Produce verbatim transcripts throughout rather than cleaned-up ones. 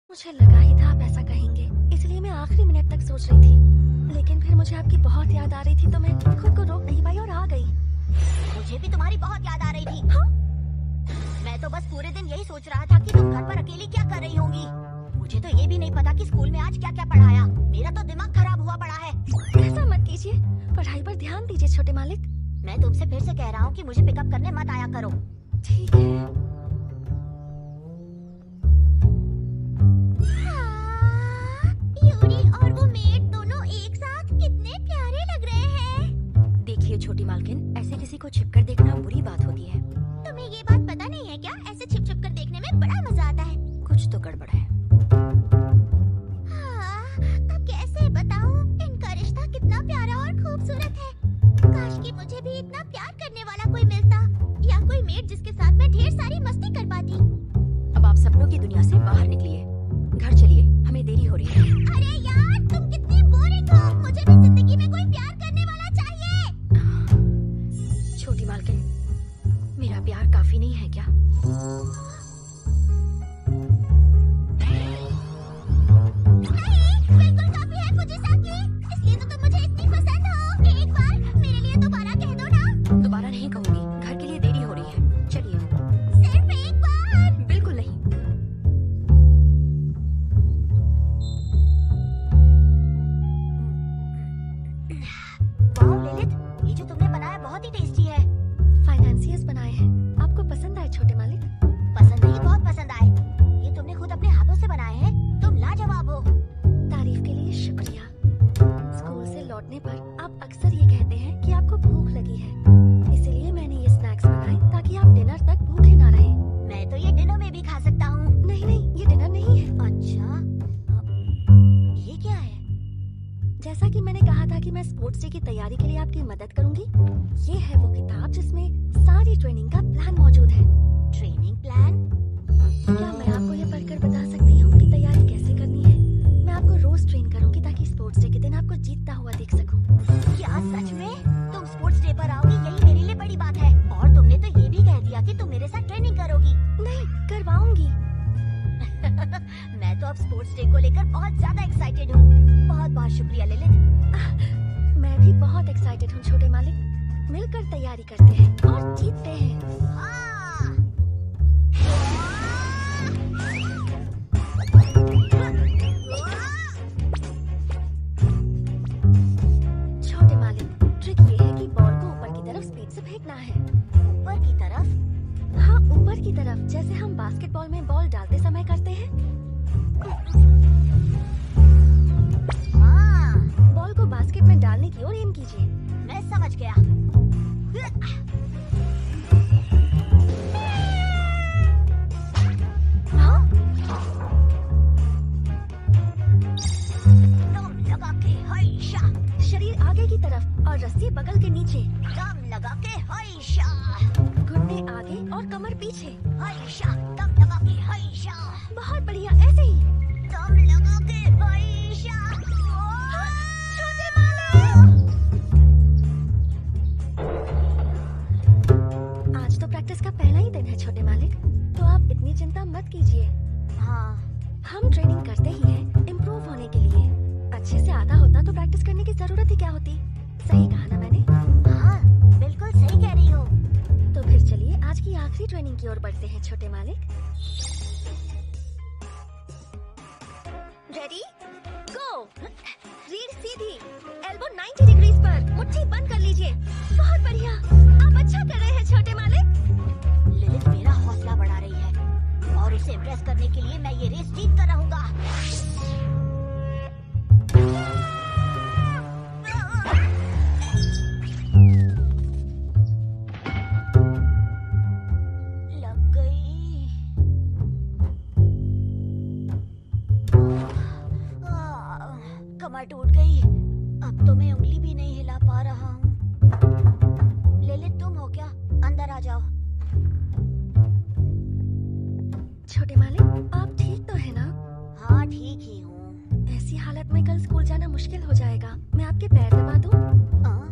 मुझे लगा ही था आप ऐसा कहेंगे, इसलिए मैं आखिरी मिनट तक सोच रही थी। लेकिन फिर मुझे आपकी बहुत याद आ रही थी तो मैं खुद को रोक नहीं पाई और आ गई। मुझे भी तुम्हारी बहुत याद आ रही थी। हाँ? मैं तो बस पूरे दिन यही सोच रहा था कि तुम घर पर अकेली क्या कर रही होंगी। मुझे तो ये भी नहीं पता कि स्कूल में आज क्या क्या पढ़ाया। मेरा तो दिमाग खराब हुआ पड़ा है। ऐसा मत कीजिए, पढ़ाई पर ध्यान दीजिए छोटे मालिक। मैं तुमसे फिर से कह रहा हूँ कि मुझे पिकअप करने मत आया करो। ठीक है। यूरी और वो मेड दोनों एक साथ कितने प्यारे लग रहे हैं। देखिए छोटी मालकिन, ऐसे किसी को छिपकर देखना बुरी बात होती है। तुम्हें ये बात पता नहीं है क्या? ऐसे छिप छिप कर देखने में बड़ा मजा आता है। कुछ तो गड़बड़ है। हाँ, अब कैसे बताऊं? इनका रिश्ता कितना प्यारा और खूबसूरत है। काश कि मुझे भी इतना प्यार करने वाला कोई मिलता, या कोई मेड जिसके साथ मैं ढेर सारी मस्ती कर पाती। अब आप सपनों की दुनिया से बाहर निकलिए, घर चलिए, हमें देरी हो रही है। अरे यार, तुम कितनी बोरिंग हो। मुझे भी जिंदगी में कोई प्यार करने वाला चाहिए। छोटी मालकिन, मेरा प्यार काफी नहीं है क्या? नहीं, बिल्कुल काफी है फुजीसाकी। इसलिए तो तुम मुझे इतनी पसंद हो। एक बार मेरे लिए दोबारा कह दो ना। दोबारा नहीं कहूंगी, घर के लिए देरी हो रही है। चलिए। सिर्फ एक बार। बिल्कुल नहीं। वाह ललित, ये जो तुमने बनाया बहुत ही टेस्टी है। फाइनेंसियर्स बनाए हैं। आपको पसंद आए छोटे मालिक? पसंद नहीं, बहुत पसंद आए। ये तुमने खुद अपने हाथों से बनाए हैं। तुम लाजवाब हो। तारीफ के लिए शुक्रिया। स्कूल से लौटने पर आप अक्सर ये कहते हैं कि आपको भूख लगी है, इसलिए मैंने ये स्नैक्स बनाए ताकि आप डिनर तक भूखे ना रहें। मैं तो ये डिनर में भी खा सकता हूँ। नहीं नहीं, ये डिनर नहीं है। अच्छा, ये क्या है? जैसा कि मैंने कहा था कि मैं स्पोर्ट्स डे की तैयारी के लिए आपकी मदद करूंगी, ये है वो किताब जिसमें सारी ट्रेनिंग का प्लान मौजूद है। Training plan? क्या मैं आपको ये पढ़कर बता सकती हूँ कि तैयारी कैसे करनी है? मैं आपको रोज ट्रेन करूंगी ताकि स्पोर्ट्स डे के दिन आपको जीतता हुआ देख सकूं। क्या सच में? तुम स्पोर्ट्स डे पर आओगी, यही मेरे लिए बड़ी बात है। और तुमने तो ये भी कह दिया कि तुम मेरे साथ ट्रेनिंग करोगी। नहीं, करवाऊंगी। मैं तो अब स्पोर्ट्स डे को लेकर बहुत ज्यादा एक्साइटेड हूँ। बहुत बहुत शुक्रिया ललित। आह, मैं भी बहुत एक्साइटेड हूँ छोटे मालिक। मिलकर तैयारी करते हैं और जीतते हैं। हाँ। छोटे मालिक, ट्रिक ये है कि बॉल को ऊपर की तरफ स्पीड से फेंकना है। ऊपर की तरफ? हाँ, ऊपर की तरफ, जैसे हम बास्केटबॉल में बॉल डालते समय करते हैं। हाँ, बॉल को बास्केट में डालने की ओर एम कीजिए। मैं समझ गया। हाँ? दम लगा के हैशा। शरीर आगे की तरफ और रस्सी बगल के नीचे। दम लगा के हैशा। घुटने आगे और कमर पीछे। हैशा, दम लगा के हैशा। बहुत बढ़िया, ऐसे ही। दम लगा के हैशा। छोटे मालिक! आज तो प्रैक्टिस का पहला ही दिन है छोटे मालिक, तो आप इतनी चिंता मत कीजिए। हाँ, हम ट्रेनिंग करते ही हैं इम्प्रूव होने के लिए। अच्छे से आता होता तो प्रैक्टिस करने की जरूरत ही क्या होती। सही कहा ना मैंने? हाँ, बिल्कुल सही कह रही हो। तो फिर चलिए आज की आखिरी ट्रेनिंग की ओर बढ़ते हैं छोटे मालिक। Ready, go. रीढ़ सीधी, एल्बो नब्बे डिग्रीज पर, मुट्ठी बंद कर लीजिए। बहुत बढ़िया, आप अच्छा कर रहे हैं छोटे मालिक। ललित मेरा हौसला बढ़ा रही है और उसे इम्प्रेस करने के लिए मैं ये रेस जीतता रहूंगा। लग गई। आह, कमर टूट गई। अब तो मैं उंगली भी नहीं हिला पा रहा हूँ। ललित, तुम हो क्या? अंदर आ जाओ। छोटे मालिक, आप ठीक तो है ना? हाँ, ठीक ही हूँ। ऐसी हालत में कल स्कूल जाना मुश्किल हो जाएगा। मैं आपके पैर दबा दूं? हाँ?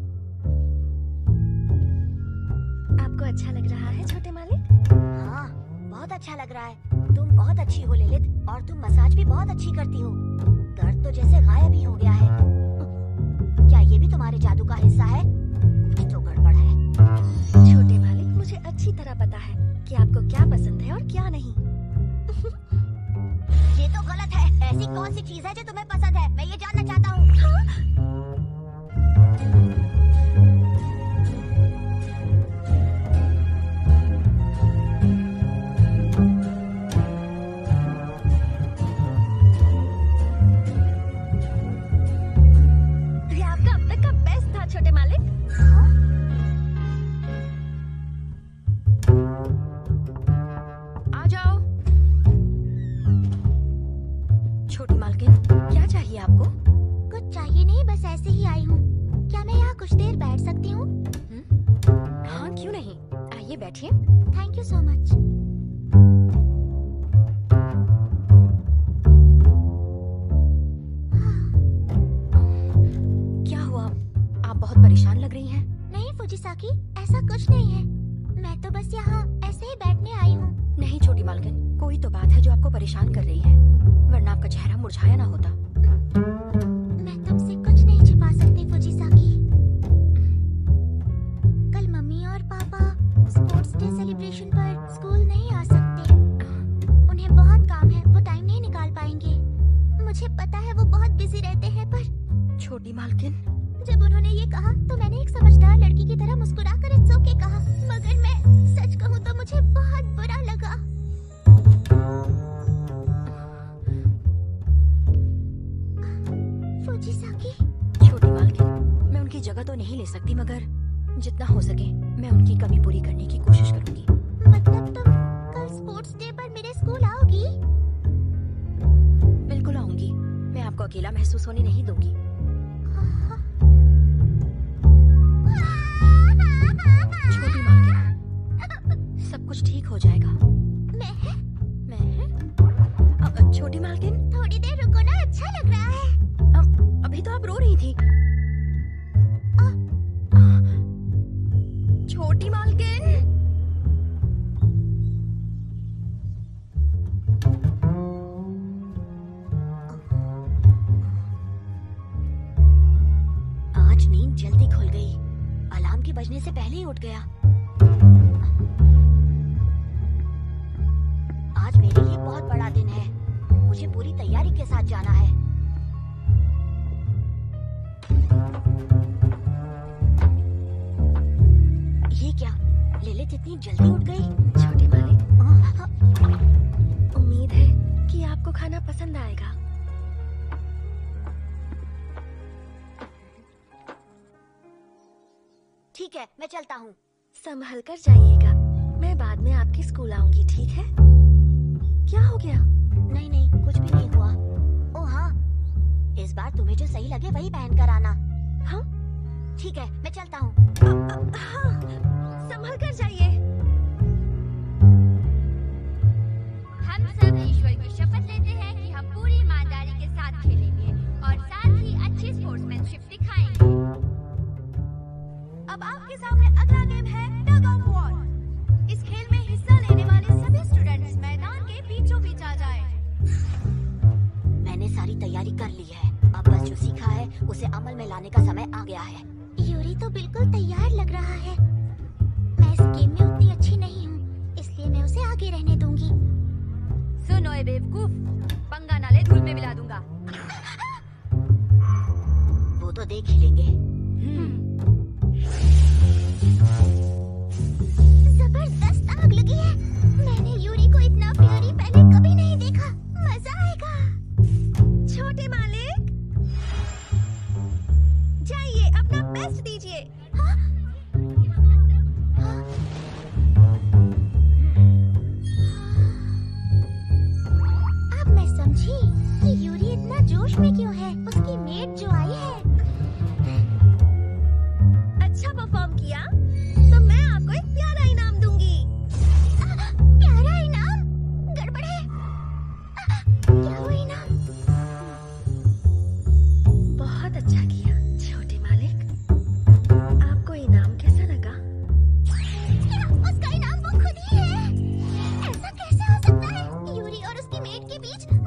आपको अच्छा लग रहा है छोटे मालिक? हाँ, बहुत अच्छा लग रहा है। तुम बहुत अच्छी हो ललित। और तुम मसाज भी बहुत अच्छी करती हो। दर्द तो जैसे गायब ही हो गया है। क्या ये भी तुम्हारे जादू का हिस्सा है? कुछ तो गड़बड़ है। छोटे मालिक, मुझे अच्छी तरह पता है कि आपको क्या पसंद है और क्या नहीं। ये तो गलत है। ऐसी कौन सी चीज है जो तुम्हें पसंद है? मैं ये जानना चाहता हूँ। ये आपका अब तक का बेस्ट था छोटे मालिक। आ जाओ। छोटी मालकिन, क्या चाहिए आपको? कुछ चाहिए नहीं, बस ऐसे ही आई हूँ। क्या मैं यहाँ कुछ देर बैठ सकती हूँ? हाँ, क्यों नहीं। आइए बैठिए। Thank you so much. क्या हुआ? आप बहुत परेशान लग रही हैं। नहीं फुजिसाकी, ऐसा कुछ नहीं है। मैं तो बस यहाँ ऐसे ही बैठने आई हूँ। नहीं छोटी मालकिन, कोई तो बात है जो आपको परेशान कर रही है, वरना आपका चेहरा मुरझाया ना होता। मैं तुमसे कुछ नहीं छिपा सकती फुजिसाकी। कल मम्मी और पापा स्पोर्ट्स डे सेलिब्रेशन पर स्कूल नहीं आ सकते। उन्हें बहुत काम है, वो टाइम नहीं निकाल पाएंगे। मुझे पता है वो बहुत बिजी रहते हैं, पर छोटी मालकिन, जब उन्होंने ये कहा तो मैंने एक समझदार लड़की की तरह मुस्कुराकर इट्स ओके कहा। मगर मैं सच कहूँ तो मुझे बहुत बुरा लगा। फुजिसाकी, छोटी मालकिन, मैं उनकी जगह तो नहीं ले सकती, मगर जितना हो सके मैं उनकी कमी पूरी करने की कोशिश करूंगी। मतलब तुम कल स्पोर्ट्स डे पर मेरे स्कूल आओगी? बिल्कुल आऊंगी। मैं आपको अकेला महसूस होने नहीं दूंगी। छोटी मालकिन, सब कुछ ठीक हो जाएगा। मैं मैं अब छोटी मालकिन, थोड़ी देर रुको ना, अच्छा लग रहा है। अब, अभी तो आप रो रही थी। छोटी मालकिन, आज नींद जल्दी खुल गई। अलार्म के बजने से पहले ही उठ गया। आज मेरे लिए बहुत बड़ा दिन है। मुझे पूरी तैयारी के साथ जाना है। ये क्या, लिलित इतनी जल्दी उठ गई? छोटे मालिक, उम्मीद है कि आपको खाना पसंद आएगा। ठीक है, मैं चलता हूँ। संभल कर जाइएगा। मैं बाद में आपके स्कूल आऊंगी, ठीक है? क्या हो गया? नहीं नहीं, कुछ भी नहीं हुआ। ओ हाँ, इस बार तुम्हें जो सही लगे वही पहन कर आना। हाँ ठीक है, मैं चलता हूँ। हाँ, संभल कर जाइए। हम सब ईश्वर की शपथ लेते हैं कि हम पूरी ईमानदारी के साथ खेलेंगे और साथ ही अच्छी स्पोर्ट्समैनशिप दिखाएंगे। अब आपके सामने अगला गेम है टग ऑफ वॉर। इस खेल में हिस्सा लेने वाले सभी स्टूडेंट्स मैदान के बीचों बीच आ जाएं। मैंने सारी तैयारी कर ली है। अब बस जो सीखा है उसे अमल में लाने का समय आ गया है। यूरी तो बिल्कुल तैयार लग रहा है। मैं इस गेम में उतनी अच्छी नहीं हूँ, इसलिए मैं उसे आगे रहने दूंगी। सुनो ए बेवकूफ, पंगा ना ले, धूल में मिला दूंगा। वो तो देख ही लेंगे। जबरदस्त आग लगी है। मैंने यूरी को इतना प्यारी पहले कभी नहीं देखा। मजा आएगा। छोटे मालिक, जाइए अपना बेस्ट दीजिए। हाँ? हाँ? अब मैं समझी कि यूरी इतना जोश में क्यों है। उसकी मेट जो आई है। अच्छा परफॉर्म किया तो मैं आपको एक प्यारा इनाम दूंगी। आ, प्यारा इनाम? गड़बड़ है। आ, क्या वो इनाम? बहुत अच्छा किया छोटे मालिक। आपको इनाम कैसा लगा? क्या उसका इनाम वो खुद ही है? ऐसा कैसे हो सकता है? यूरी और उसकी मेट के बीच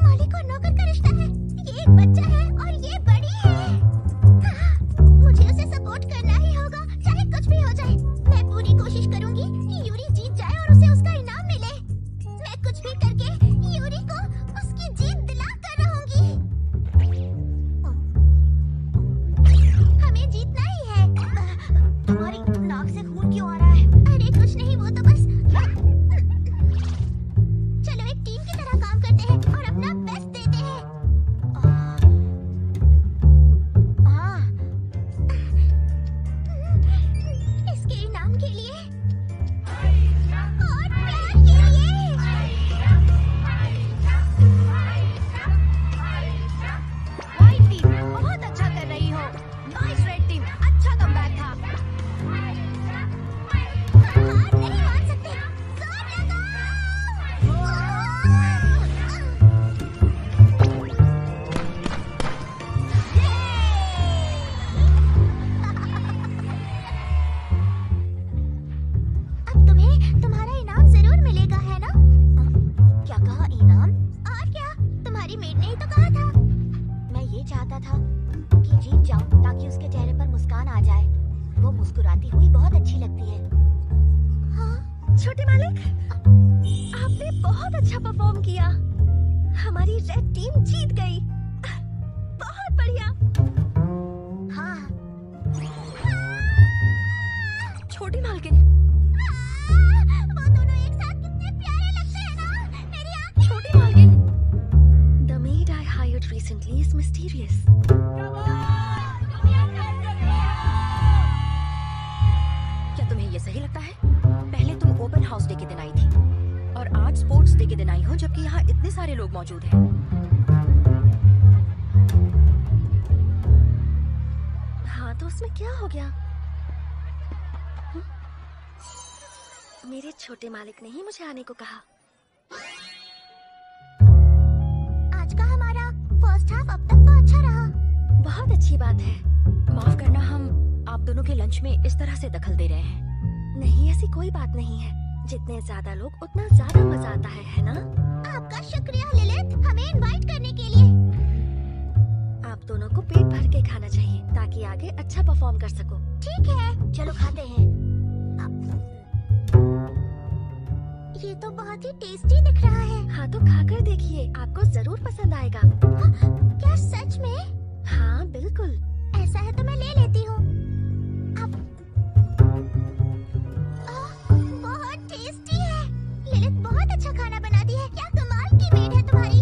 चाहता था कि जीत जाऊं ताकि उसके चेहरे पर मुस्कान आ जाए। वो मुस्कुराती हुई बहुत अच्छी लगती है। हाँ, छोटे मालिक, आपने बहुत अच्छा परफॉर्म किया। हमारी रेड टीम जीत गई। बहुत बढ़िया। हाँ। छोटी मालकिन, वो दोनों एक साथ कितने प्यारे लगते हैं ना। मेरी आँखें। छोटी मालकिन, the maid I hired recently is mysterious. क्या तुम्हें ये सही लगता है? पहले तुम ओपन हाउस डे के दिन आई थी और आज स्पोर्ट्स डे के दिन आई हो, जबकि यहाँ इतने सारे लोग मौजूद हैं। हाँ, तो उसमें क्या हो गया? हुँ? मेरे छोटे मालिक ने ही मुझे आने को कहा। आज का हमारा फर्स्ट हाफ अब तक तो अच्छा रहा। बहुत अच्छी बात है। माफ करना, हम आप दोनों के लंच में इस तरह से दखल दे रहे हैं। नहीं, ऐसी कोई बात नहीं है। जितने ज्यादा लोग उतना ज्यादा मजा आता है, है ना? आपका शुक्रिया लिलिथ, हमें इनवाइट करने के लिए। आप दोनों को पेट भर के खाना चाहिए ताकि आगे अच्छा परफॉर्म कर सको। ठीक है, चलो खाते हैं। ये तो बहुत ही टेस्टी दिख रहा है। हाँ, तो खाकर देखिए, आपको जरूर पसंद आएगा। हाँ, क्या सच में? हाँ, बिल्कुल। ऐसा है तो मैं ले लेती हूँ। अब बहुत टेस्टी है। लिलिथ बहुत अच्छा खाना बनाती है। क्या कमाल की मेड है तुम्हारी।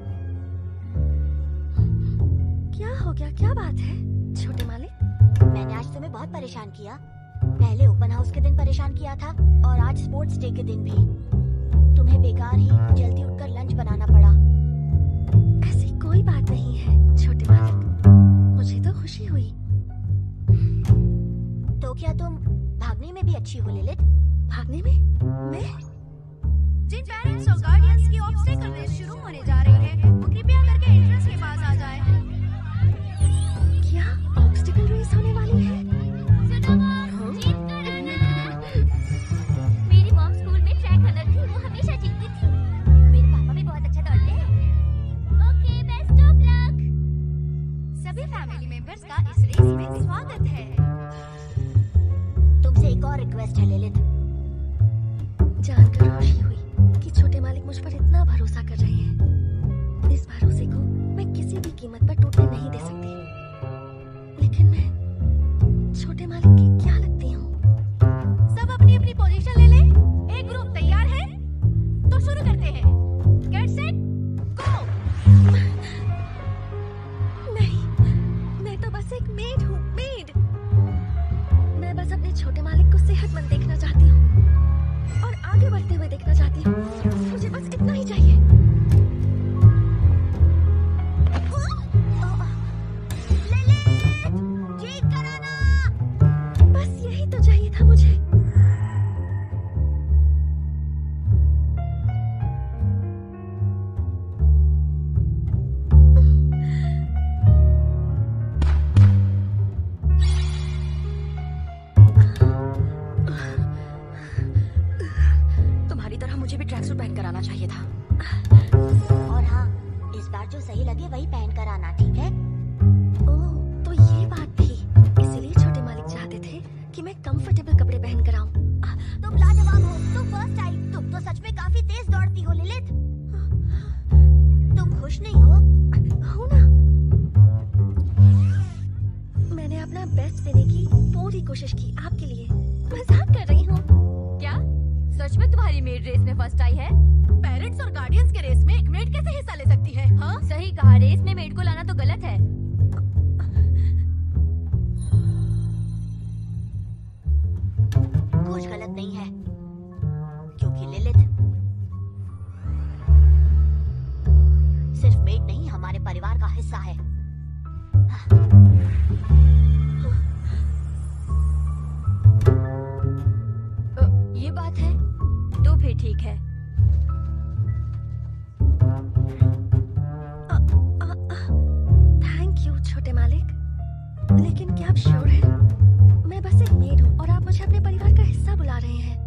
क्या हो गया? क्या बात है छोटे मालिक? मैंने आज तुम्हें बहुत परेशान किया। पहले ओपन हाउस के दिन परेशान किया था और आज स्पोर्ट्स डे के दिन भी। तुम्हें बेकार ही जल्दी उठकर लंच बनाना पड़ा। ऐसी कोई बात नहीं है छोटे मालिक, मुझे तो खुशी हुई। तो क्या तुम भागने में भी अच्छी हो लिलिथ? भागने में? मैं? जिन पेरेंट्स और गार्डियंस की ऑब्स्टेकल रेस शुरू होने जा रही है, वो कृपया करके एंट्रेंस के पास आ जाएं। क्या ऑब्स्टिकल रेस होने वाली है? हाँ? मेरी मॉम स्कूल में ट्रैक रनर थी, वो हमेशा जीतती थी। मेरे पापा भी बहुत अच्छा दौड़ते हैं। Okay, best of luck. सभी फैमिली मेंबर्स का इस रेस में स्वागत है। तुमसे एक और रिक्वेस्ट है लिलिथ। जानकर खुशी हुई कि छोटे मालिक मुझ पर इतना भरोसा कर रहे हैं। इस भरोसे को मैं किसी भी कीमत पर टूटने नहीं दे सकती। लेकिन मैं छोटे मालिक की क्या लगती हूँ? सब अपनी अपनी पोजीशन ले लें। एक ग्रुप तैयार है तो शुरू करते हैं। Get set go. नहीं, मैं तो बस एक मेड हूँ, मेड। मैं बस अपने छोटे मालिक को सेहतमंद देखना चाहती हूँ और आगे बढ़ते हुए देखना चाहती हूँ। मुझे बस इतना ही चाहिए। जीत कर आना। बस यही तो चाहिए था मुझे। तुम्हारी तरह मुझे भी ट्रैक सूट पहन कर आना चाहिए था। और हाँ, इस बार जो सही लगे वही पहन कर आना, ठीक है? ओह, तो ये बात थी। इसीलिए छोटे मालिक चाहते थे कि मैं कंफर्टेबल कपड़े पहन कर आऊं। तुम लाजवाब हो। तुम फर्स्ट आई। तुम तो सच में काफी तेज दौड़ती हो लिलिथ। तुम खुश नहीं हो? हूं ना। मैंने अपना बेस्ट देने की पूरी कोशिश की आपके लिए। मजाक कर रही हूँ। क्या सच में तुम्हारी मेड रेस में फर्स्ट आई है? पेरेंट्स और गार्डियंस के रेस में एक मेड कैसे हिस्सा ले सकती है? हाँ, सही कहा। रेस में मेड को लाना तो गलत है। कुछ गलत नहीं है, क्योंकि लिलिथ सिर्फ मेड नहीं, हमारे परिवार का हिस्सा है। ये बात है तो फिर ठीक है। थैंक यू छोटे मालिक। लेकिन क्या आप श्योर हैं? मैं बस एक मेड हूँ और आप मुझे अपने परिवार का हिस्सा बुला रहे हैं।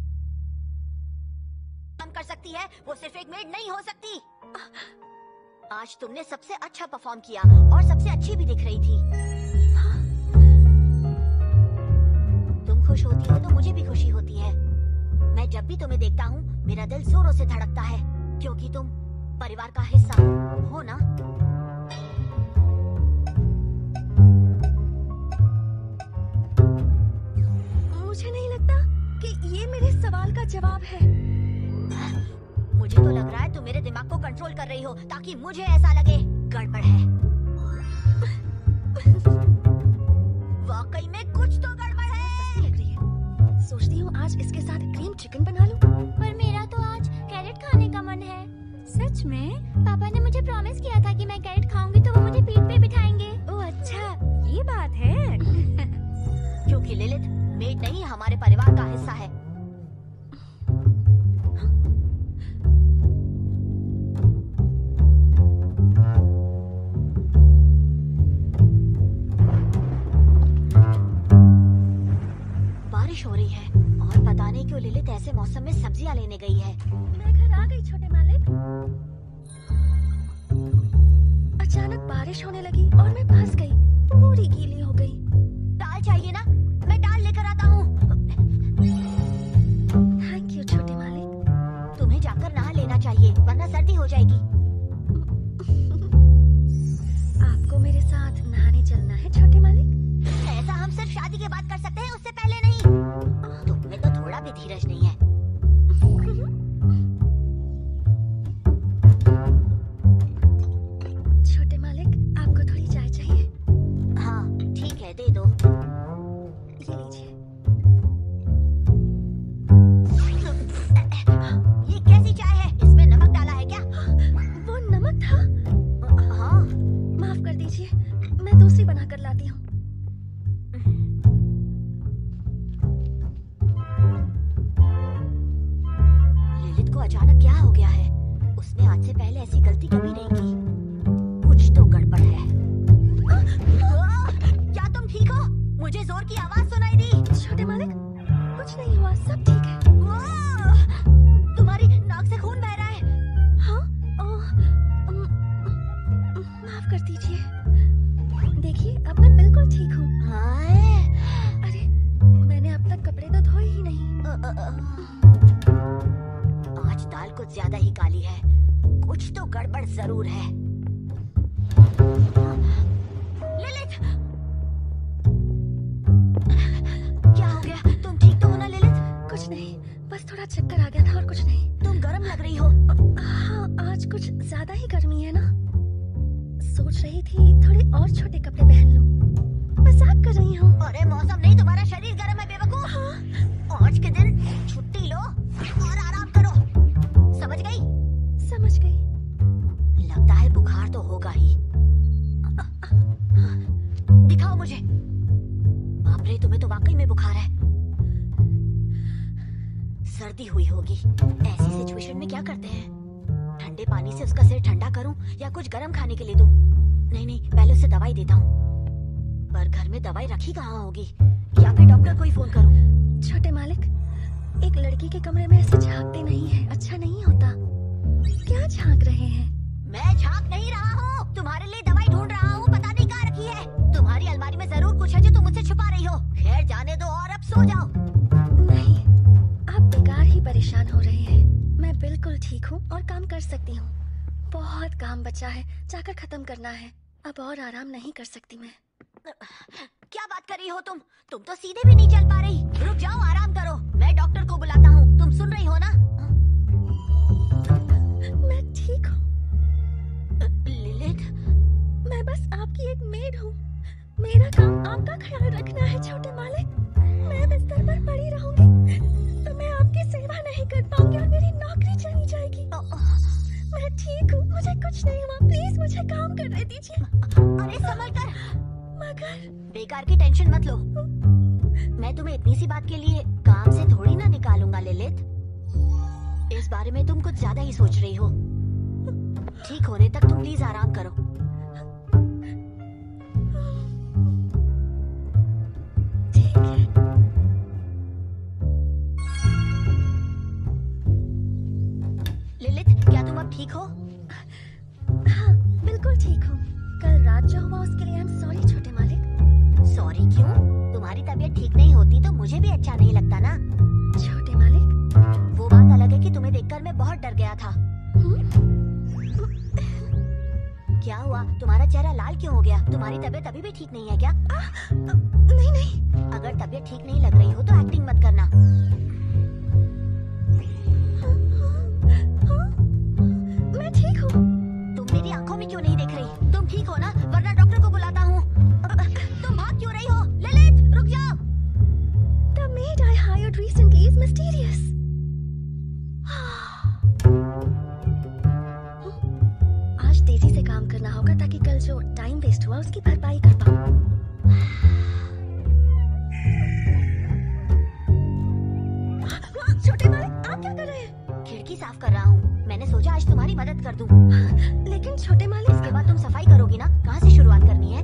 काम कर सकती है, वो सिर्फ एक मेड नहीं हो सकती। आज तुमने सबसे अच्छा परफॉर्म किया और सबसे अच्छी भी दिख रही थी। तुम खुश होती हो तो मुझे भी खुशी होती है। मैं जब भी तुम्हें देखता हूँ मेरा दिल जोरों से धड़कता है, क्योंकि तुम परिवार का हिस्सा हो ना। मुझे नहीं लगता कि ये मेरे सवाल का जवाब है। मुझे तो लग रहा है तुम मेरे दिमाग को कंट्रोल कर रही हो ताकि मुझे ऐसा लगे गड़बड़ है। वाकई में कुछ तो गड़बड़ है। लग रही है। सोचती हूँ आज इसके साथ क्रीम चिकन बना लूं। पर मेरा तो आज कैरेट खाने का मन है। सच में? पापा ने मुझे प्रॉमिस किया था कि मैं कैरेट खाऊंगी तो वो मुझे पीठ पे बिठाएंगे। ओह अच्छा, ये बात है। क्योंकि लिलित मेड नहीं हमारे परिवार का हिस्सा है। बारिश हो रही है और पता नहीं क्यों लिलित ऐसे मौसम में सब्जियां लेने गई है। मैं घर आ गई छोटे मालिक। अचानक बारिश होने लगी और मैं फंस गई, पूरी गीली हो गई। दाल चाहिए ना? मैं दाल लेकर आता हूँ। थैंक यू छोटे मालिक। तुम्हें जाकर नहा लेना चाहिए वरना सर्दी हो जाएगी। आपको मेरे साथ नहाने चलना है छोटे मालिक? ऐसा हम सिर्फ शादी के बाद कर सकते हैं, उससे पहले नहीं। तुम में तो थोड़ा भी धीरज नहीं है। छोटे मालिक, आपको थोड़ी चाय चाहिए? हाँ ठीक है, दे दो। ये लीजिए। ये कैसी चाय है? इसमें नमक डाला है क्या? वो नमक था? हाँ। माफ कर दीजिए, मैं दूसरी बना कर लाती हूँ। लिलित को अचानक क्या हो गया है? उसने आज से पहले ऐसी गलती कभी नहीं की। कुछ तो गड़बड़ है। क्या तुम ठीक हो? मुझे जोर की आवाज सुनाई दी। छोटे मालिक, कुछ नहीं हुआ, सब ठीक है। तुम्हारी नाक से खून बह रहा है। हाँ? ओह, अम, माफ कर दीजिए। देखिए, अब मैं बिल्कुल ठीक हूँ। अरे, मैंने अब तक कपड़े तो धोए ही नहीं। आज दाल कुछ ज्यादा ही काली है। कुछ तो गड़बड़ जरूर है। लिलित! क्या हो गया? तुम ठीक तो हो ना लिलित? कुछ नहीं, बस थोड़ा चक्कर आ गया था और कुछ नहीं। तुम गर्म लग रही हो। हाँ, आज कुछ ज्यादा ही गर्मी है ना। सोच रही थी थोड़े और छोटे कपड़े पहन लूं। मजाक कर रही हूँ। अरे मौसम नहीं, तुम्हारा शरीर गर्म है बेवकूफ। हाँ। आज के दिन छुट्टी लो और आराम करो। समझ गई? समझ गई। लगता है बुखार तो होगा ही। दिखाओ मुझे। बाप रे, तुम्हें तो वाकई में बुखार है। सर्दी हुई होगी। ऐसी सिचुएशन में क्या करते हैं? ठंडे पानी से उसका सिर ठंडा करूं या कुछ गर्म खाने के लिए दूं? नहीं नहीं, पहले उसे दवाई देता हूँ। पर घर में दवाई रखी कहाँ होगी? या फिर डॉक्टर को ही फोन करूं? छोटे मालिक, एक लड़की के कमरे में ऐसे झांकते नहीं है, अच्छा नहीं होता। क्या झांक रहे हैं? मैं झांक नहीं रहा हूँ, तुम्हारे लिए दवाई ढूंढ रहा हूँ। पता नहीं कहाँ रखी है। तुम्हारी अलमारी में जरूर कुछ है जो तुम मुझसे छुपा रही हो। खैर जाने दो और अब सो जाओ। नहीं, आप बेकार ही परेशान हो रहे हैं। मैं बिल्कुल ठीक हूँ और काम कर सकती हूँ। बहुत काम बचा है, जाकर खत्म करना है। अब और आराम नहीं कर सकती मैं। क्या बात कर रही हो तुम? तुम तो सीधे भी नहीं चल पा रही। रुक जाओ, आराम करो। मैं डॉक्टर को बुलाता हूँ। तुम सुन रही हो ना? मैं ठीक हूँ। लिलित, मैं बस आपकी एक मेड हूँ। मेरा काम आपका ख्याल रखना है छोटे मालिक। मैं बिस्तर पर पड़ी रहूंगी तो मैं आपकी सेवा नहीं कर पाऊंगी और मेरी नौकरी चली जाएगी। मैं ठीक हूँ, मुझे कुछ नहीं हुआ। प्लीज मुझे काम करने दीजिए। अरे संभल कर। मगर बेकार की टेंशन मत लो। मैं तुम्हें इतनी सी बात के लिए काम से थोड़ी ना निकालूंगा लिलित। इस बारे में तुम कुछ ज्यादा ही सोच रही हो। ठीक होने तक तुम प्लीज आराम करो। ठीक है। लिलित, क्या तुम अब ठीक हो? हाँ, ठीक हूँ। कल रात जो हुआ उसके लिए आई एम सॉरी छोटे मालिक। सॉरी क्यों? तुम्हारी तबीयत ठीक नहीं होती तो मुझे भी अच्छा नहीं लगता ना। छोटे मालिक, वो बात अलग है कि तुम्हें देखकर मैं बहुत डर गया था। क्या हुआ? तुम्हारा चेहरा लाल क्यों हो गया? तुम्हारी तबीयत अभी भी ठीक नहीं है क्या? आ, आ, नहीं नहीं। अगर तबीयत ठीक नहीं लग रही हो तो एक्टिंग मत करना। मैं ठीक हूँ। तुम मेरी आंखों में क्यों नहीं देख रही? तुम ठीक हो ना? वरना डॉक्टर को बुलाता हूँ। तुम भाग क्यों रही हो? ललित, रुक जाओ। The maid I hired recently is mysterious. आज तेजी से काम करना होगा ताकि कल जो टाइम वेस्ट हुआ उसकी भरपाई कर पाऊँ। छोटे मालिक, आप क्या कर रहे हैं? खिड़की साफ कर रहा हूँ। मैंने सोचा आज तुम्हारी मदद कर दूँ। लेकिन छोटे मालिक, इसके बाद तुम सफाई करोगी ना? कहाँ से शुरुआत करनी है?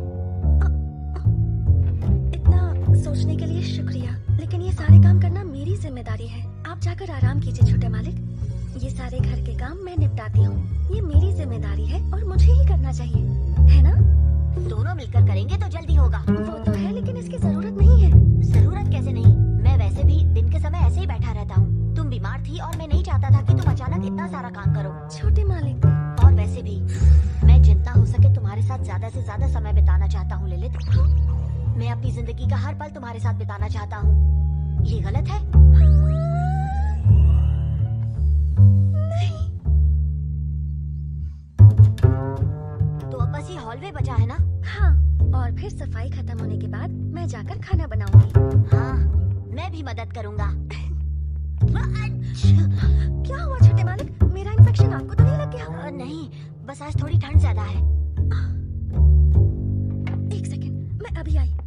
इतना सोचने के लिए शुक्रिया, लेकिन ये सारे काम करना मेरी जिम्मेदारी है। आप जाकर आराम कीजिए छोटे मालिक। ये सारे घर के काम मैं निपटाती हूँ। ये मेरी जिम्मेदारी है और मुझे ही करना चाहिए, है ना? दोनों मिलकर करेंगे तो जल्दी होगा। वो तो है, लेकिन इसकी जरूरत नहीं है। जरूरत कैसे नहीं? मैं वैसे भी दिन के समय ऐसे ही बैठा रहता हूँ। तुम बीमार थी और मैं नहीं चाहता था कि तुम अचानक इतना सारा काम करो। छोटे मालिक, और वैसे भी मैं जितना हो सके तुम्हारे साथ ज्यादा से ज्यादा समय बिताना चाहता हूँ ललित। मैं अपनी जिंदगी का हर पल तुम्हारे साथ बिताना चाहता हूँ। ये गलत है? नहीं। तो अब बस ये हॉलवे बचा है ना? हाँ, और फिर सफाई खत्म होने के बाद मैं जाकर खाना बनाऊंगी। हाँ, मैं भी मदद करूँगा। क्या हुआ छोटे मालिक? मेरा इन्फेक्शन आपको तो नहीं लग गया? नहीं, बस आज थोड़ी ठंड ज्यादा है। एक सेकंड, मैं अभी आई।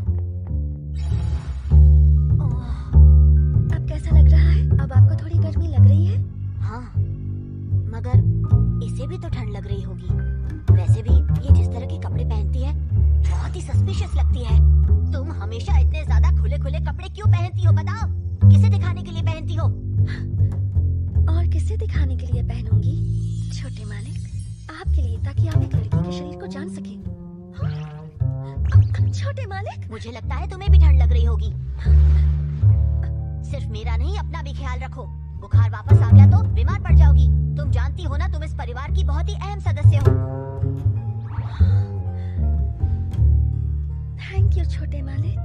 अब कैसा लग रहा है? अब आपको थोड़ी गर्मी लग रही है? हाँ, मगर इसे भी तो ठंड लग रही होगी। वैसे भी ये जिस तरह के कपड़े पहनती है बहुत ही सस्पिशियस लगती है। तुम हमेशा इतने ज्यादा खुले खुले कपड़े क्यों पहनती हो? बताओ, किसे दिखाने के लिए पहनती हो? और किसे दिखाने के लिए पहनूंगी छोटे मालिक? आपके लिए, ताकि आप एक लड़की के शरीर को जान सकें। हाँ? छोटे मालिक, मुझे लगता है तुम्हें भी ठंड लग रही होगी। सिर्फ मेरा नहीं, अपना भी ख्याल रखो। बुखार वापस आ गया तो बीमार पड़ जाओगी। तुम जानती हो ना, तुम इस परिवार की बहुत ही अहम सदस्य हो। थैंक यू छोटे मालिक।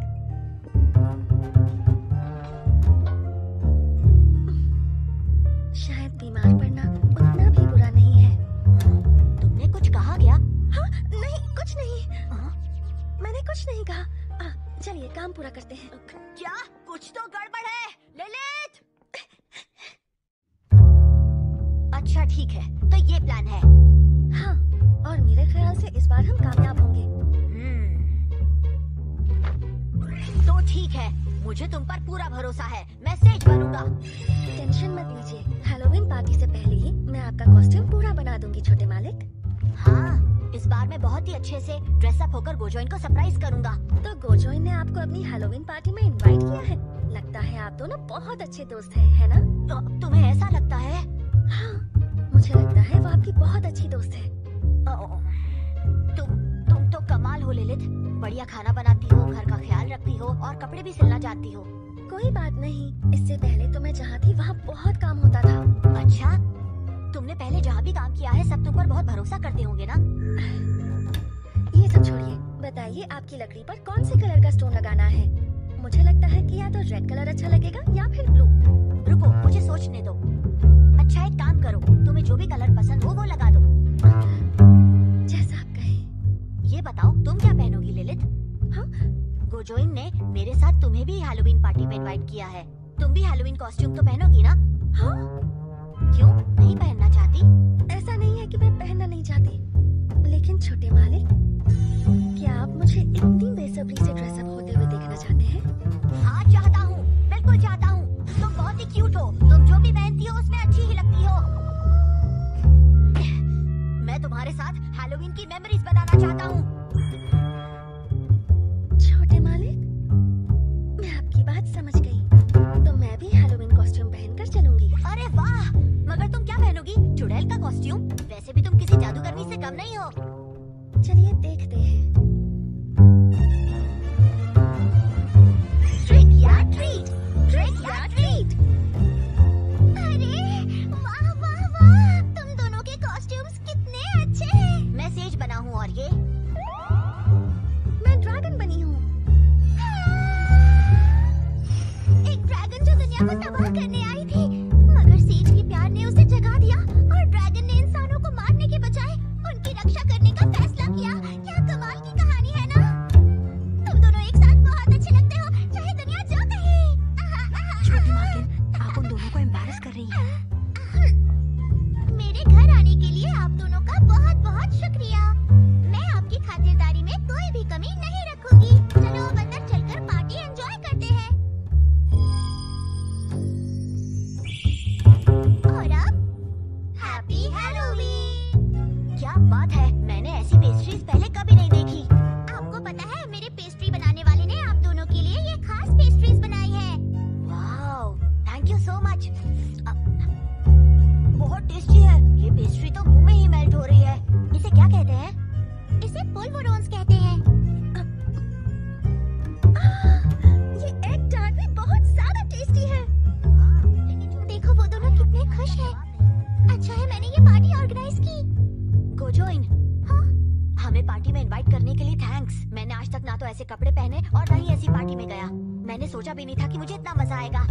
शायद बीमार पड़ना उतना भी बुरा नहीं है। तुमने कुछ कहा क्या? हाँ, नहीं, कुछ नहीं। हाँ? मैंने कुछ नहीं कहा। आ, चलिए काम पूरा करते हैं। क्या? कुछ तो गड़बड़ है ललित। अच्छा ठीक है, तो ये प्लान है। हाँ, और मेरे ख्याल से इस बार हम कामयाब होंगे। तो ठीक है, मुझे तुम पर पूरा भरोसा है। मैं सेज बनूंगा। टेंशन मत लीजिए, हैलोवीन पार्टी से पहले ही मैं आपका कॉस्ट्यूम पूरा बना दूंगी छोटे मालिक। हाँ, इस बार मैं बहुत ही अच्छे से ड्रेस अप होकर गोजोइन को सरप्राइज करूंगा। तो गोजोइन ने आपको अपनी हैलोवीन पार्टी में इनवाइट किया है? लगता है आप दोनों बहुत अच्छे दोस्त हैं, है ना? तो, तुम्हें ऐसा लगता है? हाँ, मुझे लगता है वो आपकी बहुत अच्छी दोस्त है। तुम तुम तो कमाल हो ललित। बढ़िया खाना बनाती हो, घर का ख्याल रखती हो और कपड़े भी सिलना जानती हो। कोई बात नहीं, इससे पहले तो मैं जहाँ थी वहाँ बहुत काम होता था। अच्छा, तुमने पहले जहाँ भी काम किया है सब तुम पर बहुत भरोसा करते होंगे ना? ये सब छोड़िए, बताइए आपकी लकड़ी पर कौन से कलर का स्टोन लगाना है? मुझे लगता है कि या तो रेड कलर अच्छा लगेगा या फिर ब्लू। रुको, मुझे सोचने दो। अच्छा एक काम करो, तुम्हें जो भी कलर पसंद हो वो लगा दो। जैसा आप कहें। ये बताओ तुम क्या पहनोगी ललित? हाँ? गोजोइन ने मेरे साथ तुम्हें भी हैलोवीन पार्टी में इनवाइट किया है। तुम भी हैलोवीन कॉस्ट्यूम तो पहनोगी ना? हाँ? क्यों नहीं पहनना चाहती? ऐसा नहीं है कि मैं पहनना नहीं चाहती, लेकिन छोटे मालिक, क्या आप मुझे इतनी बेसब्री से ड्रेसअप होते हुए देखना चाहते हैं? हाँ चाहता हूँ, बिल्कुल चाहता हूँ। तुम बहुत ही क्यूट हो। तुम जो भी पहनती हो उसमें अच्छी ही लगती हो। मैं तुम्हारे साथ हैलोवीन की मेमोरीज बनाना चाहता हूँ। छोटे मालिक, मैं आपकी बात समझ गई। तो मैं भी हैलोवीन कॉस्ट्यूम पहनकर चलूंगी। अरे वाह, मगर तुम क्या पहनोगी? चुड़ैल का कॉस्ट्यूम? वैसे भी तुम किसी जादूगरनी से कम नहीं हो। चलिए देखते हैं। ट्रिक या ट्रीट, ट्रिक या ट्रीट। अरे वाह वाह वाह, तुम दोनों के कॉस्ट्यूम्स कितने अच्छे हैं। मैं सेज बना हूँ और ये मैं ड्रैगन बनी हूँ। एक ड्रैगन जो दुनिया को तबाह करने आई थी, मगर सेज के प्यार ने उसे जगा दिया और ड्रैगन ने इंसानों को मारने के बजाय उनकी रक्षा करने का फैसला किया। क्या कमाल की कहानी है ना। तुम दोनों एक साथ बहुत अच्छे लगते हो, चाहे दुनिया जो कहे। छोटी मालकिन, आप उन दोनों को एम्बैरस कर रही हैं। मेरे घर आने के लिए आप दोनों का बहुत बहुत शुक्रिया। मैं आपकी खातिरदारी में कोई भी कमी नहीं रखूंगी। चलो अब अंदर चलकर पार्टी एंजॉय करते हैं। और अब हैप्पी हैलोवीन। क्या बात है, मैंने ऐसी पेस्ट्रीज पहले कभी नहीं देखी। आपको पता है, मेरे पेस्ट्री बनाने वाले ने आप दोनों के लिए ये खास पेस्ट्रीज बनाई है। Wow, thank you so much. बहुत टेस्टी है। ये पेस्ट्री तो मुंह में ही मेल्ट हो रही है। इसे क्या कहते हैं? इसे पोल्वोरोन्स कहते हैं। ये एग टार्ट भी बहुत ज्यादा टेस्टी है। देखो वो दोनों कितने खुश हैं। अच्छा है मैंने ये पार्टी ऑर्गेनाइज की। गोजोइन, हाँ? हमें पार्टी में इनवाइट करने के लिए थैंक्स। मैंने आज तक ना तो ऐसे कपड़े पहने और ना ही ऐसी पार्टी में गया। मैंने सोचा भी नहीं था कि मुझे इतना मजा आएगा।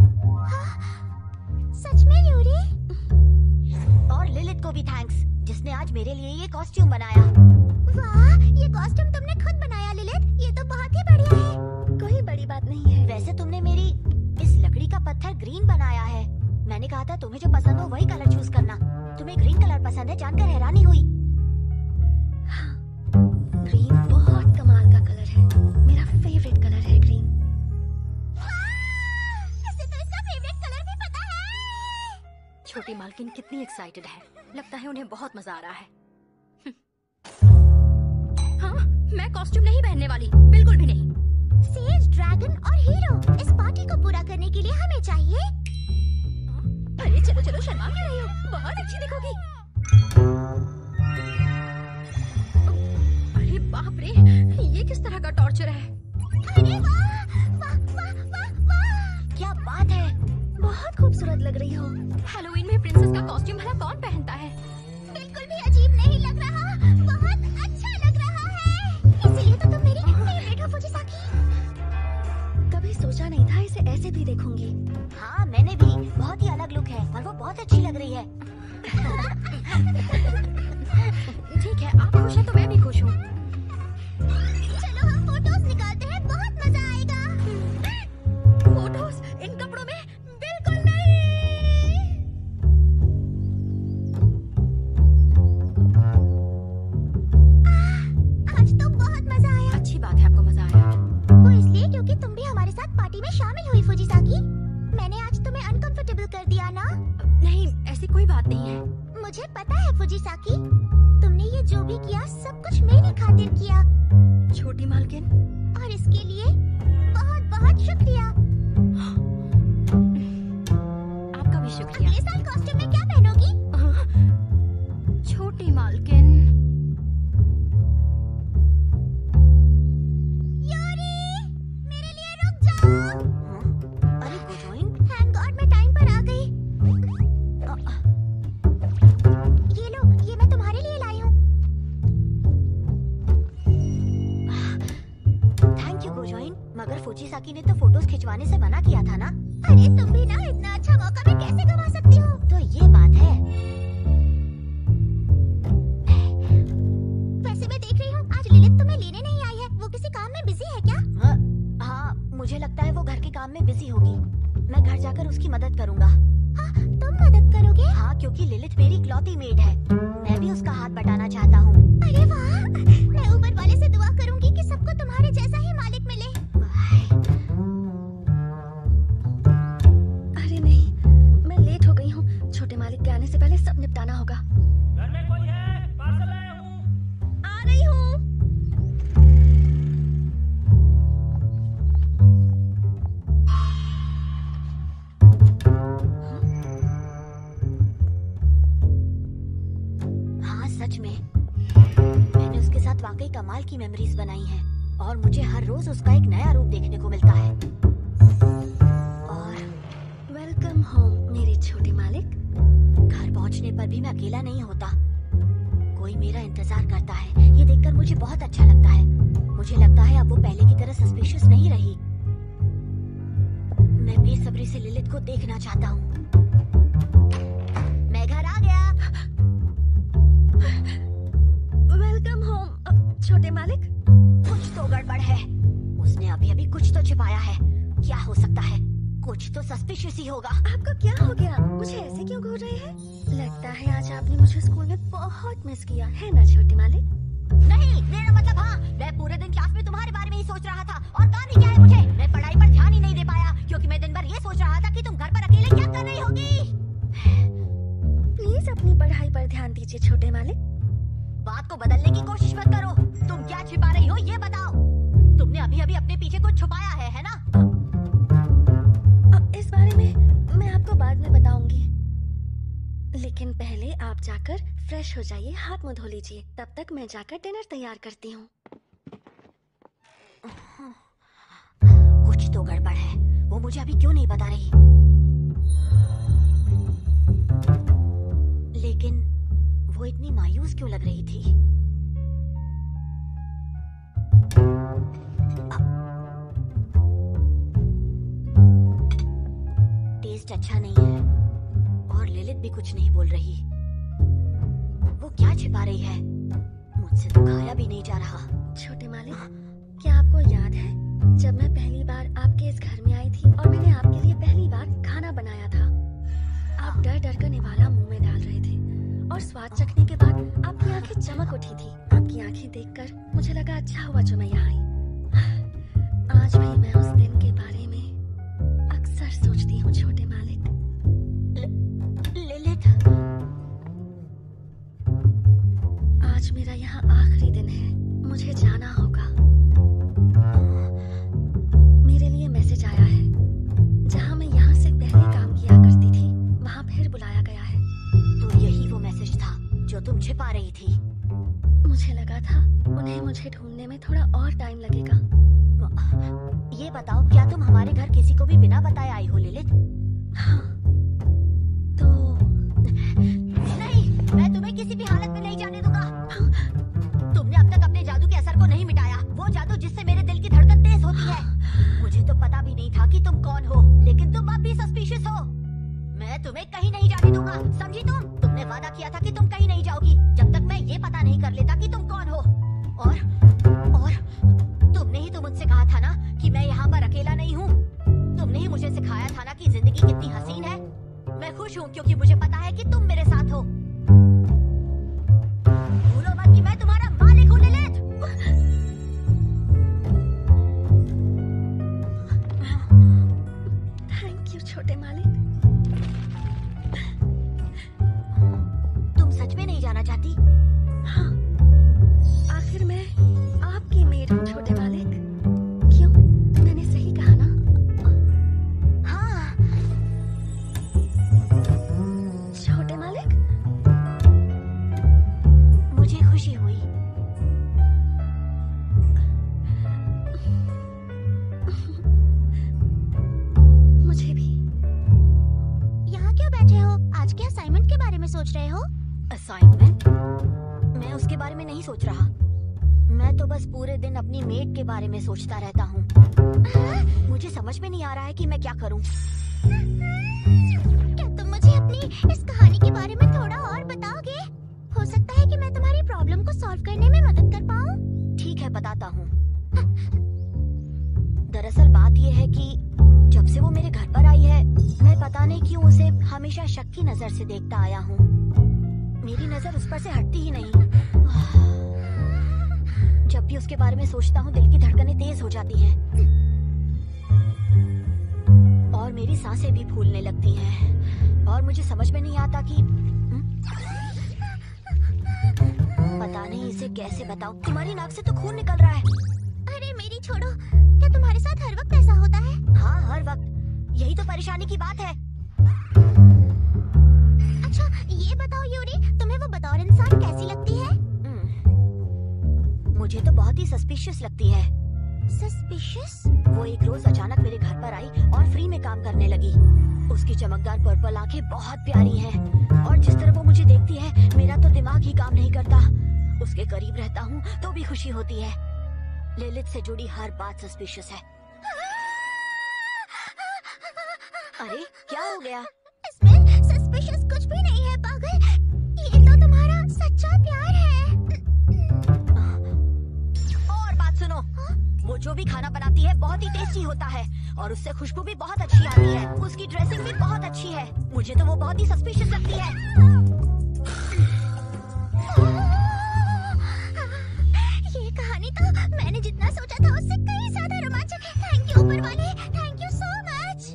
सच में यूरी? और लिलित को भी थैंक्स, जिसने आज मेरे लिए ये कॉस्ट्यूम बनाया। वाह, ये कॉस्ट्यूम तुमने खुद बनाया लिलित। ये तो बहुत ही बढ़िया है। कोई बड़ी बात नहीं है। वैसे तुमने मेरी इस लकड़ी का पत्थर ग्रीन बनाया है। मैंने कहा था तुम्हें जो पसंद हो वही कलर चूज करना। तुम्हें ग्रीन कलर पसंद है जानकर हैरानी हुई। ग्रीन बहुत कमाल का कलर है। मेरा फेवरेट कलर है ग्रीन। इसे तो इसका फेवरेट कलर भी पता है। छोटी मालकिन कितनी एक्साइटेड है। लगता है उन्हें बहुत मजा आ रहा है। हाँ, मैं कॉस्ट्यूम नहीं पहनने वाली, बिल्कुल भी नहीं। सेज, ड्रैगन और हीरो, इस पार्टी को पूरा करने के लिए हमें चाहिए। अरे चलो चलो, शर्मा क्यों रही हो? बहुत अच्छी दिखोगी। अरे बाप रे, ये किस तरह का टॉर्चर है? अरे वाह वाह वाह वाह वाह, क्या बात है, बहुत खूबसूरत लग रही हो। हैलोवीन में प्रिंसेस का कॉस्ट्यूम भला कौन पहनता है? बिल्कुल भी अजीब नहीं लग रहा, बहुत अच्छा लग रहा है। इसीलिए तो तुम मेरी फेवरेट हो फुजिसाकी। कभी सोचा नहीं था इसे ऐसे भी देखूंगी। हाँ मैंने भी। बहुत ही अलग लुक है और वो बहुत अच्छी लग रही है। ठीक है, आप खुश हैं तो मैं भी खुश हूँ। चलो हम फोटोज निकालते हैं, बहुत मजा आएगा। फोटोज इन कपड़ों में? बिल्कुल नहीं। आज तो बहुत मजा आया। अच्छी बात है आपको मजा आया। वो इसलिए क्योंकि तुम भी हमारे साथ पार्टी में शामिल हुई फुजिसाकी। मैंने आज तुम्हें अनकंफर्टेबल कर दिया ना? नहीं, ऐसी कोई बात नहीं है। मुझे पता है फुजिसाकी, तुमने ये जो भी किया सब कुछ मेरी खातिर किया। छोटी मालकिन, और इसके लिए बहुत बहुत शुक्रिया। आपका भी शुक्रिया। अगले साल कॉस्ट्यूम में क्या पहनोगी? छोटी मालकिन, यूरी, मेरे लिए रुक जाओ। अरे गोजोइन, थैंक गॉड मैं टाइम पर आ गई। ये लो, ये मैं तुम्हारे लिए लाई हूँ। Thank you Gojoin. मगर फुजिसाकी ने तो फोटोज खिंचवाने से मना किया था ना? अरे तुम भी ना, इतना अच्छा मौका मैं कैसे गवा सकती हूँ? तो ये बात है। वैसे मैं देख रही हूँ आज लिलित तुम्हें लेने नहीं आई है। वो किसी काम में बिजी है क्या? हाँ, हाँ मुझे लगता है वो घर के काम में बिजी होगी। मैं घर जाकर उसकी मदद करूंगा। हाँ, तुम मदद करोगे? हाँ, क्योंकि लिलित मेरी इकलौती मेड है। मैं भी उसका हाथ बटाना चाहता हूँ। अरे वाह, मैं ऊपर वाले से दुआ करूंगी कि सबको तुम्हारे जैसा ही मालिक मिले। अरे नहीं, मैं लेट हो गई हूँ। छोटे मालिक के आने से पहले सब निपटाना होगा। घर में कोई है? पार्सल लाया हूँ। आ रही हूँ। हाँ सच में मैंने उसके साथ वाकई कमाल की मेमोरीज बनाई हैं और मुझे हर रोज उसका एक नया रूप देखने को मिलता है। और वेलकम होम मेरे छोटे मालिक। घर पहुंचने पर भी मैं अकेला नहीं होता, कोई मेरा इंतजार करता है। ये देखकर मुझे बहुत अच्छा लगता है। मुझे लगता है अब वो पहले की तरह सस्पिशियस नहीं रही। मैं बेसब्री से लिलित को देखना चाहता हूँ। मैं घर आ गया। वेलकम होम छोटे मालिक। कुछ तो गड़बड़ है। उसने अभी अभी कुछ तो छिपाया है। क्या हो सकता है? कुछ तो सस्पिशियस ही होगा। आपको क्या हो गया? मुझे ऐसे क्यों घूर रहे हैं? लगता है आज आपने मुझे स्कूल में बहुत मिस किया है ना छोटे मालिक? नहीं, मेरा मतलब हाँ, मैं पूरे दिन क्लास में तुम्हारे बारे में ही सोच रहा था। और काम ही क्या है मुझे? मैं पढ़ाई पर ध्यान ही नहीं दे पाया क्योंकि मैं दिन भर ये सोच रहा था कि तुम घर पर अकेले क्या कर रही होगी। प्लीज अपनी पढ़ाई पर ध्यान दीजिए छोटे मालिक। बात को बदलने की कोशिश मत करो। तुम क्या छिपा रही हो ये बताओ। तुमने अभी अभी अपने पीछे कुछ छुपाया है, है ना? अब इस बारे में मैं आपको बाद में बताऊंगी, लेकिन पहले आप जाकर फ्रेश हो जाइए, हाथ मुंह धो लीजिए। तब तक मैं जाकर डिनर तैयार करती हूँ। कुछ तो गड़बड़ है। वो मुझे अभी क्यों नहीं बता रही? लेकिन वो इतनी मायूस क्यों लग रही थी? टेस्ट अच्छा नहीं है और लिलित भी कुछ नहीं बोल रही। वो क्या छिपा रही है? मुझसे तो खाया भी नहीं जा रहा। छोटे मालिक, क्या आपको याद है जब मैं पहली बार आपके इस घर में आई थी और मैंने आपके लिए पहली बार खाना बनाया था? आप डर डर कर निवाला मुंह में डाल रहे थे और स्वाद चखने के बाद आपकी आंखें चमक उठी थी। आपकी आंखें देखकर मुझे लगा अच्छा हुआ जो मैं यहाँ आई। आज भी मैं उस दिन के बारे में अक्सर सोचती हूँ छोटे मालिक। लिलित, आज मेरा यहाँ आखिरी दिन है, मुझे जाना होगा। मेरे लिए मैसेज आया है। जहाँ मैं यहाँ से पहले काम किया करती थी वहाँ फिर बुलाया गया है। तो यही वो मैसेज था जो तुम छिपा रही थी। मुझे लगा था उन्हें मुझे ढूंढने में थोड़ा और टाइम लगेगा। ये बताओ, क्या तुम हमारे घर किसी को भी बिना बताए आई हो लिलित? हाँ, तो नहीं, मैं तुम्हें किसी भी हालत में नहीं जाने दूंगा। तुमने अब तक अपने जादू के असर को नहीं मिटाया, वो जादू जिससे मेरे दिल की धड़कन तेज होती है। मुझे तो पता भी नहीं था कि तुम कौन हो, लेकिन तुम अब भी सस्पिशियस हो। मैं तुम्हें कहीं नहीं जाने दूंगा, समझी तुम? तुमने वादा किया था कि तुम कहीं नहीं जाओगी जब तक मैं ये पता नहीं कर लेता कि तुम कौन हो। और और तुमने ही तो मुझसे कहा था ना कि मैं यहाँ पर अकेला नहीं हूँ। तुमने ही मुझे सिखाया था ना कि जिंदगी कितनी हसीन है। मैं खुश हूँ क्योंकि मुझे पता है कि तुम मेरे साथ हो। भूलो मत कि मैं तुम्हारा मालिक हूँ लिलित। थैंक यू छोटे मालिक। तुम सच में नहीं जाना चाहती? हाँ, आखिर मैं आपकी मेड हूँ छोटे मालिक। क्यों, मैंने सही कहा ना? हाँ। छोटे मालिक, मुझे खुशी हुई। मुझे भी। यहाँ क्यों बैठे हो? आज के असाइनमेंट के बारे में सोच रहे हो? असाइनमेंट? मैं उसके बारे में नहीं सोच रहा। मैं तो बस पूरे दिन अपनी मेड के बारे में सोचता रहता हूँ। मुझे समझ में नहीं आ रहा है कि मैं क्या करूँ। क्या तुम मुझे अपनी इस कहानी के बारे में थोड़ा और बताओगे? हो सकता है कि मैं तुम्हारी प्रॉब्लम को सॉल्व करने में मदद कर पाऊँ। ठीक है, बताता हूँ। दरअसल बात यह है कि जब से वो मेरे घर पर आई है, मैं पता नहीं क्यों उसे हमेशा शक की नजर से देखता आया हूँ। मेरी नजर उस पर से हटती ही नहीं। जब भी उसके बारे में सोचता हूँ, दिल की धड़कनें तेज हो जाती हैं और मेरी सांसें भी फूलने लगती हैं और मुझे समझ में नहीं आता कि हुँ? पता नहीं इसे कैसे बताऊं। तुम्हारी नाक से तो खून निकल रहा है। अरे मेरी छोड़ो। क्या तुम्हारे साथ हर वक्त ऐसा होता है? हाँ, हर वक्त। यही तो परेशानी की बात है। अच्छा, ये बताओ यूरी, तुम्हें वो बतौर इंसान कैसी लगती है? बहुत ही सस्पिशियस लगती है। सस्पिशियस? वो एक रोज अचानक मेरे घर पर आई और फ्री में काम करने लगी। उसकी चमकदार पर्पल आंखें बहुत प्यारी हैं और जिस तरह वो मुझे देखती है मेरा तो दिमाग ही काम नहीं करता। उसके करीब रहता हूँ तो भी खुशी होती है। लिलिथ से जुड़ी हर बात सस्पिशियस है। अरे क्या हो गया? इसमें सस्पिशियस कुछ भी नहीं है पागल। ये तो तुम्हारा सच्चा प्यार है। और बात सुनो, वो जो भी खाना बनाती है बहुत ही टेस्टी होता है और उससे खुशबू भी बहुत अच्छी आती है। उसकी ड्रेसिंग भी बहुत अच्छी है। मुझे तो वो बहुत ही सस्पिशियस लगती है। ये कहानी तो मैंने जितना सोचा था उससे कहीं ज्यादा रोमांचक है। थैंक यू ऊपर वाले, थैंक यू सो मच।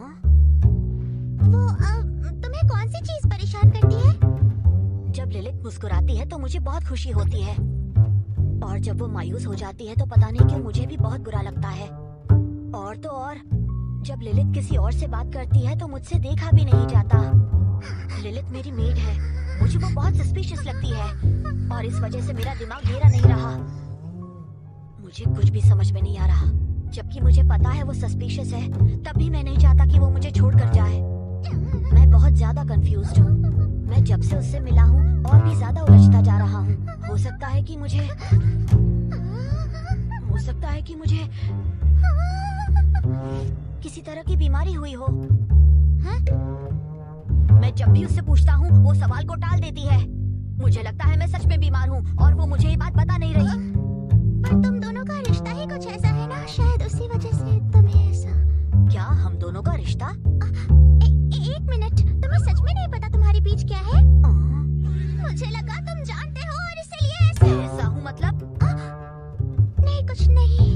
वो अ, तुम्हें कौन सी चीज परेशान करती है? जब लिलिथ मुस्कुराती है तो मुझे बहुत खुशी होती है और जब वो मायूस हो जाती है तो पता नहीं क्यों मुझे भी बहुत बुरा लगता है। और तो और जब लिलिथ किसी और से बात करती है तो मुझसे देखा भी नहीं जाता। लिलिथ मेरी मेड है, मुझे वो बहुत सस्पिशियस लगती है और इस वजह से मेरा दिमाग मेरा नहीं रहा। मुझे कुछ भी समझ में नहीं आ रहा। जबकि मुझे पता है वो सस्पिशियस है, तब भी मैं नहीं चाहता कि वो मुझे छोड़कर जाए। मैं बहुत ज्यादा कंफ्यूज्ड हूँ। मैं जब से उससे मिला हूँ और भी ज्यादा उलझता जा रहा हूँ। हो सकता है कि मुझे हो सकता है कि मुझे किसी तरह की बीमारी हुई हो। हाँ? मैं जब भी उससे पूछता हूँ वो सवाल को टाल देती है। मुझे लगता है मैं सच में बीमार हूँ और वो मुझे ये बात बता नहीं रही। पर तुम दोनों का रिश्ता ही कुछ ऐसा है ना, शायद उसी वजह से तुम्हें ऐसा। क्या हम दोनों का रिश्ता? ए, एक मिनट, तुम्हें सच में नहीं पता तुम्हारे बीच क्या है? आ, मुझे लगा तुम जानते हो और इसलिए ऐसा। ऐसा हूँ मतलब? आ, नहीं कुछ नहीं।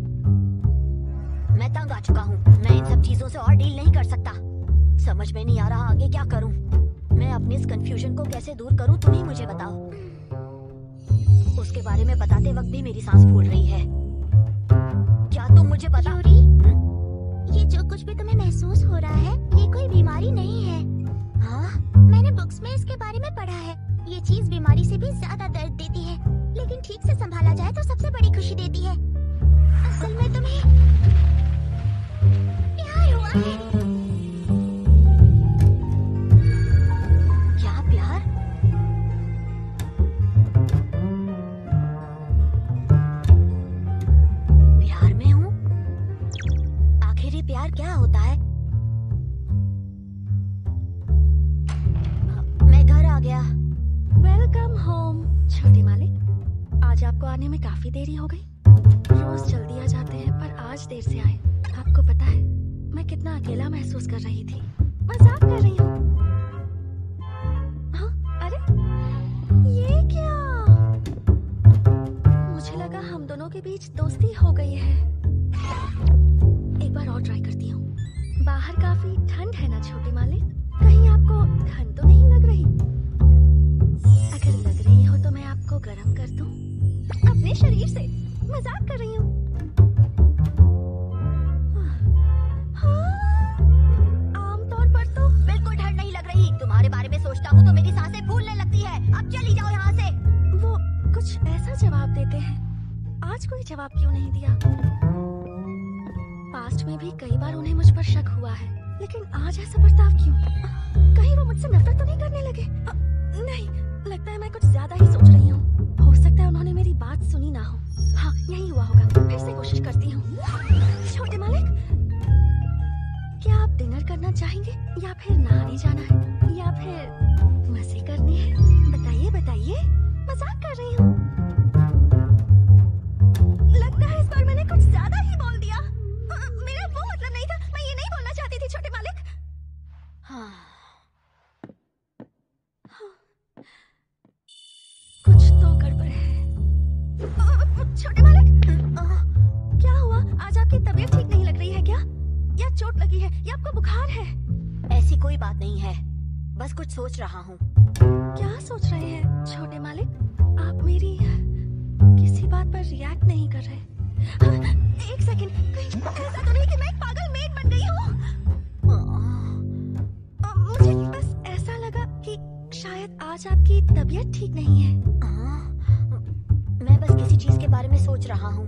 मैं तंग आ चुका हूँ। मैं इन सब चीजों से और डील नहीं कर सकता। समझ में नहीं आ रहा आगे क्या करूँ। मैं अपनी इस कंफ्यूजन को कैसे दूर करूँ, तुम ही मुझे बताओ। उसके बारे में बताते वक्त भी मेरी सांस फूल रही है। क्या तुम मुझे बता? यूरी, ये जो कुछ भी तुम्हें महसूस हो रहा है ये कोई बीमारी नहीं है। हाँ? मैंने बुक्स में इसके बारे में पढ़ा है। ये चीज बीमारी से भी ज्यादा दर्द देती है, लेकिन ठीक से संभाला जाए तो सबसे बड़ी खुशी देती है। असल में तुम्हें प्यार हुआ है। क्या प्यार? प्यार में हूँ? आखिर ये प्यार क्या होता है? मैं घर आ गया। Welcome home. छोटे मालिक, आज आपको आने में काफी देरी हो गई। रोज जल्दी आ जाते हैं पर आज देर से आए। आपको पता है मैं कितना अकेला महसूस कर रही थी। मजाक कर रही हूँ। हाँ? अरे ये क्या? मुझे लगा हम दोनों के बीच दोस्ती हो गई है। एक बार और ट्राई करती हूँ। बाहर काफी ठंड है ना छोटे मालिक? कहीं आपको ठंड तो नहीं लग रही? अगर लग रही हो तो मैं आपको गर्म कर दूं अपने शरीर से। मजाक कर रही हूँ। हाँ, आमतौर पर तो बिल्कुल ठंड नहीं लग रही। तुम्हारे बारे में सोचता हूँ तो मेरी सांसें फूलने लगती है। अब चली जाओ यहाँ से। वो कुछ ऐसा जवाब देते हैं। आज कोई जवाब क्यों नहीं दिया? पास्ट में भी कई बार उन्हें मुझ पर शक हुआ है, लेकिन आज ऐसा बर्ताव क्यों? कहीं वो मुझसे नफरत तो नहीं करने लगे? आ, नहीं, लगता है मैं कुछ ज्यादा ही सोच रही हूँ। हो सकता है उन्होंने मेरी बात सुनी ना हो। हाँ, यही हुआ होगा। फिर से कोशिश करती हूँ। छोटे मालिक, क्या आप डिनर करना चाहेंगे या फिर नहाने जाना है या फिर मजे करने हैं? बताइए बताइए। मजाक कर रही हूँ। लगता है इस बार मैंने कुछ ज्यादा ही बोल दिया। मेरा वो मतलब नहीं था। मैं ये नहीं बोलना चाहती थी छोटे मालिक। हाँ, हाँ। कुछ तो गड़बड़ है। छोटे मालिक, क्या हुआ? आज आपकी तबीयत ठीक नहीं लग रही है क्या? या चोट लगी है या आपको बुखार है? ऐसी कोई बात नहीं है, बस कुछ सोच रहा हूँ। क्या सोच रहे हैं छोटे मालिक? आप मेरी किसी बात पर रिएक्ट नहीं कर रहे। हाँ, एक सेकंड, कहीं ऐसा तो नहीं कि मैं एक पागल मेड बन गई हूँ? मुझे बस ऐसा लगा कि शायद आज आपकी तबीयत ठीक नहीं है। मैं बस किसी चीज के बारे में सोच रहा हूँ।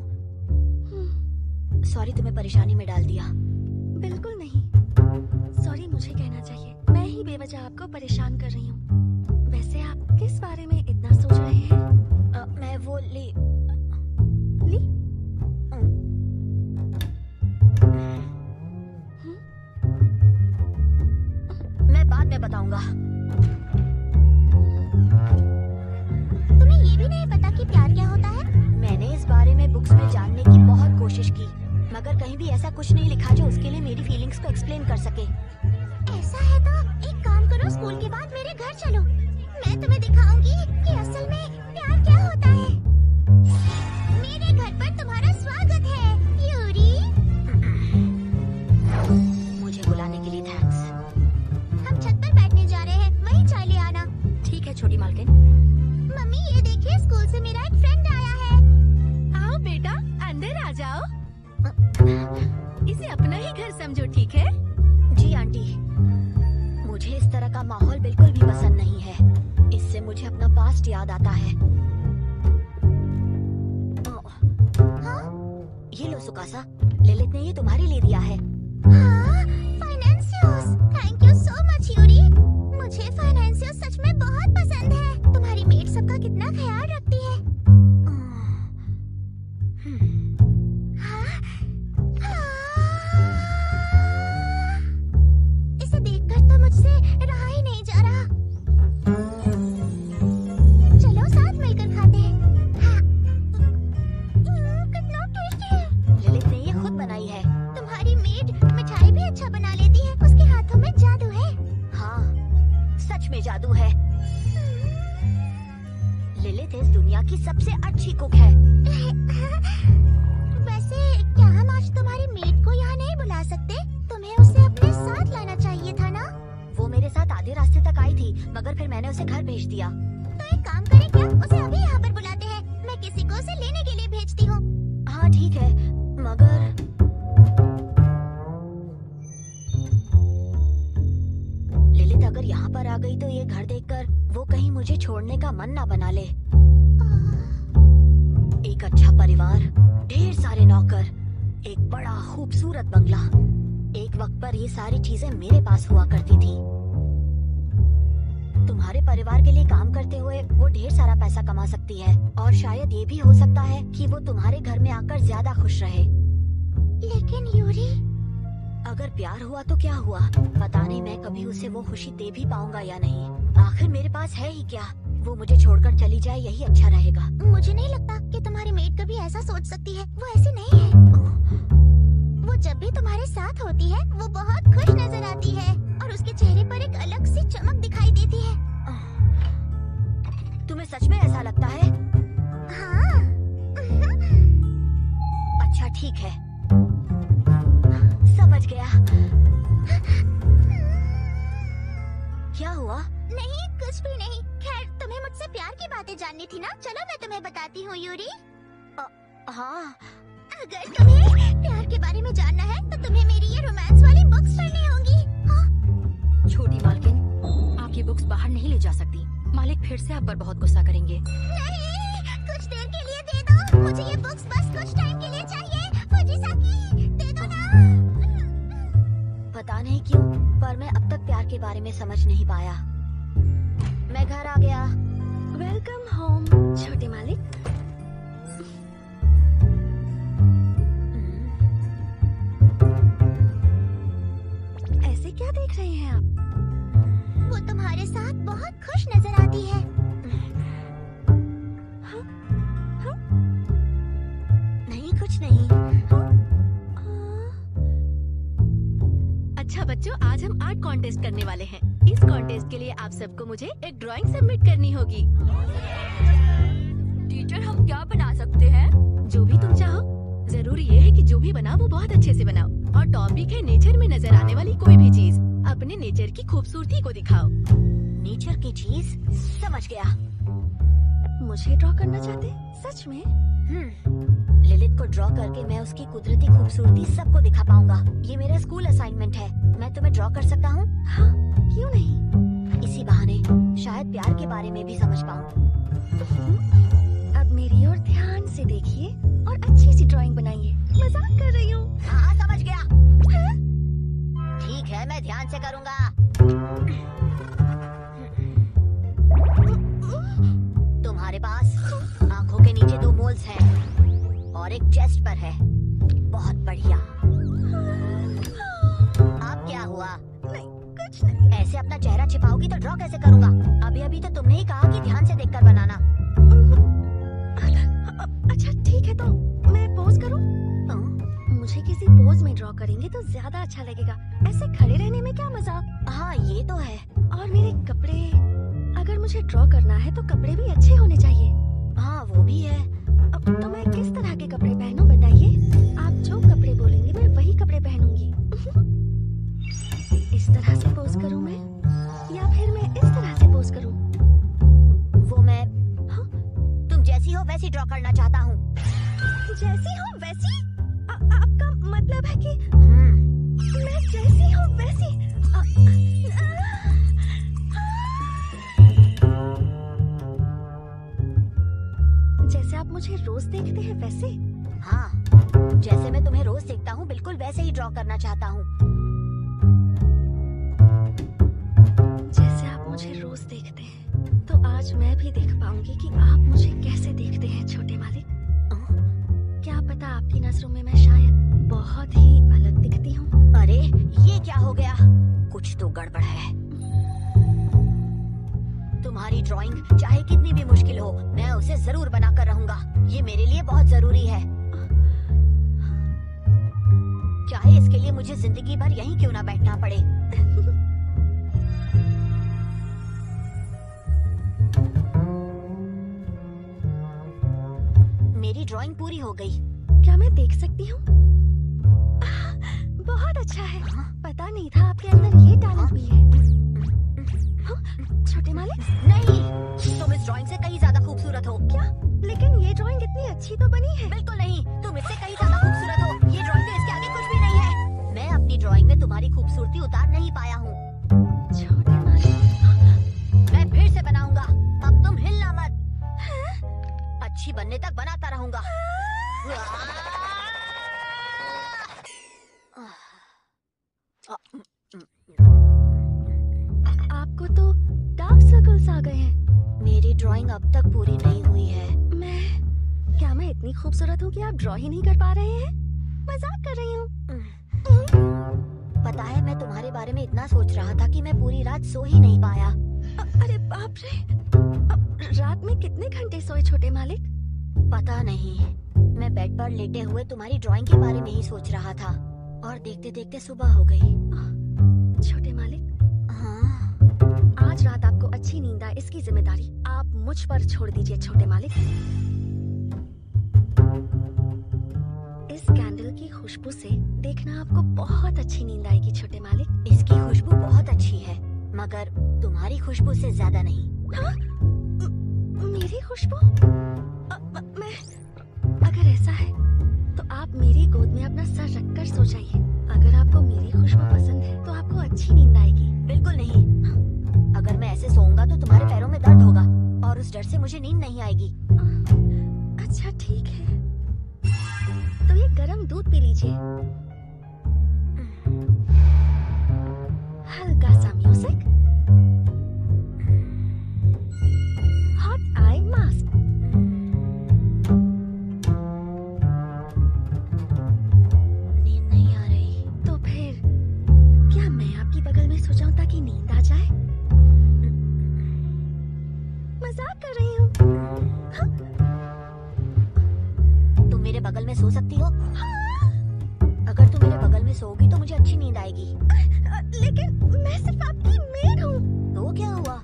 सॉरी तुम्हें परेशानी में डाल दिया। बिल्कुल नहीं, सॉरी मुझे कहना चाहिए। मैं ही बेवजह आपको परेशान कर रही हूँ। वैसे आप किस बारे में इतना सोच रहे हैं? आ, मैं वो ली ली? मैं बाद में बताऊंगा। तुम्हें ये भी नहीं पता कि प्यार क्या होता है? मैंने इस बारे में बुक्स में जानने की बहुत कोशिश की, मगर कहीं भी ऐसा कुछ नहीं लिखा जो उसके लिए मेरी फीलिंग्स को एक्सप्लेन कर सके। ऐसा है तो एक काम करो, स्कूल के बाद मेरे घर चलो। मैं तुम्हें दिखाऊंगी कि असल में प्यार क्या होता है। मेरे घर पर तुम्हारा स्वागत है, यूरी। मुझे बुलाने के लिए थैंक्स। हम छत पर बैठने जा रहे हैं, वहीं चाय ले आना। ठीक है छोटी मालकिन। मम्मी ये देखिए, स्कूल से मेरा एक फ्रेंड आया है। आओ बेटा, अंदर आ जाओ। इसे अपना ही घर समझो, ठीक है? जी आंटी, मुझे इस तरह का माहौल बिल्कुल भी पसंद नहीं है। इससे मुझे अपना पास्ट याद आता है। हाँ? ये लो सुकासा, ललित ने ये तुम्हारे लिए दिया है। हाँ, फाइनेंसियोस। Thank you so much Yuri. मुझे फाइनेंसियोस सच में बहुत पसंद है। तुम्हारी मेड सबका कितना ख्याल रखती है। हाँ? इसे देखकर तो मुझसे रहा ही नहीं जा रहा। चलो साथ मिलकर खाते हैं। हाँ। कितना टेस्टी है। ललित ने ये खुद बनाई है। तुम्हारी मेड मिठाई भी अच्छा बना लेती है। उसके हाथों में जादू है। हाँ, सच में जादू है। ललित इस दुनिया की सबसे अच्छी कुक है। वैसे क्या हम आज तुम्हारी मेड को यहाँ नहीं बुला सकते? तुम्हें उसे अपने साथ लाना चाहिए था ना? वो मेरे साथ आधे रास्ते तक आई थी, मगर फिर मैंने उसे घर भेज दिया। तो एक काम करें क्या, उसे अभी यहाँ पर बुलाते हैं। मैं किसी को उसे लेने के लिए भेजती हूँ। हाँ ठीक है, मगर ललित अगर यहाँ पर आ गई तो ये घर देखकर वो कहीं मुझे छोड़ने का मन ना बना ले। एक अच्छा परिवार, ढेर सारे नौकर, एक बड़ा खूबसूरत बंगला। एक वक्त पर ये सारी चीजें मेरे पास हुआ करती थी। तुम्हारे परिवार के लिए काम करते हुए वो ढेर सारा पैसा कमा सकती है, और शायद ये भी हो सकता है कि वो तुम्हारे घर में आकर ज्यादा खुश रहे। लेकिन यूरी, अगर प्यार हुआ तो क्या हुआ, पता नहीं मैं कभी उसे वो खुशी दे भी पाऊंगा या नहीं। आखिर मेरे पास है ही क्या। वो मुझे छोड़कर चली जाए यही अच्छा रहेगा। मुझे नहीं लगता कि तुम्हारी मेड कभी ऐसा सोच सकती है। वो ऐसी नहीं है। वो जब भी तुम्हारे साथ होती है वो बहुत खुश नजर आती है, और उसके चेहरे पर एक अलग सी चमक दिखाई देती है। तुम्हें सच में ऐसा लगता है? हाँ। अच्छा ठीक है, समझ गया। क्या हुआ? नहीं, कुछ भी नहीं। खैर, तुम्हें मुझसे प्यार की बातें जाननी थी ना? चलो मैं तुम्हें बताती हूँ यूरी। हाँ। अगर तुम्हें प्यार के बारे में जानना है तो तुम्हें मेरी ये रोमांस वाली बुक्स पढ़नी होंगी। हाँ? छोटी मालकिन, आप ये बुक्स बाहर नहीं ले जा सकती। मालिक फिर से आप पर बहुत गुस्सा करेंगे। नहीं, कुछ देर के लिए दे दो। मुझे ये बुक्स बस कुछ टाइम के लिए चाहिए। फुजिसाकी, दे दो ना। पता नहीं क्यों, पर मैं अब तक प्यार के बारे में समझ नहीं पाया। मैं घर आ गया। वेलकम होम छोटे मालिक। ऐसे क्या देख रहे हैं आप? वो तुम्हारे साथ बहुत खुश नजर आती है। हाँ? हाँ? नहीं, कुछ नहीं। अच्छा बच्चों, आज हम आर्ट कॉन्टेस्ट करने वाले हैं। इस कॉन्टेस्ट के लिए आप सबको मुझे एक ड्राइंग सबमिट करनी होगी। टीचर, हम क्या बना सकते हैं? जो भी तुम चाहो। जरूरी ये है कि जो भी बनाओ वो बहुत अच्छे से बनाओ, और टॉपिक है नेचर में नजर आने वाली कोई भी चीज। अपने नेचर की खूबसूरती को दिखाओ। नेचर की चीज? समझ गया। मुझे ड्रॉ करना चाहते? सच में? हम्म, लिलित को ड्रॉ करके मैं उसकी कुदरती खूबसूरती सबको दिखा पाऊंगा। ये मेरा स्कूल असाइनमेंट है। मैं तुम्हें ड्रॉ कर सकता हूँ? हाँ, क्यों नहीं? इसी बहाने शायद प्यार के बारे में भी समझ पाऊँ। अब मेरी ओर और ध्यान से देखिए और अच्छी सी ड्राइंग बनाइए। मजाक कर रही हूँ। हाँ समझ गया। ठीक है, मैं ध्यान से करूँगा। तुम्हारे पास आंखों के नीचे दो मोल्स हैं और एक चेस्ट पर है। बहुत बढ़िया। अब क्या हुआ? नहीं, कुछ नहीं। ऐसे अपना चेहरा छिपाओगी तो ड्रॉ कैसे करूँगा? अभी अभी तो तुमने ही कहा कि ध्यान से देखकर बनाना। अच्छा ठीक है, तो मैं पोज करूँ? मुझे किसी पोज में ड्रॉ करेंगे तो ज्यादा अच्छा लगेगा। ऐसे खड़े रहने में क्या मजा। हाँ ये तो है। और मेरे कपड़े, अगर मुझे ड्रॉ करना है तो कपड़े भी अच्छे होने चाहिए। हाँ वो भी है। अब तो मैं किस तरह के कपड़े पहनूं बताइए? आप जो कपड़े बोलेंगे मैं वही कपड़े पहनूंगी। इस तरह से पोज करूं मैं, या फिर मैं इस तरह से पोज करूं? वो मैं हाँ? तुम जैसी हो वैसी ड्रॉ करना चाहता हूँ। जैसी हो वैसी? आ, आपका मतलब है कि हम्म। मैं जैसी हूँ वैसी? आ, जैसे आप मुझे रोज देखते हैं वैसे? हाँ, जैसे मैं तुम्हें रोज देखता हूँ बिल्कुल वैसे ही ड्रॉ करना चाहता हूँ। जैसे आप मुझे रोज देखते हैं तो आज मैं भी देख पाऊंगी कि आप मुझे कैसे देखते हैं छोटे मालिक। क्या पता आपकी नजरों में मैं शायद बहुत ही अलग दिखती हूँ। अरे ये क्या हो गया? कुछ तो गड़बड़ है। तुम्हारी ड्राइंग चाहे कितनी भी मुश्किल हो, मैं उसे जरूर बनाकर रहूंगा। ये मेरे लिए बहुत जरूरी है। चाहे इसके लिए मुझे जिंदगी भर यहीं क्यों ना बैठना पड़े। मेरी ड्राइंग पूरी हो गई। क्या मैं देख सकती हूँ? बहुत अच्छा है। पता नहीं था आपके अंदर ये टैलेंट भी है। हाँ, छोटे मालिक? नहीं, तुम इस ड्राइंग से कहीं ज्यादा खूबसूरत हो। क्या? लेकिन ये ड्राइंग इतनी अच्छी तो बनी है। बिल्कुल नहीं, तुम इससे कहीं ज्यादा खूबसूरत हो। ये ड्राइंग तो इसके आगे कुछ भी नहीं है। मैं अपनी ड्राइंग में तुम्हारी खूबसूरती उतार नहीं पाया हूँ। छोटे मालिक, मैं फिर से बनाऊंगा। अब तुम हिलना मत। अच्छी बनने तक बनाता रहूंगा। आपको तो डार्क सर्कल्स आ गए हैं। मेरी ड्राइंग अब तक पूरी नहीं हुई है। मैं क्या मैं इतनी खूबसूरत हूँ कि आप ड्रॉ ही नहीं कर पा रहे हैं? मजाक कर रही हूँ। पता है, मैं तुम्हारे बारे में इतना सोच रहा था कि मैं पूरी रात सो ही नहीं पाया। अरे बाप रे, अब रात में कितने घंटे सोए छोटे मालिक? पता नहीं, मैं बेड पर लेटे हुए तुम्हारी ड्राइंग के बारे में ही सोच रहा था और देखते देखते सुबह हो गई। छोटे मालिक, हाँ? आज रात आपको अच्छी नींद आए इसकी जिम्मेदारी आप मुझ पर छोड़ दीजिए छोटे मालिक। इस कैंडल की खुशबू से देखना आपको बहुत अच्छी नींद आएगी छोटे मालिक। इसकी खुशबू बहुत अच्छी है, मगर तुम्हारी खुशबू से ज्यादा नहीं। हाँ? मेरी खुशबू? मैं अगर ऐसा है तो आप मेरी गोद में अपना सर रखकर सो जाइए। अगर आपको मेरी खुशबू पसंद है तो आपको अच्छी नींद आएगी। बिल्कुल नहीं। अगर मैं ऐसे सोऊंगा तो तुम्हारे पैरों में दर्द होगा और उस डर से मुझे नींद नहीं आएगी। अच्छा ठीक है, तो ये गर्म दूध पी लीजिए। हल्का सा म्यूजिक, हॉट आई मास्क। नींद नहीं आ रही। तो फिर क्या मैं आपकी बगल में सो जाऊं ताकि नींद आ जाए? मजाक कर रही हूँ। हाँ? तुम मेरे बगल में सो सकती हो? अगर तुम मेरे बगल में सोओगी तो मुझे अच्छी नींद आएगी। लेकिन मैं सिर्फ आपकी मेड हूँ। तो क्या हुआ?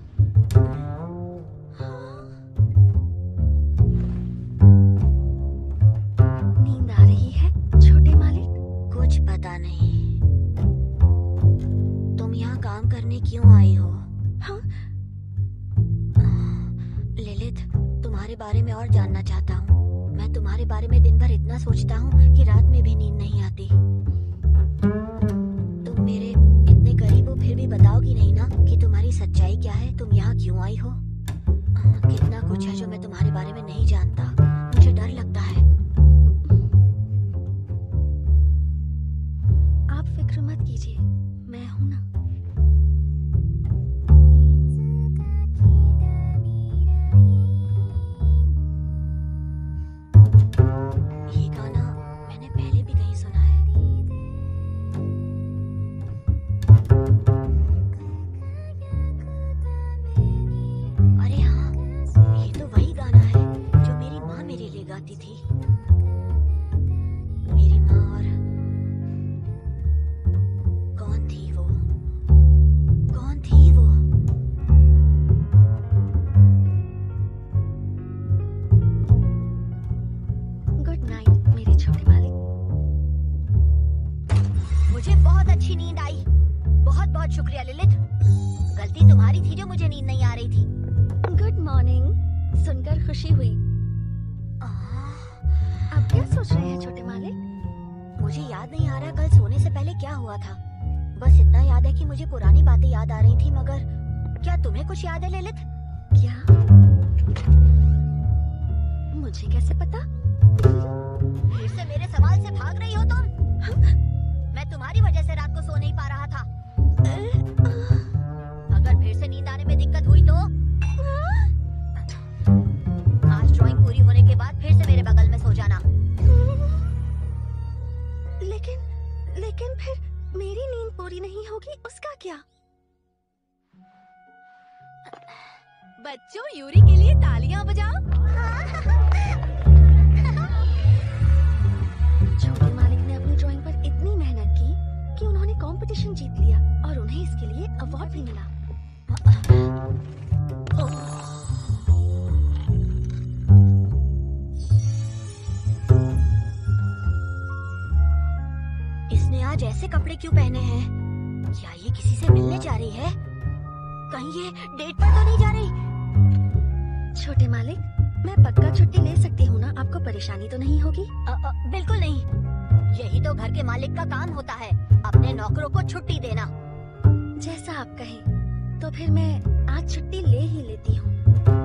नींद आ रही है छोटे मालिक? कुछ पता नहीं। तुम यहाँ काम करने क्यों आई हो? हाँ? लिलिथ, तुम्हारे बारे में और जानना चाहता हूँ। मैं तुम्हारे बारे में दिन भर इतना सोचता हूँ कि रात में भी नींद नहीं आती। तुम मेरे इतने करीब हो फिर भी बताओगी नहीं ना कि तुम्हारी सच्चाई क्या है? तुम यहाँ क्यों आई हो? कितना कुछ है जो मैं तुम्हारे बारे में नहीं जानता। मुझे अच्छी नींद आई। बहुत बहुत शुक्रिया लिलित, गलती तुम्हारी थी जो मुझे नींद नहीं आ रही थी। गुड मॉर्निंग, सुनकर खुशी हुई। आप क्या सोच रहे हैं छोटे मालिक? मुझे याद नहीं आ रहा कल सोने से पहले क्या हुआ था। बस इतना याद है कि मुझे पुरानी बातें याद आ रही थी, मगर क्या तुम्हें कुछ याद है लिलित? क्या? मुझे कैसे पता? फिर से मेरे सवाल से भाग रही हो तुम? मैं तुम्हारी वजह से रात को सो नहीं पा रहा था। अगर फिर से नींद आने में दिक्कत हुई तो आज ड्राइंग पूरी होने के बाद फिर से मेरे बगल में सो जाना। लेकिन लेकिन फिर मेरी नींद पूरी नहीं होगी, उसका क्या? बच्चों, यूरी के लिए तालियां बजाओ। छोटे मालिक ने अपनी ड्राइंग पर इतनी मेहनत की कि उन्होंने कंपटीशन जीत लिया और उन्हें इसके लिए अवार्ड भी मिला। इसने आज ऐसे कपड़े क्यों पहने हैं? क्या ये किसी से मिलने जा रही है? कहीं ये डेट पर तो नहीं जा रही? छोटे मालिक, मैं पक्का छुट्टी ले सकती हूँ ना? आपको परेशानी तो नहीं होगी? अ, अ, बिल्कुल नहीं। यही तो घर के मालिक का काम होता है, अपने नौकरों को छुट्टी देना। जैसा आप कहें। तो फिर मैं आज छुट्टी ले ही लेती हूँ।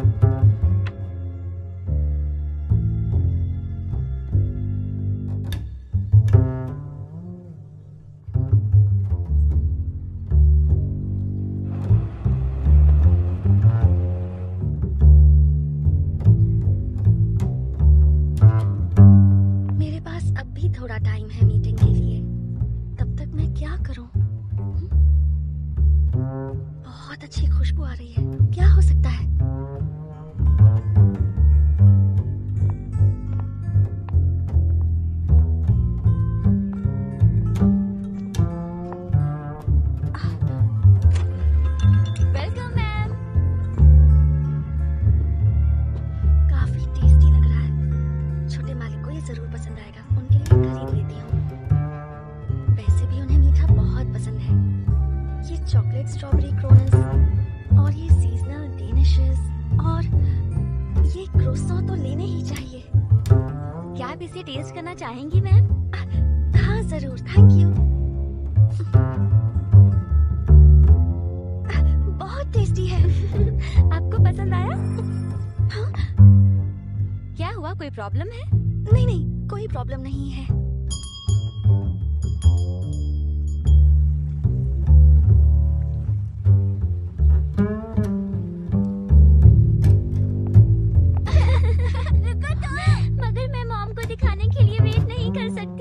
मेरे पास अब भी थोड़ा टाइम है मीटिंग के लिए। तब तक मैं क्या करूं? बहुत अच्छी खुशबू आ रही है। क्या हो सकता है? Welcome ma'am. काफी टेस्टी लग रहा है। छोटे मालिक को ये जरूर पसंद आएगा। उनके लिए खरीद लेती हूँ। वैसे भी उन्हें मीठा बहुत पसंद है। ये चॉकलेट स्ट्रॉबेरी क्रोनस और ये सीजनल डेनिशेस और ये क्रोसॉ तो लेने ही चाहिए। क्या आप इसे टेस्ट करना चाहेंगी मैम? हाँ जरूर, थैंक यू। बहुत टेस्टी है। आपको पसंद आया? हाँ? क्या हुआ, कोई प्रॉब्लम है? नहीं नहीं, कोई प्रॉब्लम नहीं है। रुको तो, मगर मैं मॉम को दिखाने के लिए वेट नहीं कर सकती।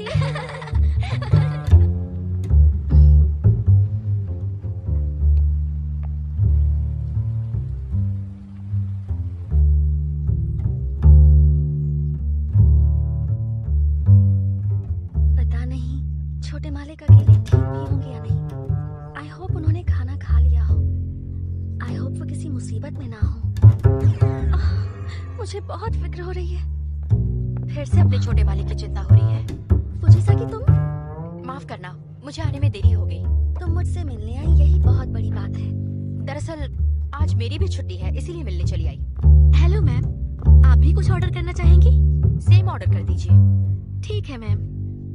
पता नहीं छोटे मालिक अकेले ठीक भी होंगे या नहीं। आई होप उन्होंने खाना खा लिया हो। आई होप वो किसी मुसीबत में ना हो। आह, मुझे बहुत फिक्र हो रही है। फिर से अपने छोटे मालिक की चिंता हो रही है। फुजीसा की तुम माफ करना, मुझे आने में देरी हो गई। तुम मुझसे मिलने आई, यही बहुत बड़ी बात है। दरअसल आज मेरी भी छुट्टी है, इसीलिए मिलने चली आई। हेलो मैम, आप भी कुछ ऑर्डर करना चाहेंगी? सेम ऑर्डर कर दीजिए। ठीक है मैम।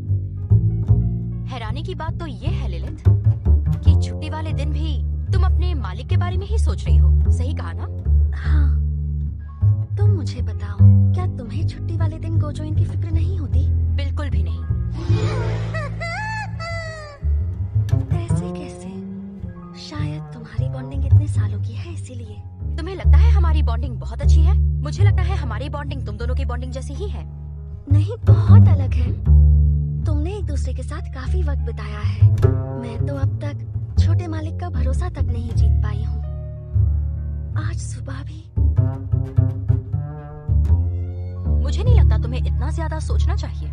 हैरानी की बात तो ये है लिलित कि छुट्टी वाले दिन भी तुम अपने मालिक के बारे में ही सोच रही हो। सही कहा ना? हाँ, तुम मुझे बताओ, क्या तुम्हें छुट्टी वाले दिन गोजोइन की फिक्र नहीं होती? बिल्कुल भी नहीं। ऐसे कैसे? शायद तुम्हारी बॉन्डिंग इतने सालों की है इसीलिए। तुम्हें लगता है हमारी बॉन्डिंग बहुत अच्छी है? मुझे लगता है हमारी बॉन्डिंग तुम दोनों की बॉन्डिंग जैसी ही है। नहीं, बहुत अलग है। तुमने एक दूसरे के साथ काफी वक्त बिताया है। मैं तो अब तक छोटे मालिक का भरोसा तक नहीं जीत पाई हूँ। आज सुबह भी। मुझे नहीं लगता तुम्हें इतना ज्यादा सोचना चाहिए।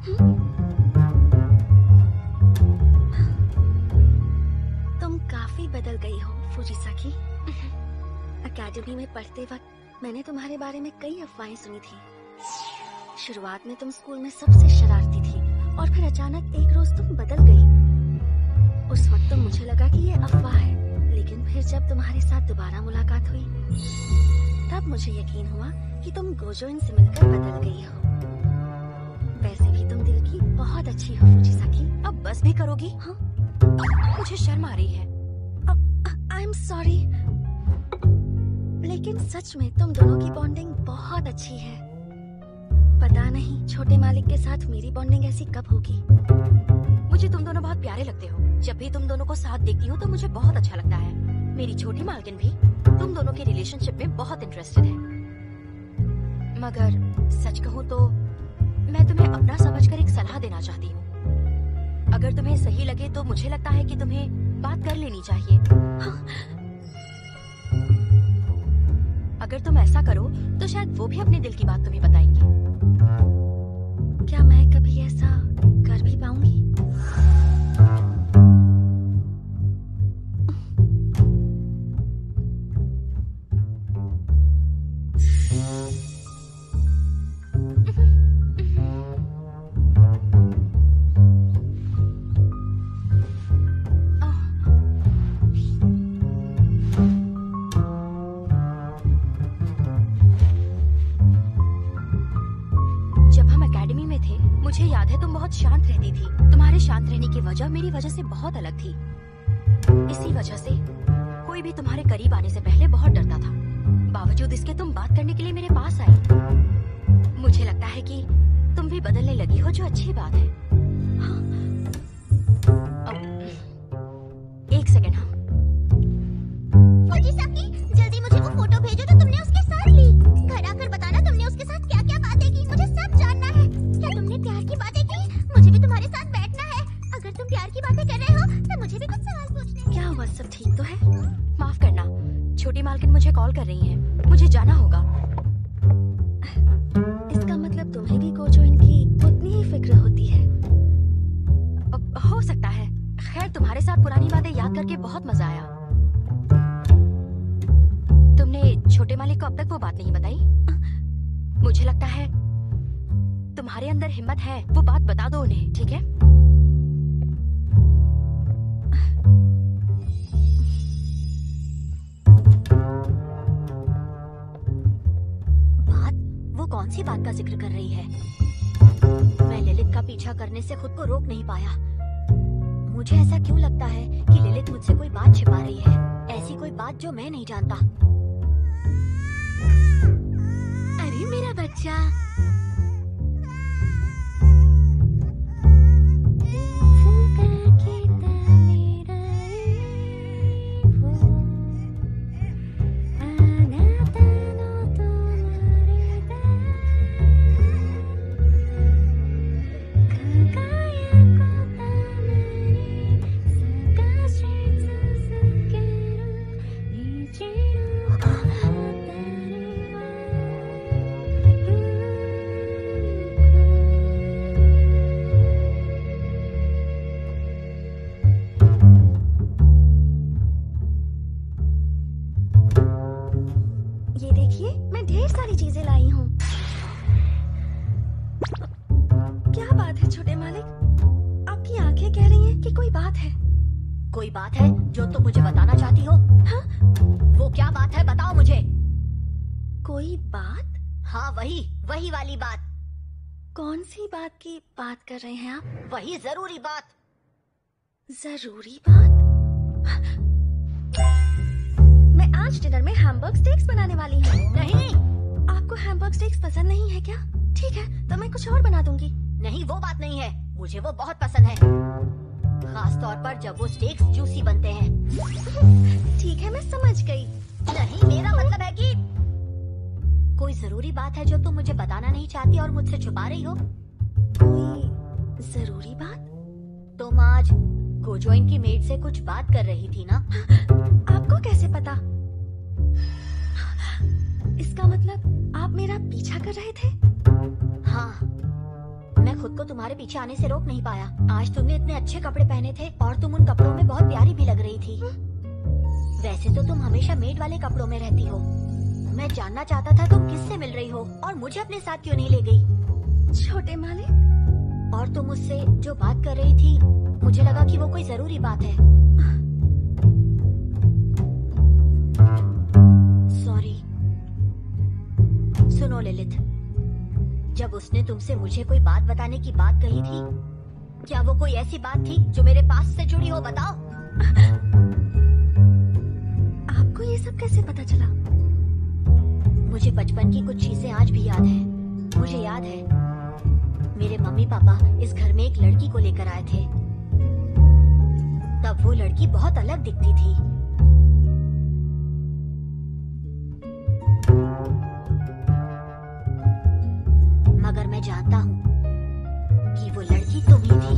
तुम काफी बदल गई हो फुजीसाकी। एकेडमी में पढ़ते वक्त मैंने तुम्हारे बारे में कई अफवाहें सुनी थी। शुरुआत में तुम स्कूल में सबसे शरारती थी और फिर अचानक एक रोज तुम बदल गई। उस वक्त तो मुझे लगा कि ये अफवाह है, लेकिन फिर जब तुम्हारे साथ दोबारा मुलाकात हुई तब मुझे यकीन हुआ कि तुम गोजोइन से मिलकर बदल गई हो। वैसे भी तुम दिल की बहुत अच्छी हो फुजिसाकी। अब बस भी करोगी? हाँ? मुझे शर्म आ रही है। आई एम सॉरी, लेकिन सच में तुम दोनों की बॉन्डिंग बहुत अच्छी है। पता नहीं छोटे मालिक के साथ मेरी बॉन्डिंग ऐसी कब होगी। मुझे तुम दोनों बहुत प्यारे लगते हो। जब भी तुम दोनों को साथ देखती हूँ तो मुझे बहुत अच्छा लगता है। मेरी छोटी मालकिन भी तुम दोनों के रिलेशनशिप में बहुत इंटरेस्टेड है। मगर सच कहूँ तो मैं तुम्हें अपना समझकर एक सलाह देना चाहती हूँ। अगर तुम्हें सही लगे तो मुझे लगता है कि तुम्हें बात कर लेनी चाहिए। हाँ। अगर तुम ऐसा करो तो शायद वो भी अपने दिल की बात तुम्हें बताएंगे। क्या मैं कभी ऐसा कर भी पाऊंगी? मुझे याद है तुम बहुत शांत रहती थी। तुम्हारे शांत रहने की वजह मेरी वजह से बहुत अलग थी। इसी वजह से कोई भी तुम्हारे करीब आने से पहले बहुत डरता था। बावजूद इसके तुम बात करने के लिए मेरे पास आई। मुझे लगता है कि तुम भी बदलने लगी हो, जो अच्छी बात है। हाँ। एक सेकेंड। हाँ फुजिसाकी, जल्दी मुझे वो फोटो भेजो जो तुमने उसके साथ ली। घर आकर बताना तुमने उसके साथ क्या क्या बातें की। मुझे सब जानना है। क्या तुमने प्यार की बातें की? मुझे भी तुम्हारे साथ बैठना है। अगर तुम प्यार की बातें कर रहे हो तो मुझे भी कुछ सवाल पूछने हैं। क्या हुआ, सब ठीक तो है? माफ करना, छोटी मालकिन मुझे कॉल कर रही है। मुझे जाना होगा। इसका मतलब तुम्हें भी गोजोइन की उतनी ही फिक्र होती है? हो सकता है। खैर, तुम्हारे साथ पुरानी बातें याद करके बहुत मजा आया। तुमने छोटे मालिक को अब तक वो बात नहीं बताई? मुझे लगता है तुम्हारे अंदर हिम्मत है, वो बात बता दो उन्हें, ठीक है? बात? वो कौन सी बात का जिक्र कर रही है? मैं लिलित का पीछा करने से खुद को रोक नहीं पाया। मुझे ऐसा क्यों लगता है कि लिलित मुझसे कोई बात छिपा रही है, ऐसी कोई बात जो मैं नहीं जानता। अरे मेरा बच्चा, कोई बात है जो तुम मुझे बताना चाहती हो? हाँ? वो क्या बात है, बताओ मुझे। कोई बात? हाँ, वही वही वाली बात। कौन सी बात की बात कर रहे हैं आप? वही जरूरी बात। जरूरी बात? मैं आज डिनर में हैमबर्ग स्टेक्स बनाने वाली हूँ। नहीं। आपको हैमबर्ग स्टेक्स पसंद नहीं है क्या? ठीक है, तो मैं कुछ और बना दूंगी। नहीं, वो बात नहीं है। मुझे वो बहुत पसंद है, खास तौर पर जब वो स्टेक्स जूसी बनते हैं। ठीक है, मैं समझ गई। नहीं, मेरा मतलब है कि कोई जरूरी बात है जो तुम मुझे बताना नहीं चाहती और मुझसे छुपा रही हो। कोई जरूरी बात? तुम आज गोजोइन की मेड से कुछ बात कर रही थी ना? आपको कैसे पता? इसका मतलब आप मेरा पीछा कर रहे थे? हाँ, मैं खुद को तुम्हारे पीछे आने से रोक नहीं पाया। आज तुमने इतने अच्छे कपड़े पहने थे और तुम उन कपड़ों में बहुत प्यारी भी लग रही थी। वैसे तो तुम हमेशा मेड वाले कपड़ों में रहती हो। मैं जानना चाहता था तुम किससे मिल रही हो और मुझे अपने साथ क्यों नहीं ले गई? छोटे मालिक। और तुम मुझसे जो बात कर रही थी मुझे लगा कि वो कोई जरूरी बात है। सॉरी। सुनो ललित, जब उसने तुमसे मुझे कोई बात बताने की बात कही थी, क्या वो कोई ऐसी बात थी जो मेरे पास से जुड़ी हो? बताओ। आपको ये सब कैसे पता चला? मुझे बचपन की कुछ चीजें आज भी याद है। मुझे याद है मेरे मम्मी पापा इस घर में एक लड़की को लेकर आए थे। तब वो लड़की बहुत अलग दिखती थी। मगर मैं जानता हूँ कि वो लड़की तुम ही थी।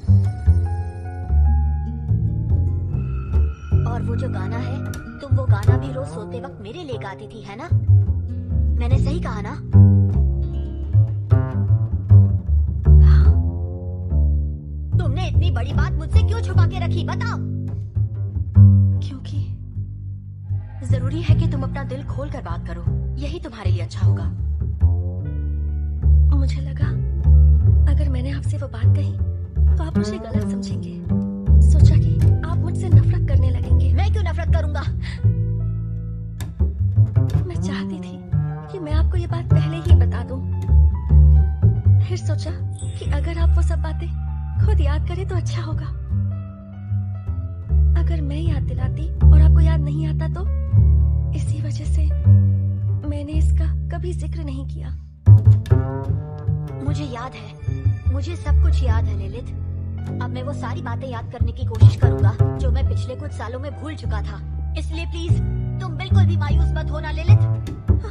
और वो जो गाना है, तुम वो गाना भी रोज सोते वक्त मेरे लिए गाती थी, है ना? मैंने सही कहा ना? तुमने इतनी बड़ी बात मुझसे क्यों छुपा के रखी? बताओ। क्योंकि जरूरी है कि तुम अपना दिल खोल कर बात करो, यही तुम्हारे लिए अच्छा होगा। मुझे लगा अगर मैंने आपसे वो बात कही तो आप मुझे गलत समझेंगे। सोचा कि आप मुझसे नफरत करने लगेंगे। मैं क्यों नफरत करूंगा? मैं चाहती थी कि मैं आपको ये बात पहले ही बता दूं। फिर सोचा कि अगर आप वो सब बातें खुद याद करें तो अच्छा होगा। अगर मैं याद दिलाती और आपको याद नहीं आता तो इसी वजह से मैंने इसका कभी जिक्र नहीं किया। मुझे याद है, मुझे सब कुछ याद है ललित। अब मैं वो सारी बातें याद करने की कोशिश करूंगा जो मैं पिछले कुछ सालों में भूल चुका था। इसलिए प्लीज तुम बिल्कुल भी मायूस मत होना ललित।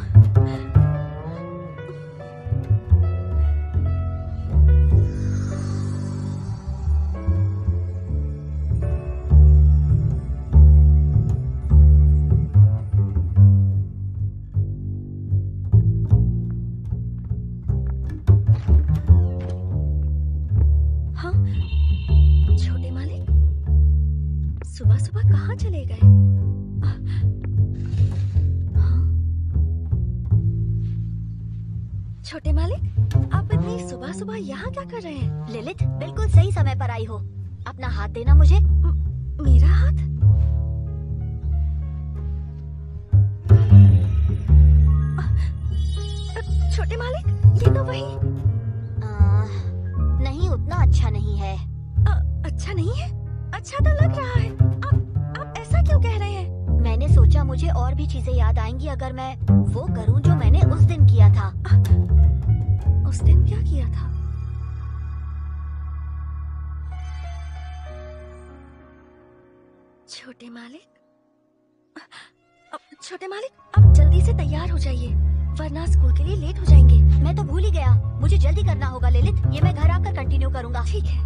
सुबह सुबह कहाँ चले गए? छोटे मालिक, आप इतनी सुबह सुबह यहाँ क्या कर रहे हैं? ललित, बिल्कुल सही समय पर आई हो। अपना हाथ देना मुझे। म, मेरा हाथ? छोटे मालिक, ये तो वही। आ, नहीं, उतना अच्छा नहीं है। आ, अच्छा नहीं है? अच्छा तो लग रहा है। आप आप ऐसा क्यों कह रहे हैं? मैंने सोचा मुझे और भी चीजें याद आएंगी अगर मैं वो करूं जो मैंने उस दिन किया था। आ, उस दिन क्या किया था? छोटे मालिक, छोटे मालिक, आप जल्दी से तैयार हो जाइए वरना स्कूल के लिए लेट हो जाएंगे। मैं तो भूल ही गया, मुझे जल्दी करना होगा ललित। ये मैं घर आकर कंटिन्यू करूंगा। ठीक है।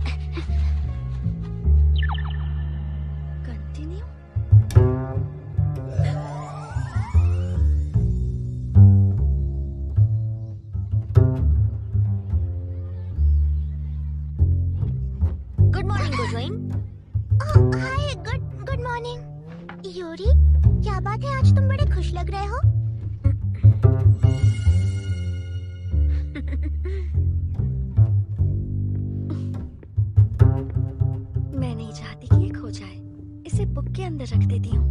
Continue? Good morning Gojoin. Oh hi, good good morning. Yuri, क्या बात है, आज तुम बड़े खुश लग रहे हो? मैं नहीं चाहती कि ये खो जाए। इसे बुक के अंदर रख देती हूँ।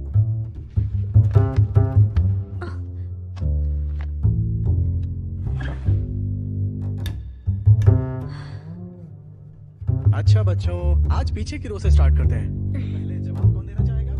अच्छा बच्चों, आज पीछे की रो से स्टार्ट करते हैं। पहले जवाब कौन देना चाहेगा?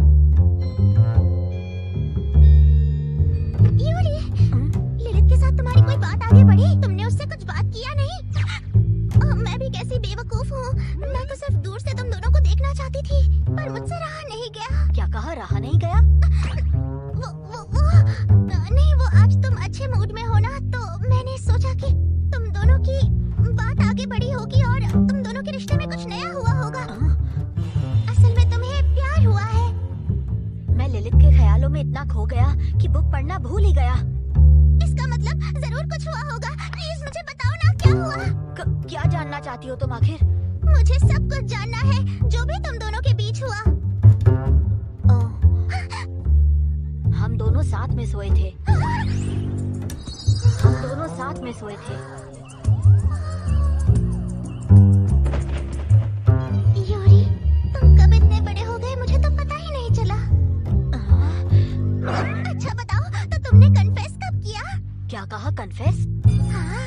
यूरी, ललित के साथ तुम्हारी कोई बात आगे बढ़ी? तुमने उससे कुछ बात किया नहीं? आ, मैं भी कैसी बेवकूफ हूँ। मैं तो सिर्फ दूर से तुम दोनों को देखना चाहती थी, पर मुझसे रहा नहीं गया। क्या कहा? रहा नहीं गया? वो वो वो नहीं, वो आज तुम अच्छे मूड में हो ना, तो मैंने सोचा कि तुम दोनों की बात आगे बढ़ी होगी और तुम दोनों के रिश्ते में कुछ नया हुआ होगा। असल में तुम्हें प्यार हुआ है। मैं ललित के ख्यालों में इतना खो गया कि बुक पढ़ना भूल ही गया। इसका मतलब जरूर कुछ हुआ होगा। प्लीज मुझे बताओ ना, क्या हुआ? क- क्या जानना चाहती हो तुम आखिर? मुझे सब कुछ जानना है, जो भी तुम दोनों के बीच हुआ। ओ, हम दोनों साथ में सोए थे। हम दोनों साथ में सोए थे। कहा? कन्फेस? हाँ।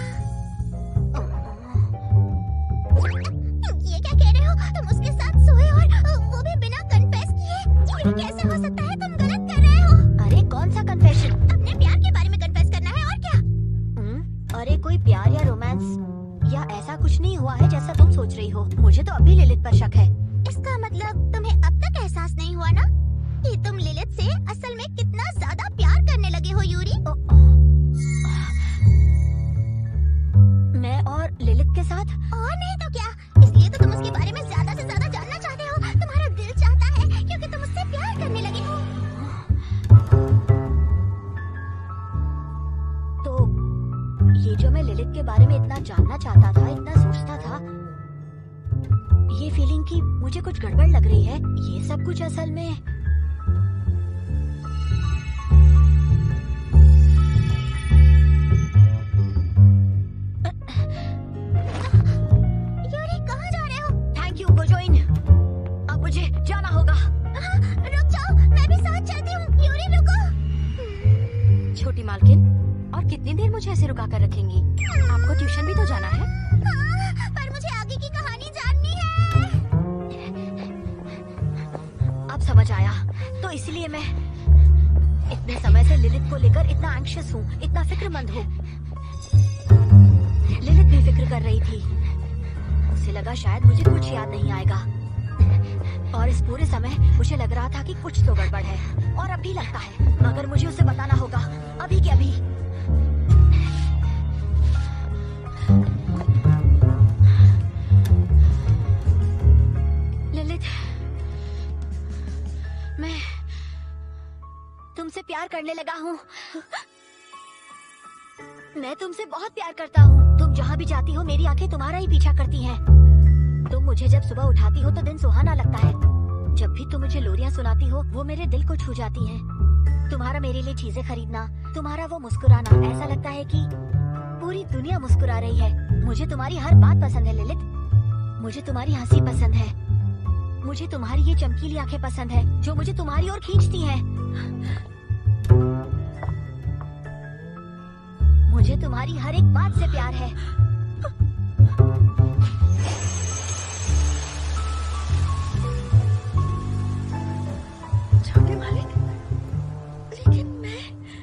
ये क्या कह रहे हो? तुम उसके साथ सोए और वो भी बिना कन्फेस किए? ये कैसे हो सकता है? तुम गलत कर रहे हो। अरे कौन सा कन्फेशन? अपने प्यार के बारे में कन्फेस करना है और क्या? हम्म, अरे कोई प्यार या रोमांस या ऐसा कुछ नहीं हुआ है जैसा तुम सोच रही हो। मुझे तो अभी लिलित पर शक है। इसका मतलब तुम्हें अब तक एहसास नहीं हुआ ना कि तुम लिलित से असल में कितना ज्यादा प्यार करने लगे हो यूरी? ओ, मैं और लिलित के साथ? और नहीं तो क्या, इसलिए तो तुम उसके बारे में ज्यादा से ज्यादा जानना चाहते हो। तुम्हारा दिल चाहता है क्योंकि तुम उससे प्यार करने लगे हो। तो ये जो मैं लिलित के बारे में इतना जानना चाहता था, इतना सोचता था, ये फीलिंग कि मुझे कुछ गड़बड़ लग रही है, ये सब कुछ असल में यूरी कहाँ जा रहे हो? थैंक यू गोजोइन, अब मुझे जाना होगा। हाँ, रुक जाओ, मैं भी साथ चलती हूँ। यूरी रुको। छोटी मालकिन, और कितनी देर मुझे ऐसे रुका कर रखेंगी? आपको ट्यूशन भी तो जाना है। हाँ, पर मुझे आगे की कहानी जाननी है। अब समझ आया, तो इसलिए मैं इतने समय से लिलित को लेकर इतना एंग्शियस हूँ, इतना फिक्रमंद हूँ। लिलित भी फिक्र कर रही थी। उसे लगा शायद मुझे कुछ याद नहीं आएगा, और इस पूरे समय मुझे लग रहा था कि कुछ तो गड़बड़ है, और अब भी लगता है, मगर मुझे उसे बताना होगा, अभी के अभी। लिलित, मैं तुमसे प्यार करने लगा हूँ। मैं तुमसे बहुत प्यार करता हूँ। तुम जहाँ भी जाती हो, मेरी आंखें तुम्हारा ही पीछा करती हैं। तुम मुझे जब सुबह उठाती हो तो दिन सुहाना लगता है। जब भी तुम मुझे लोरियां सुनाती हो, वो मेरे दिल को छू जाती हैं। तुम्हारा मेरे लिए चीजें खरीदना, तुम्हारा वो मुस्कुराना, ऐसा लगता है कि पूरी दुनिया मुस्कुरा रही है। मुझे तुम्हारी हर बात पसंद है लिलित। मुझे तुम्हारी हंसी पसंद है। मुझे तुम्हारी ये चमकीली आंखें पसंद है जो मुझे तुम्हारी ओर खींचती हैं। मुझे तुम्हारी हर एक बात से प्यार है। छोटे मालिक, लेकिन मैं...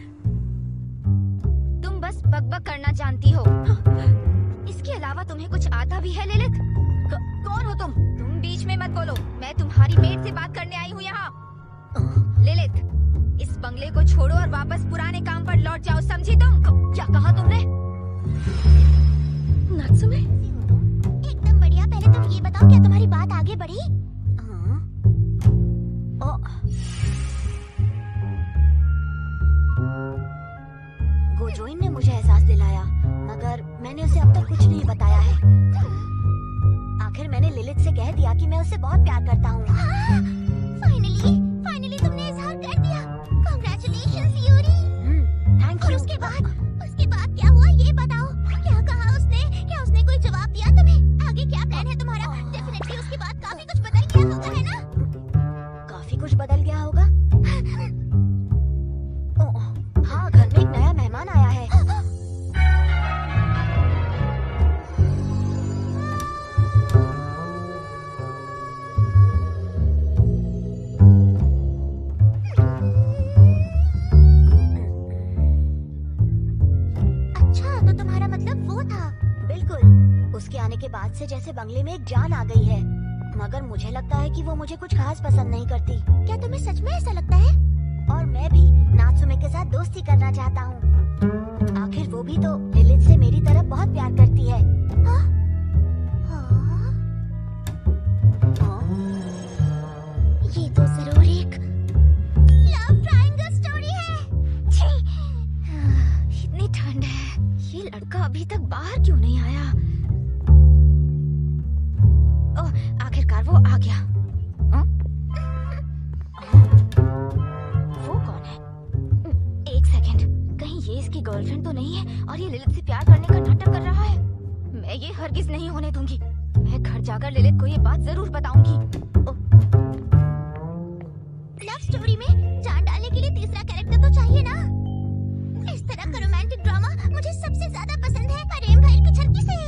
तुम बस बकबक करना जानती हो। इसके अलावा तुम्हें कुछ आता भी है लिलित? क- कौन हो तुम? तुम बीच में मत बोलो। मैं तुम्हारी मेड से बात करने आई हूँ यहाँ। लिलित, इस बंगले को छोड़ो और वापस पुराने काम पर लौट जाओ, समझी तुम? क्या कहा तुमने? नात्सुमे? एकदम बढ़िया। पहले तुम ये बताओ, क्या तुम्हारी बात आगे बढ़ी? हाँ। ओ, गोजोइन ने मुझे एहसास दिलाया, मगर मैंने उसे अब तक कुछ नहीं बताया है। आखिर मैंने लिलित से कह दिया कि मैं उससे बहुत प्यार करता हूँ। फाइनली, फाइनली तुमने इजहार कर दिया। Congratulations Yuri. थैंक और यू। उसके बाद, उसके बाद क्या हुआ ये बताओ। क्या कहा उसने? क्या उसने कोई जवाब दिया तुम्हें? आगे क्या प्लान है तुम्हारा? डेफिनेटली उसके बाद काफी कुछ बदल गया होगा, है ना? काफी कुछ बदल गया होगा। ओ, हाँ, घर में एक नया मेहमान आया है। अच्छा, तो तुम्हारा मतलब वो था? बिल्कुल। उसके आने के बाद से जैसे बंगले में एक जान आ गई है, मगर मुझे लगता है कि वो मुझे कुछ खास पसंद नहीं करती। क्या तुम्हें सच में ऐसा लगता है? और मैं भी नात्सुमे के साथ दोस्ती करना चाहता हूँ। आखिर वो भी तो लिलित से मेरी तरफ बहुत प्यार करती है। हाँ? ये तो जरूर एक लव ट्रायंगल स्टोरी है। छी! इतनी ठंड है, ये लड़का अभी तक बाहर क्यों नहीं आया? ओह, आखिरकार वो आ गया। हाँ? वो कौन है? एक सेकंड, कहीं ये इसकी गर्लफ्रेंड तो नहीं है और ये लिलित से प्यार करने का नाटक कर रहा है? मैं ये हरगिज नहीं होने दूंगी। मैं घर जाकर लिलित को ये बात जरूर बताऊंगी। लव स्टोरी में जान डालने के लिए तीसरा कैरेक्टर तो चाहिए ना? इस तरह का रोमांटिक ड्रामा मुझे सबसे ज्यादा पसंद है। प्रेम भइल पिछड़की से।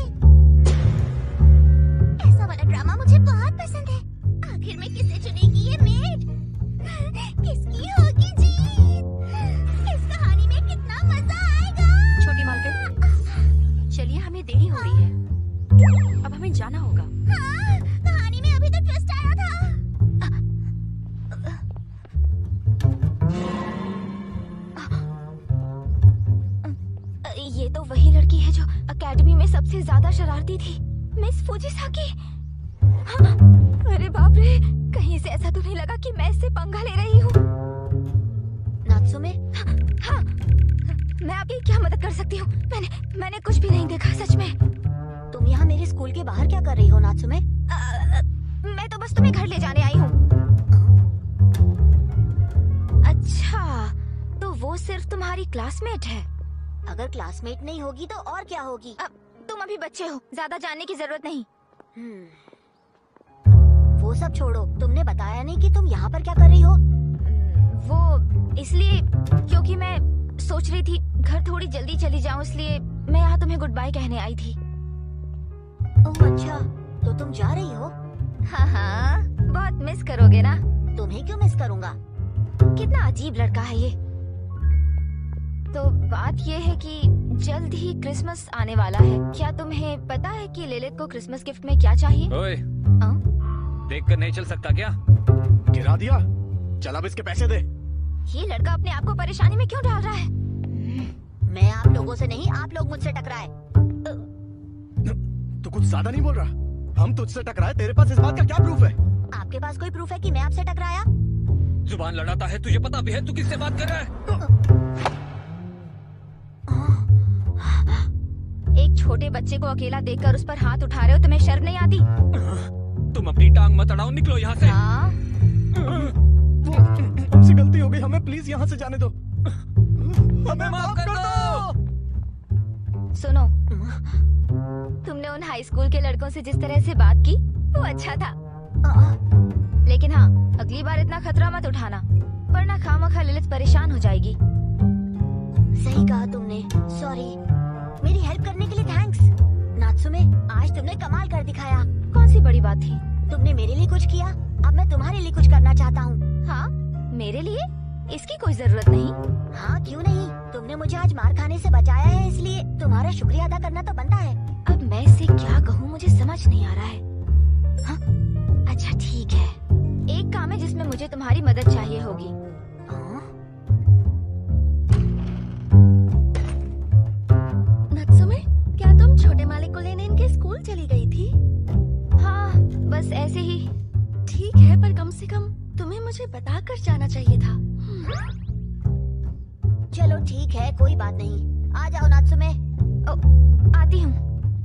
ऐसा वाला ड्रामा मुझे बहुत पसंद है। आखिर में किसे चुनेगी ये मेड? किसकी होगी जीत? इस कहानी में कितना मजा आएगा। छोटी मालकिन, चलिए हमें देरी हो रही है, अब हमें जाना होगा। हाँ, कहानी में अभी तो ट्विस्ट आया था। ये तो वही लड़की है जो एकेडमी में सबसे ज्यादा शरारती थी, मिस फुजिसाकी। हाँ, अरे बाप रे, कहीं से ऐसा तो नहीं लगा कि मैं इससे पंगा ले रही हूँ। नात्सुमे, हाँ, मैं आपकी क्या मदद कर सकती हूँ? मैंने मैंने कुछ भी नहीं देखा, सच में। तुम यहाँ मेरे स्कूल के बाहर क्या कर रही हो नात्सुमे? आ, मैं तो बस तुम्हें घर ले जाने आई हूँ। अच्छा, तो वो सिर्फ तुम्हारी क्लासमेट है? अगर क्लासमेट नहीं होगी तो और क्या होगी? आ, तुम अभी बच्चे हो, ज्यादा जानने की जरूरत नहीं। हम्म, वो सब छोड़ो, तुमने बताया नहीं कि तुम यहाँ पर क्या कर रही हो? वो इसलिए क्योंकि मैं सोच रही थी घर थोड़ी जल्दी चली जाऊँ, इसलिए मैं यहाँ तुम्हें गुड बाय कहने आई थी। ओह अच्छा, तो तुम जा रही हो? हाँ हाँ, बहुत मिस करोगे ना? तुम्हें क्यों मिस करूँगा? कितना अजीब लड़का है ये। तो बात ये है कि जल्द ही क्रिसमस आने वाला है। क्या तुम्हें पता है कि लिलिथ को क्रिसमस गिफ्ट में क्या चाहिए? ओए, हाँ? देख कर नहीं चल सकता क्या? गिरा दिया, चल अब इसके पैसे दे। ये लड़का अपने आप को परेशानी में क्यों डाल रहा है? मैं आप लोगों से नहीं, आप लोग मुझसे टकराए। तू कुछ ज्यादा नहीं बोल रहा? हम तुझसे टकराए, तेरे पास इस बात का क्या प्रूफ है? आपके पास कोई प्रूफ है कि मैं आपसे टकराया? जुबान लड़ाता है, तुझे पता भी है तू किससे बात कर रहा है? एक छोटे बच्चे को अकेला देखकर उस पर हाथ उठा रहे हो, तुम्हें शर्म नहीं आती? तुम अपनी टांग मत अड़ाओ, निकलो यहाँ से। हाँ? हमसे गलती हो गई, हमें प्लीज यहाँ से जाने दो। हमें माफ कर दो। सुनो, तुमने उन हाई स्कूल के लड़कों से जिस तरह से बात की वो अच्छा था, लेकिन हाँ, अगली बार इतना खतरा मत उठाना, वरना खामखा लिलिथ परेशान हो जाएगी। सही कहा तुमने, सॉरी। मेरी हेल्प करने के लिए थैंक्स। नात्सुमे, आज तुमने कमाल कर दिखाया। कौन सी बड़ी बात थी? तुमने मेरे लिए कुछ किया, अब मैं तुम्हारे लिए कुछ करना चाहता हूँ। हाँ, मेरे लिए? इसकी कोई जरूरत नहीं। हाँ, क्यों नहीं? तुमने मुझे आज मार खाने से बचाया है, इसलिए तुम्हारा शुक्रिया अदा करना तो बनता है। अब मैं इससे क्या कहूँ, मुझे समझ नहीं आ रहा है। हाँ? अच्छा ठीक है, एक काम है जिसमें मुझे तुम्हारी मदद चाहिए होगी। नात्सुमे, क्या तुम छोटे मालिक को लेने इनके स्कूल चली गई थी? हाँ, बस ऐसे ही। ठीक है, पर कम से कम तुम्हें मुझे बता कर जाना चाहिए था। चलो ठीक है, कोई बात नहीं। आ जाओ नात्सुमे। ओ, आती हूँ।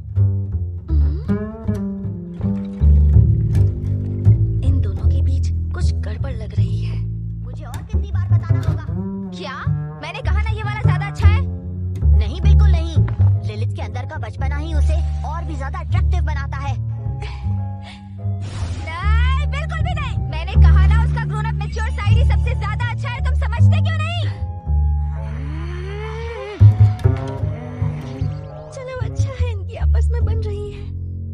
इन दोनों के बीच कुछ गड़बड़ लग रही है। मुझे और कितनी बार बताना होगा? क्या? मैंने कहा ना ये वाला ज्यादा अच्छा है। नहीं, बिल्कुल नहीं। लिलिथ के अंदर का बचपना ही उसे और भी ज्यादा अट्रैक्टिव बनाता है। नहीं, बिल्कुल भी नहीं। मैंने कहा ना उसका ग्रोन अप मैच्योर साइड ही सबसे ज्यादा अच्छा है, तुम समझते क्यों नहीं? चलो अच्छा है, इनकी आपस में बन रही है।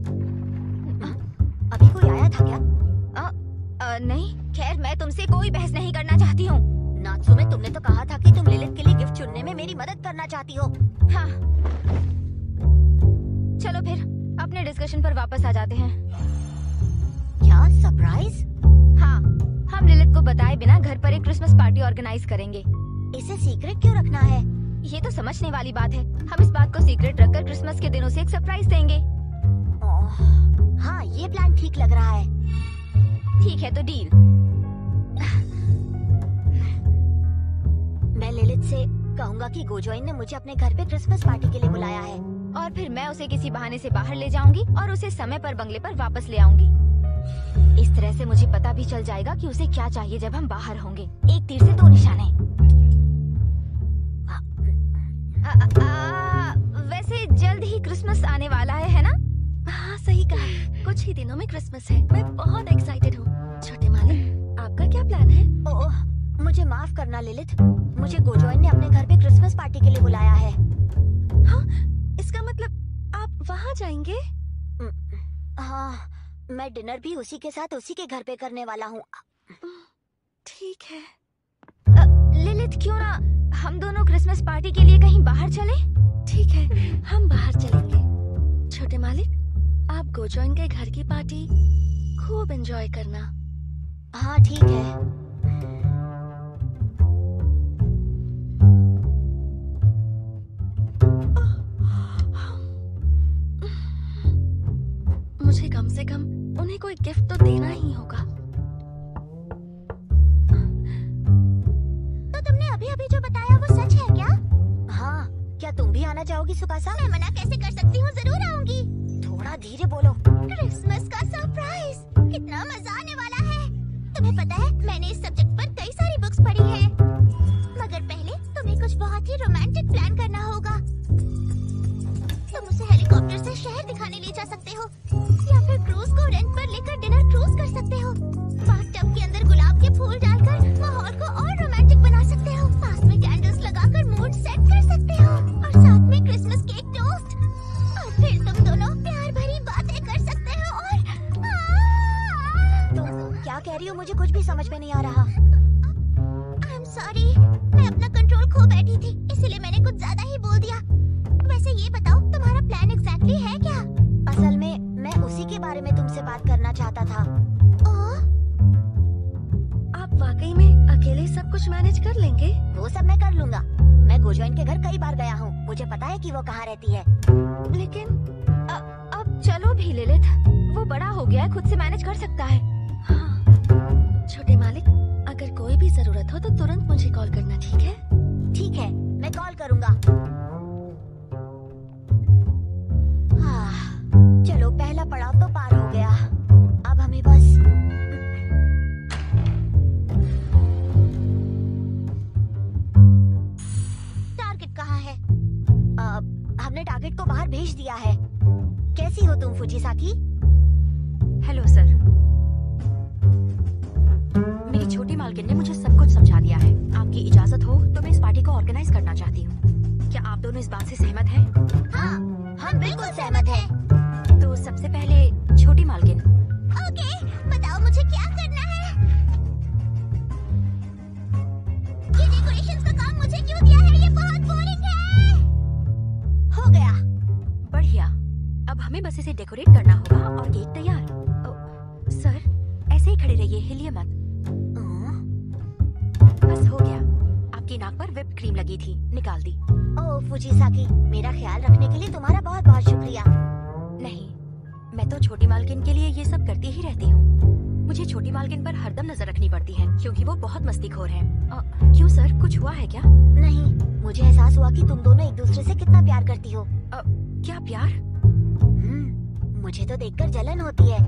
अभी कोई आया था क्या? आ, आ, नहीं, खैर मैं तुमसे कोई बहस नहीं करना चाहती हूँ। नात्सुमे, तुमने तो कहा था कि तुम लिलिथ के लिए गिफ्ट चुनने में मेरी मदद करना चाहती हो। हाँ, चलो फिर अपने डिस्कशन पर वापस आ जाते हैं। क्या सरप्राइज? हाँ, हम लिलिथ को बताए बिना घर पर एक क्रिसमस पार्टी ऑर्गेनाइज करेंगे। इसे सीक्रेट क्यों रखना है? ये तो समझने वाली बात है। हम इस बात को सीक्रेट रखकर क्रिसमस के दिनों से एक सरप्राइज देंगे। ओह, हाँ, ये प्लान ठीक लग रहा है। ठीक है, तो डील। मैं लिलिथ से कहूँगा कि गोजोइन ने मुझे अपने घर पे क्रिसमस पार्टी के लिए बुलाया है। और फिर मैं उसे किसी बहाने से बाहर ले जाऊंगी और उसे समय पर बंगले पर वापस ले आऊंगी। इस तरह से मुझे पता भी चल जाएगा कि उसे क्या चाहिए जब हम बाहर होंगे। एक तीर से दो निशाने। आ, आ, आ, वैसे जल्द ही क्रिसमस आने वाला है, है ना? हाँ, सही कहा। कुछ ही दिनों में क्रिसमस है। मैं बहुत एक्साइटेड हूँ। छोटे मालिक, आपका क्या प्लान है? ओह, मुझे माफ करना लिलिथ, मुझे गोजोइन ने अपने घर पे क्रिसमस पार्टी के लिए बुलाया है। हाँ, इसका मतलब आप वहाँ जाएंगे? हाँ, मैं डिनर भी उसी के साथ उसी के घर पे करने वाला हूँ। ठीक है। लिलिथ, क्यों ना हम दोनों क्रिसमस पार्टी के लिए कहीं बाहर चलें? ठीक है, हम बाहर चलेंगे। छोटे मालिक, आप गोजोइन के घर की पार्टी खूब एंजॉय करना। हाँ ठीक है। मुझे कम से कम उन्हें कोई गिफ्ट तो देना ही होगा। तो तुमने अभी अभी जो बताया वो सच है क्या? हाँ, क्या तुम भी आना चाहोगी सुकासा? मैं मना कैसे कर सकती हूँ, जरूर आऊंगी। थोड़ा धीरे बोलो। क्रिसमस का सरप्राइज, कितना मजा आने वाला है। तुम्हें पता है मैंने इस सब्जेक्ट पर कई सारी बुक्स पढ़ी है, मगर पहले तुम्हें कुछ बहुत ही रोमांटिक प्लान करना होगा। तुम उसे हेलीकॉप्टर से शहर दिखाने ले जा सकते हो, या फिर क्रूज को रेंट पर लेकर डिनर क्रूज कर सकते हो। बाथटब के अंदर गुलाब के फूल डालकर माहौल को और रोमांटिक बना सकते हो। पास में कैंडल्स लगाकर मूड सेट कर सकते हो, और साथ में क्रिसमस केक टोस्ट। और फिर तुम दोनों प्यार भरी बातें कर सकते हो। और तुम क्या कह रही हो? मुझे कुछ भी समझ में नहीं आ रहा। आई एम सॉरी, मैं अपना कंट्रोल खो बैठी थी, इसलिए मैंने कुछ ज्यादा ही बोल दिया। वैसे ये बताओ, तुम्हारा प्लान एग्जैक्टली है क्या? असल में मैं उसी के बारे में तुमसे बात करना चाहता था। ओह, आप वाकई में अकेले सब कुछ मैनेज कर लेंगे? वो सब मैं कर लूंगा। मैं गोजोइन के घर कई बार गया हूँ, मुझे पता है कि वो कहाँ रहती है। लेकिन अ, अब चलो भी लिलिथ, वो बड़ा हो गया है, खुद से मैनेज कर सकता है। हाँ, छोटे मालिक, अगर कोई भी जरूरत हो तो तुरंत मुझे कॉल करना, ठीक है? ठीक है, मैं कॉल करूंगा। चलो, पहला पड़ाव तो पार हो गया। अब हमें बस टारगेट कहाँ है? अब हमने टारगेट को बाहर भेज दिया है। कैसी हो तुम फुजीसाकी? हेलो सर, मेरी छोटी मालकिन ने मुझे सब कुछ समझा दिया है। आपकी इजाजत हो तो मैं इस पार्टी को ऑर्गेनाइज करना चाहती हूँ। क्या आप दोनों इस बात से सहमत हैं? हाँ, हम बिल्कुल सहमत हैं। तो सबसे पहले छोटी मालकिन। ओके, बताओ मुझे क्या करना है। ये डेकोरेशंस का काम मुझे क्यों दिया है? ये बहुत बोरिंग है। हो गया। बढ़िया, अब हमें बस इसे डेकोरेट करना होगा और केक तैयार। ओ, सर, ऐसे ही खड़े रहिए, हिलिए मत। बस हो गया। आपकी नाक पर व्हिप्ड क्रीम लगी थी, निकाल दी। ओह फुजीसाकी, मेरा ख्याल रखने के लिए तुम्हारा बहुत बहुत शुक्रिया। नहीं, मैं तो छोटी मालकिन के लिए ये सब करती ही रहती हूँ। मुझे छोटी मालकिन पर हरदम नजर रखनी पड़ती है, क्योंकि वो बहुत मस्तीखोर है। आ, क्यों सर, कुछ हुआ है क्या? नहीं, मुझे एहसास हुआ कि तुम दोनों एक दूसरे से कितना प्यार करती हो। आ, क्या प्यार? हम्म, मुझे तो देखकर जलन होती है।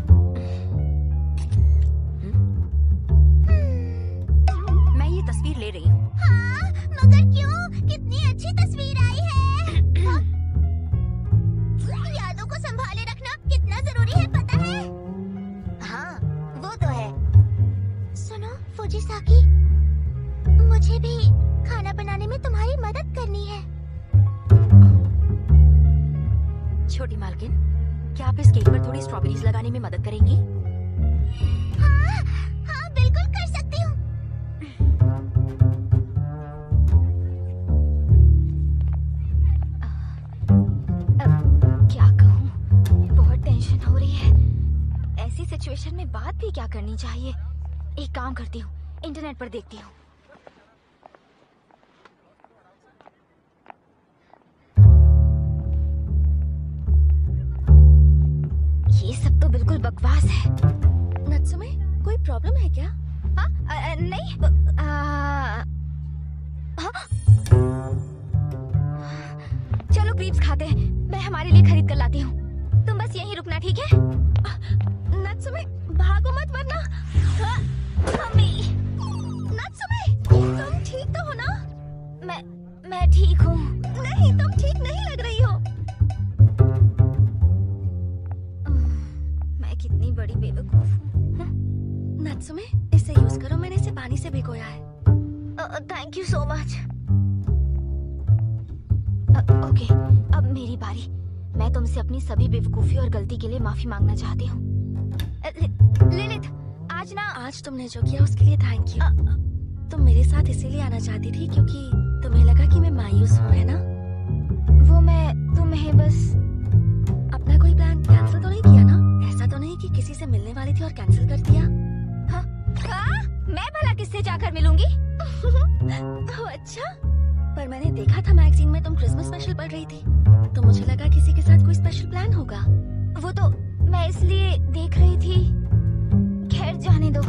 मैं ये तस्वीर ले रही हूँ। हाँ, मगर क्यों? कितनी अच्छी तस्वीर आई है। यादों को संभाले रखना कितना जरूरी है, पता है? हाँ, वो तो है। सुनो फुजीसाकी, मुझे भी खाना बनाने में तुम्हारी मदद करनी है। छोटी मालकिन, क्या आप इस केक पर थोड़ी स्ट्रॉबेरीज लगाने में मदद करेंगी? हाँ, हाँ बिल्कुल कर सकती हूँ। क्या कहूँ, बहुत टेंशन हो रही है। ऐसी सिचुएशन में बात भी क्या करनी चाहिए। एक काम करती हूँ, इंटरनेट पर देखती हूँ। ये सब तो बिल्कुल बकवास है। नत्सुमे, कोई प्रॉब्लम है क्या? हाँ, आ, आ, नहीं। आ, हाँ? चलो क्रीप्स खाते हैं, मैं हमारे लिए खरीद कर लाती हूँ। तुम बस यहीं रुकना, ठीक है? नत्सुमे, भागो मत वरना। हाँ, मम्मी। नत्सुमे, तुम ठीक तो हो ना? मैं मैं ठीक हूँ। नहीं, तुम ठीक नहीं लग रही हो। मैं कितनी बड़ी बेवकूफ हूँ। नत्सुमे, इसे यूज करो, मैंने इसे पानी से भिगोया है। Thank you so much. Okay, अब मेरी बारी। मैं तुमसे अपनी सभी बेवकूफी और गलती के लिए माफी मांगना चाहती हूँ। लिलिथ, आज ना आज तुमने जो किया उसके लिए थैंक यू। तुम मेरे साथ इसीलिए आना चाहती थी क्योंकि तुम्हें लगा कि मैं मायूस हूँ, है ना? वो मैं तुम्हें बस अपना कोई प्लान कैंसिल तो नहीं किया ना? ऐसा तो नहीं कि किसी से मिलने वाली थी और कैंसिल कर दिया? हाँ? हाँ? मैं भला किससे जाकर मिलूंगी? ओह अच्छा, पर मैंने देखा था मैगजीन में तुम क्रिसमस स्पेशल पढ़ रही थी, तो मुझे लगा किसी के साथ कोई स्पेशल प्लान होगा। वो तो मैं इसलिए देख रही थी। खैर जाने दो।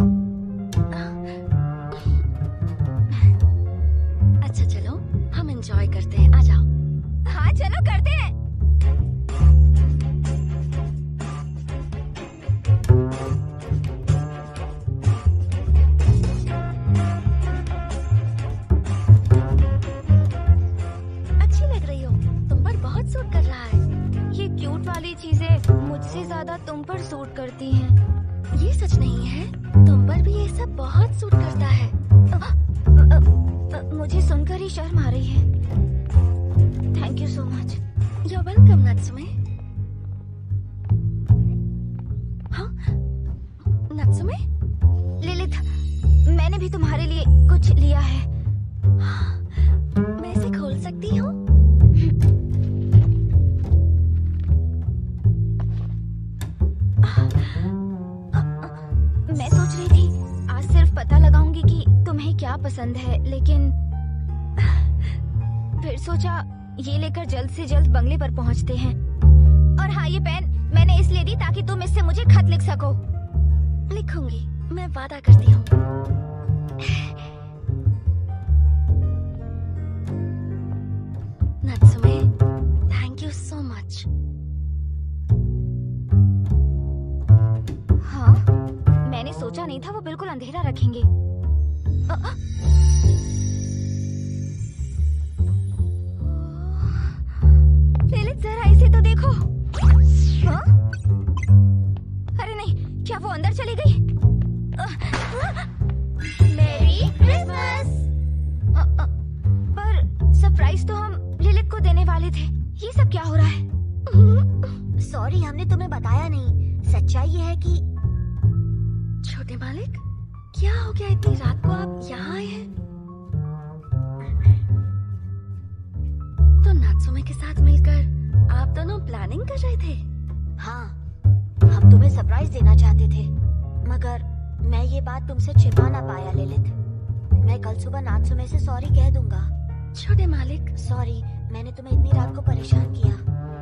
अच्छा चलो हम एंजॉय करते हैं, आ जाओ। हाँ चलो करते हैं। अच्छी लग रही हो, तुम पर बहुत सूट कर रहा है। ये क्यूट वाली चीजें मुझसे ज्यादा तुम पर सूट करती हैं। ये सच नहीं है, तुम पर भी ये सब बहुत सूट करता है। आ, आ, आ, मुझे सुनकर ही शर्म आ रही है। Thank you so much. You are welcome Natsume. हाँ नत्सुमे? लिलिथ, मैंने भी तुम्हारे लिए कुछ लिया है। मैं इसे खोल सकती हूँ? मैं सोच रही थी आज सिर्फ पता लगाऊंगी कि तुम्हें क्या पसंद है, लेकिन फिर सोचा ये लेकर जल्द से जल्द बंगले पर पहुंचते हैं। और हाँ, ये पेन मैंने इसलिए दी ताकि तुम इससे मुझे खत लिख सको। लिखूंगी, मैं वादा करती हूँ। Natsume, thank you so much. हाँ, मैंने सोचा नहीं था वो बिल्कुल अंधेरा रखेंगे। आ, आ, लिलिथ जरा इसे तो देखो। हाँ? अरे नहीं, क्या वो अंदर चली गई? मेरी क्रिसमस। पर सरप्राइज तो हम लिलिथ को देने वाले थे। ये सब क्या हो रहा है? सॉरी, हमने तुम्हें बताया नहीं। सच्चाई ये है कि छोटे मालिक, क्या हो गया इतनी रात को आप यहाँ आए हैं? तो नात्सुमे के साथ मिलकर आप दोनों प्लानिंग कर रहे थे? हाँ, हम तुम्हें सरप्राइज देना चाहते थे, मगर मैं ये बात तुमसे छिपा ना पाया लिलिथ। मैं कल सुबह नात्सुमे से सॉरी कह दूंगा। छोटे मालिक, सॉरी, मैंने तुम्हें इतनी रात को परेशान किया।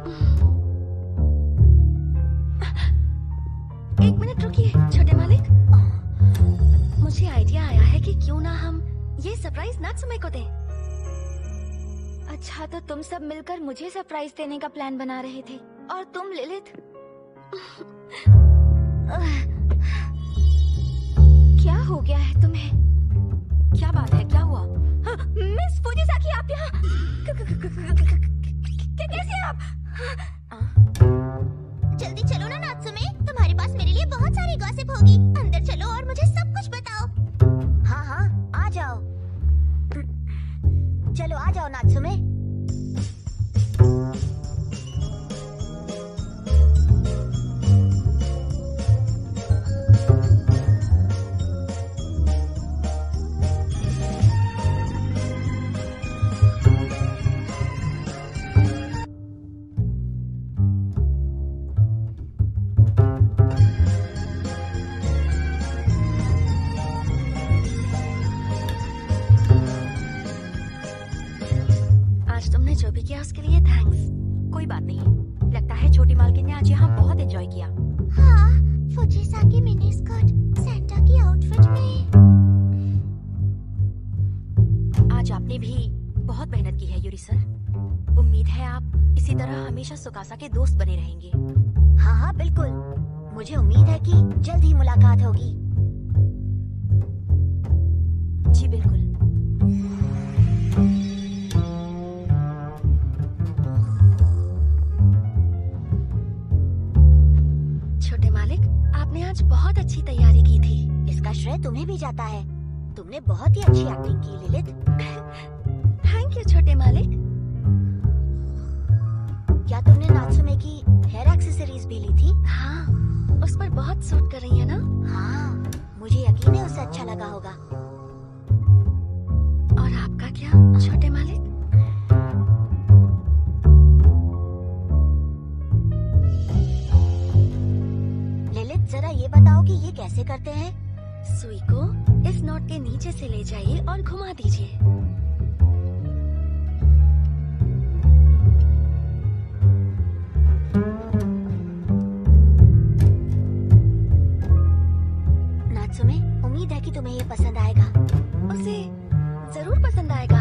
एक मिनट रुकिए छोटे मालिक, मुझे आइडिया आया है कि क्यों ना हम ये सरप्राइज नात्सुमे को दें। अच्छा, तो तुम सब मिलकर मुझे सरप्राइज देने का प्लान बना रहे थे और तुम लिलिथ? क्या हो गया है तुम्हें? क्या बात है, क्या हुआ? हाँ, मिस फुजिसाकी, आप यहाँ कैसे आप? जल्दी चलो ना नात्सुमे, तुम्हारे पास मेरे लिए बहुत सारी गॉसिप होगी। अंदर चलो और मुझे सब कुछ बताओ। हाँ हाँ, आ जाओ। चलो आ जाओ नात्सुमे। तुमने जो भी किया उसके लिए थैंक्स। कोई बात नहीं, लगता है छोटी मालकिन ने आज यहाँ बहुत एंजॉय किया। हाँ, फुजिसाकी मिनी स्कर्ट सैंटा की आउटफिट में। आज आपने भी बहुत मेहनत की है यूरी सर। उम्मीद है आप इसी तरह हमेशा सुकासा के दोस्त बने रहेंगे। हाँ हाँ बिल्कुल, मुझे उम्मीद है कि जल्द ही मुलाकात होगी। जी बिल्कुल। छोटे मालिक, आपने आज बहुत अच्छी तैयारी की थी। इसका श्रेय तुम्हें भी जाता है। तुमने बहुत ही अच्छी एक्टिंग की लिलित। थैंक यू छोटे मालिक। क्या तुमने नात्सुमे की हेयर एक्सेसरीज भी ली थी? हाँ, उस पर बहुत सूट कर रही है ना? हाँ, मुझे यकीन है उसे अच्छा लगा होगा। और आपका क्या छोटे मालिक? लिलित, जरा ये बताओ कि ये कैसे करते हैं? सुई को इस नॉट के नीचे से ले जाइए और घुमा दीजिए। नात्सुमे, उम्मीद है कि तुम्हें ये पसंद आएगा। उसे जरूर पसंद आएगा।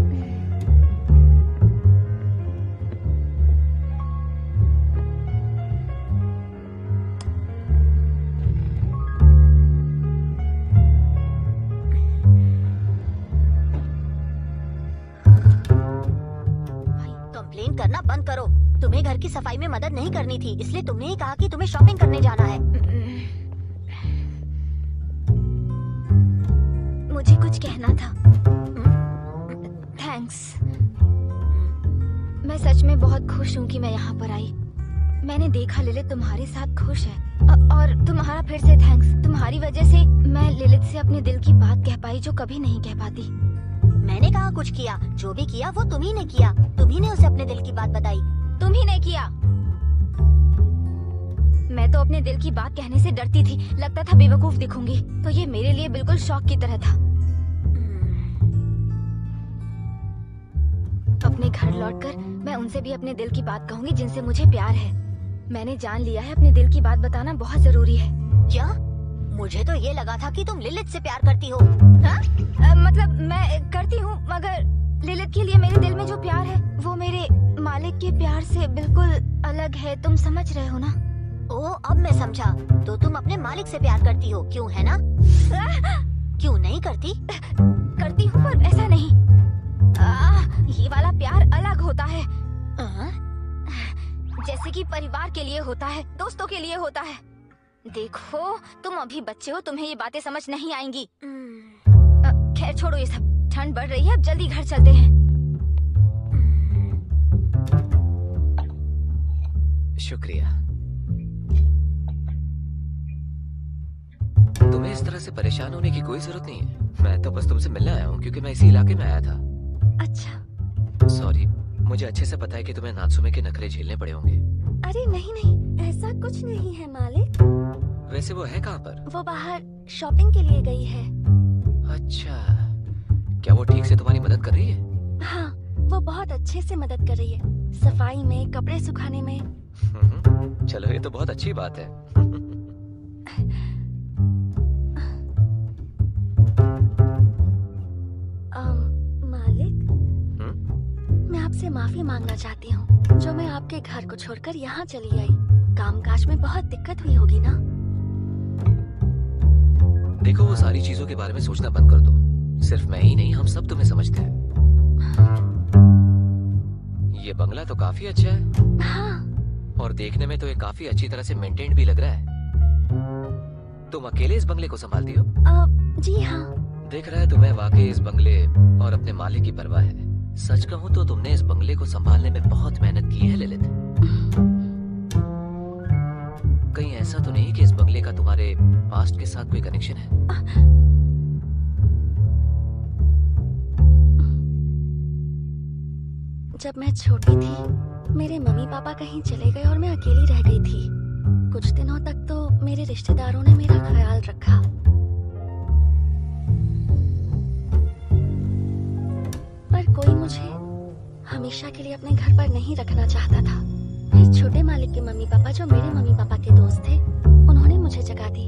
कंप्लेन करना बंद करो। तुम्हें घर की सफाई में मदद नहीं करनी थी, इसलिए तुमने ही कहा कि तुम्हें शॉपिंग करने जाना है। मुझे कुछ कहना था। थैंक्स। मैं सच में बहुत खुश हूँ कि मैं यहाँ पर आई। मैंने देखा लिलित तुम्हारे साथ खुश है, अ- और तुम्हारा फिर से थैंक्स। तुम्हारी वजह से मैं लिलित से अपने दिल की बात कह पाई जो कभी नहीं कह पाती। मैंने कहा कुछ किया, जो भी किया वो तुम ही ने किया। तुम ही ने उसे अपने दिल की बात बताई। तुम ही ने किया। मैं तो अपने दिल की बात कहने से डरती थी, लगता था बेवकूफ दिखूंगी, तो ये मेरे लिए बिल्कुल शौक की तरह था। अपने घर लौटकर मैं उनसे भी अपने दिल की बात कहूंगी जिनसे मुझे प्यार है। मैंने जान लिया है अपने दिल की बात बताना बहुत जरूरी है। क्या? मुझे तो ये लगा था कि तुम लिलित से प्यार करती हो। हाँ? अ, मतलब मैं करती हूँ, मगर लिलित के लिए मेरे दिल में जो प्यार है वो मेरे मालिक के प्यार से बिल्कुल अलग है। तुम समझ रहे हो ना? ओह, अब मैं समझा। तो तुम अपने मालिक से प्यार करती हो, क्यों है ना? क्यों नहीं करती? करती हूँ, पर ऐसा नहीं। आ, ये वाला प्यार अलग होता है। आ? जैसे कि परिवार के लिए होता है, दोस्तों के लिए होता है। देखो, तुम अभी बच्चे हो, तुम्हें ये बातें समझ नहीं आएंगी। खैर छोड़ो ये सब। ठंड बढ़ रही है, अब जल्दी घर चलते हैं। शुक्रिया। तुम्हें इस तरह से परेशान होने की कोई जरूरत नहीं है। मैं तो बस तुमसे मिलने आया हूँ क्योंकि मैं इसी इलाके में आया था। अच्छा। सॉरी, मुझे अच्छे से पता है कि तुम्हें नात्सुमे के नखरे झेलने पड़े होंगे। अरे नहीं नहीं, ऐसा कुछ नहीं है मालिक। वैसे वो है कहाँ पर? वो बाहर शॉपिंग के लिए गई है। अच्छा, क्या वो ठीक से तुम्हारी मदद कर रही है? हाँ, वो बहुत अच्छे से मदद कर रही है, सफाई में, कपड़े सुखाने में। चलो, ये तो बहुत अच्छी बात है। um, मालिक, मैं आपसे माफी मांगना चाहती हूँ जो मैं आपके घर को छोड़कर यहाँ चली आई। कामकाज में बहुत दिक्कत हुई होगी ना? देखो, वो सारी चीजों के बारे में सोचना बंद कर दो। सिर्फ मैं ही नहीं, हम सब तुम्हें समझते हैं। ये बंगला तो काफी अच्छा है। हाँ। और देखने में तो ये काफी अच्छी तरह से मेंटेन्ड भी लग रहा है। तुम अकेले इस बंगले को संभालती हो? आ, जी हाँ। दिख रहा है तुम्हें वाकई इस बंगले और अपने मालिक की परवाह है। सच कहूँ तो तुमने इस बंगले को संभालने में बहुत मेहनत की है लिलित। कहीं ऐसा तो नहीं कि इस बंगले का तुम्हारे पास्ट के साथ कोई कनेक्शन है? जब मैं छोटी थी, मेरे मम्मी पापा कहीं चले गए और मैं अकेली रह गई थी। कुछ दिनों तक तो मेरे रिश्तेदारों ने मेरा ख्याल रखा। पर कोई मुझे हमेशा के लिए अपने घर पर नहीं रखना चाहता था। फिर छोटे मालिक के मम्मी पापा, जो मेरे मम्मी पापा के दोस्त थे, उन्होंने मुझे जगह दी।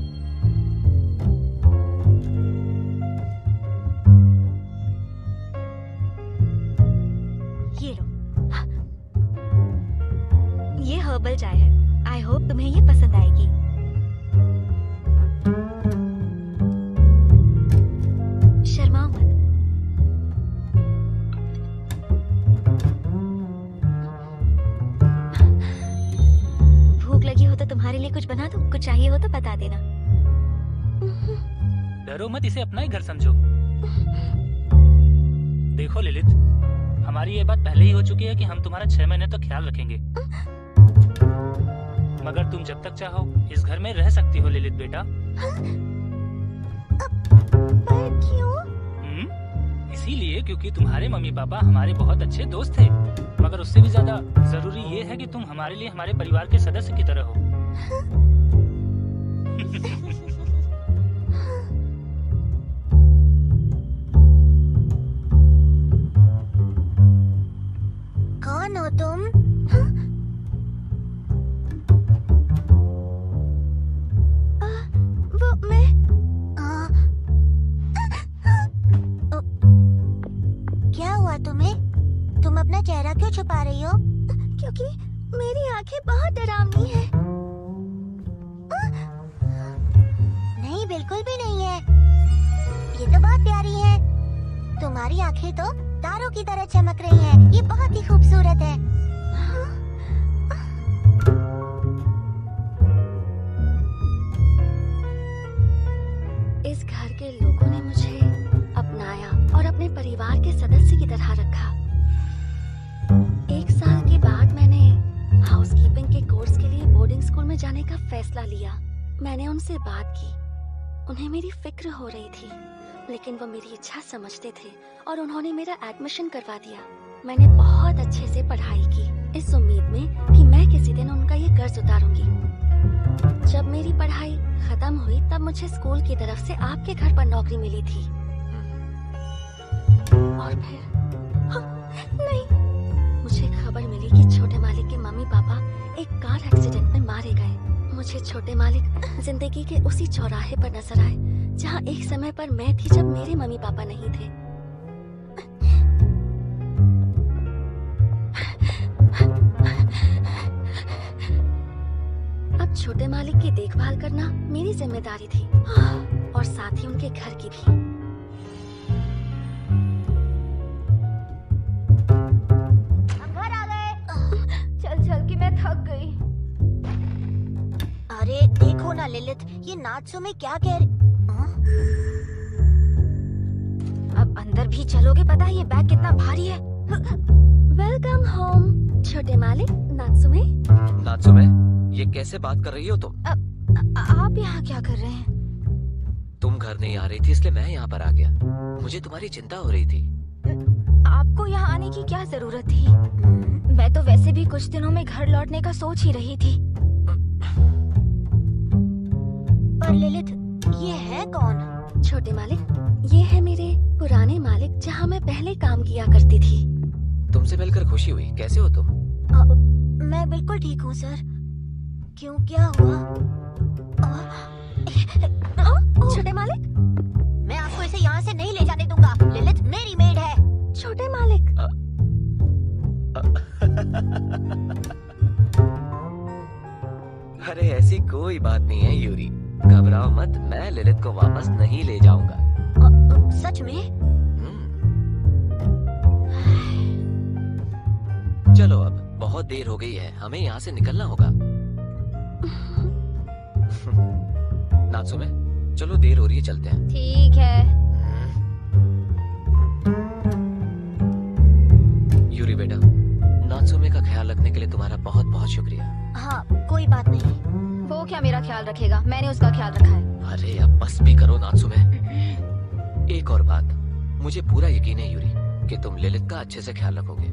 ये लो, ये हर्बल चाय है। आई होप तुम्हें ये पसंद आएगी। शर्माओ मत। भूख लगी हो तो तुम्हारे लिए कुछ बना दूं? कुछ चाहिए हो तो बता देना। डरो मत, इसे अपना ही घर समझो। देखो लिलित, हमारी ये बात पहले ही हो चुकी है कि हम तुम्हारा छह महीने तक ख्याल रखेंगे। मगर तुम जब तक चाहो इस घर में रह सकती हो लिलित बेटा। पर क्यों? हम्म, इसीलिए क्योंकि तुम्हारे मम्मी पापा हमारे बहुत अच्छे दोस्त थे। मगर उससे भी ज्यादा जरूरी ये है कि तुम हमारे लिए हमारे परिवार के सदस्य की तरह हो। कौन हो तुम? आ, वो मैं आ, ओ, क्या हुआ तुम्हें? तुम अपना चेहरा क्यों छुपा रही हो? क्योंकि मेरी आंखें बहुत डरावनी हैं। नहीं, बिल्कुल भी नहीं है। ये तो बहुत प्यारी है। तुम्हारी आंखें तो तारों की तरह चमक रही हैं। ये बहुत ही खूबसूरत है। इस घर के लोगों ने मुझे अपनाया और अपने परिवार के सदस्य की तरह रखा। एक साल के बाद मैंने हाउसकीपिंग के कोर्स के लिए बोर्डिंग स्कूल में जाने का फैसला लिया। मैंने उनसे बात की। उन्हें मेरी फिक्र हो रही थी, लेकिन वो मेरी इच्छा समझते थे और उन्होंने मेरा एडमिशन करवा दिया। मैंने बहुत अच्छे से पढ़ाई की, इस उम्मीद में कि मैं किसी दिन उनका ये कर्ज उतारूंगी। जब मेरी पढ़ाई खत्म हुई तब मुझे स्कूल की तरफ से आपके घर पर नौकरी मिली थी। और फिर हाँ, नहीं, मुझे खबर मिली कि छोटे मालिक के मम्मी पापा एक कार एक्सीडेंट में मारे गए। मुझे छोटे मालिक जिंदगी के उसी चौराहे पर नजर आए जहाँ एक समय पर मैं थी जब मेरे मम्मी पापा नहीं थे। अब छोटे मालिक की देखभाल करना मेरी जिम्मेदारी थी और साथ ही उनके घर की भी। हम घर आ गए। चल चल के मैं थक गई। अरे देखो ना लिलित, ये नात्सुमे क्या कह रही? अब अंदर भी चलोगे? पता है ये बैग कितना भारी है। वेलकम होम छोटे मालिक। नात्सुमे, नात्सुमे, ये कैसे बात कर रही हो तुम? आ, आप यहाँ क्या कर रहे हैं? तुम घर नहीं आ रही थी इसलिए मैं यहाँ पर आ गया। मुझे तुम्हारी चिंता हो रही थी। आपको यहाँ आने की क्या जरूरत थी? मैं तो वैसे भी कुछ दिनों में घर लौटने का सोच ही रही थी। पर लिलित, ये है कौन? छोटे मालिक, ये है मेरे पुराने मालिक जहाँ मैं पहले काम किया करती थी। तुमसे मिलकर खुशी हुई। कैसे हो तुम? आ, मैं बिल्कुल ठीक हूँ सर। क्यों, क्या हुआ? आ, आ, छोटे मालिक, मैं आपको इसे यहाँ से नहीं ले जाने दूंगा। लिलित मेरी मेड है। छोटे मालिक। आ, अरे ऐसी कोई बात नहीं है यूरी, घबराओ मत। मैं लिलित को वापस नहीं ले जाऊंगा। आ, आ, सच में? चलो अब बहुत देर हो गई है, हमें यहाँ से निकलना होगा। नात्सुमे, चलो देर हो रही है, चलते हैं। ठीक है। यूरी बेटा, नात्सुमे का ख्याल रखने के लिए तुम्हारा बहुत बहुत शुक्रिया। हाँ, कोई बात नहीं। वो क्या मेरा ख्याल रखेगा? मैंने उसका ख्याल रखा है। अरे अब बस भी करो नात्सुमे। एक और बात, मुझे पूरा यकीन है यूरी कि तुम लिलित का अच्छे से ख्याल रखोगे।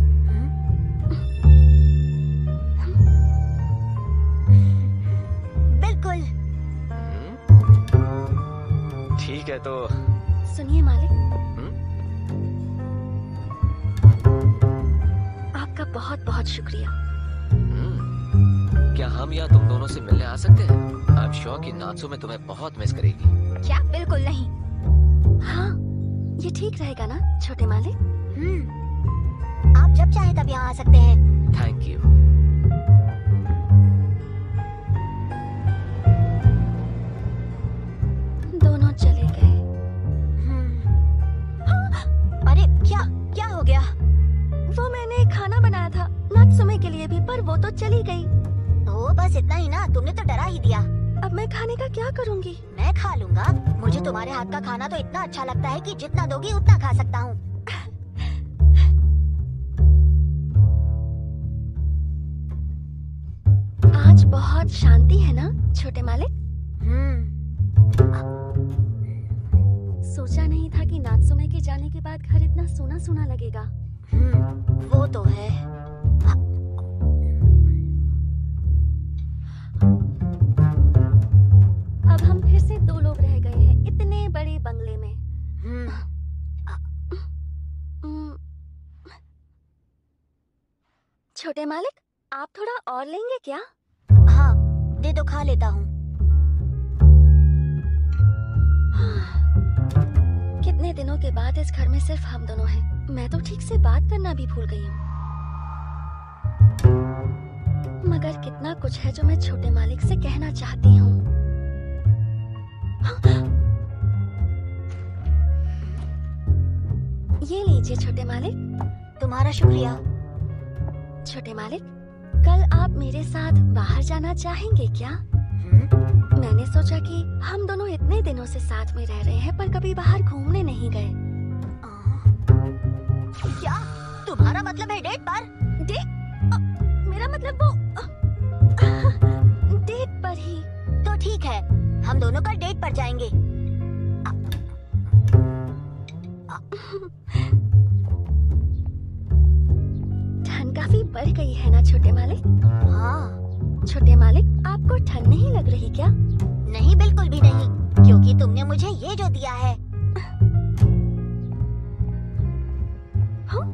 बिल्कुल। ठीक है तो सुनिए मालिक, हुँ? आपका बहुत बहुत शुक्रिया। हम्म, क्या हम या तुम दोनों से मिलने आ सकते हैं? आई एम श्योर कि नात्सुमे तुम्हें बहुत मिस करेगी। क्या? बिल्कुल नहीं। हाँ, ये ठीक रहेगा ना छोटे मालिक? हम्म, आप जब चाहे तब यहाँ आ सकते हैं। Thank you. दोनों चले गए। अरे क्या क्या हो गया? वो मैंने खाना बनाया था नात्सुमे के लिए भी, पर वो तो चली गई। ओ, बस इतना ही ना, तुमने तो डरा ही दिया। अब मैं खाने का क्या करूंगी? मैं खा लूंगा। मुझे तुम्हारे हाथ का खाना तो इतना अच्छा लगता है कि जितना दोगी उतना खा सकता हूँ। आज बहुत शांति है ना छोटे मालिक? हम्म। सोचा नहीं था कि नात्सुमे के जाने के बाद घर इतना सूना सूना लगेगा। हम्म, वो तो है। अब हम फिर से दो लोग रह गए हैं इतने बड़े बंगले में। हम्म। हम्म। छोटे मालिक, आप थोड़ा और लेंगे क्या? हाँ, दे दो, खा लेता हूँ। कितने दिनों के बाद इस घर में सिर्फ हम दोनों हैं। मैं तो ठीक से बात करना भी भूल गई हूँ। मगर कितना कुछ है जो मैं छोटे मालिक से कहना चाहती हूँ। ये लीजिए छोटे मालिक। तुम्हारा शुक्रिया। छोटे मालिक, कल आप मेरे साथ बाहर जाना चाहेंगे क्या? हम्म। मैंने सोचा कि हम दोनों इतने दिनों से साथ में रह रहे हैं पर कभी बाहर घूमने नहीं गए। क्या तुम्हारा मतलब है डेट पर? डेट? अ, मेरा मतलब वो अ, डेट पर ही। तो ठीक है, हम दोनों कल डेट पर जाएंगे। ठंड काफी बढ़ गई है ना छोटे मालिक? हाँ। छोटे मालिक, आपको ठंड नहीं लग रही क्या? नहीं, बिल्कुल भी नहीं, क्योंकि तुमने मुझे ये जो दिया है। हाँ?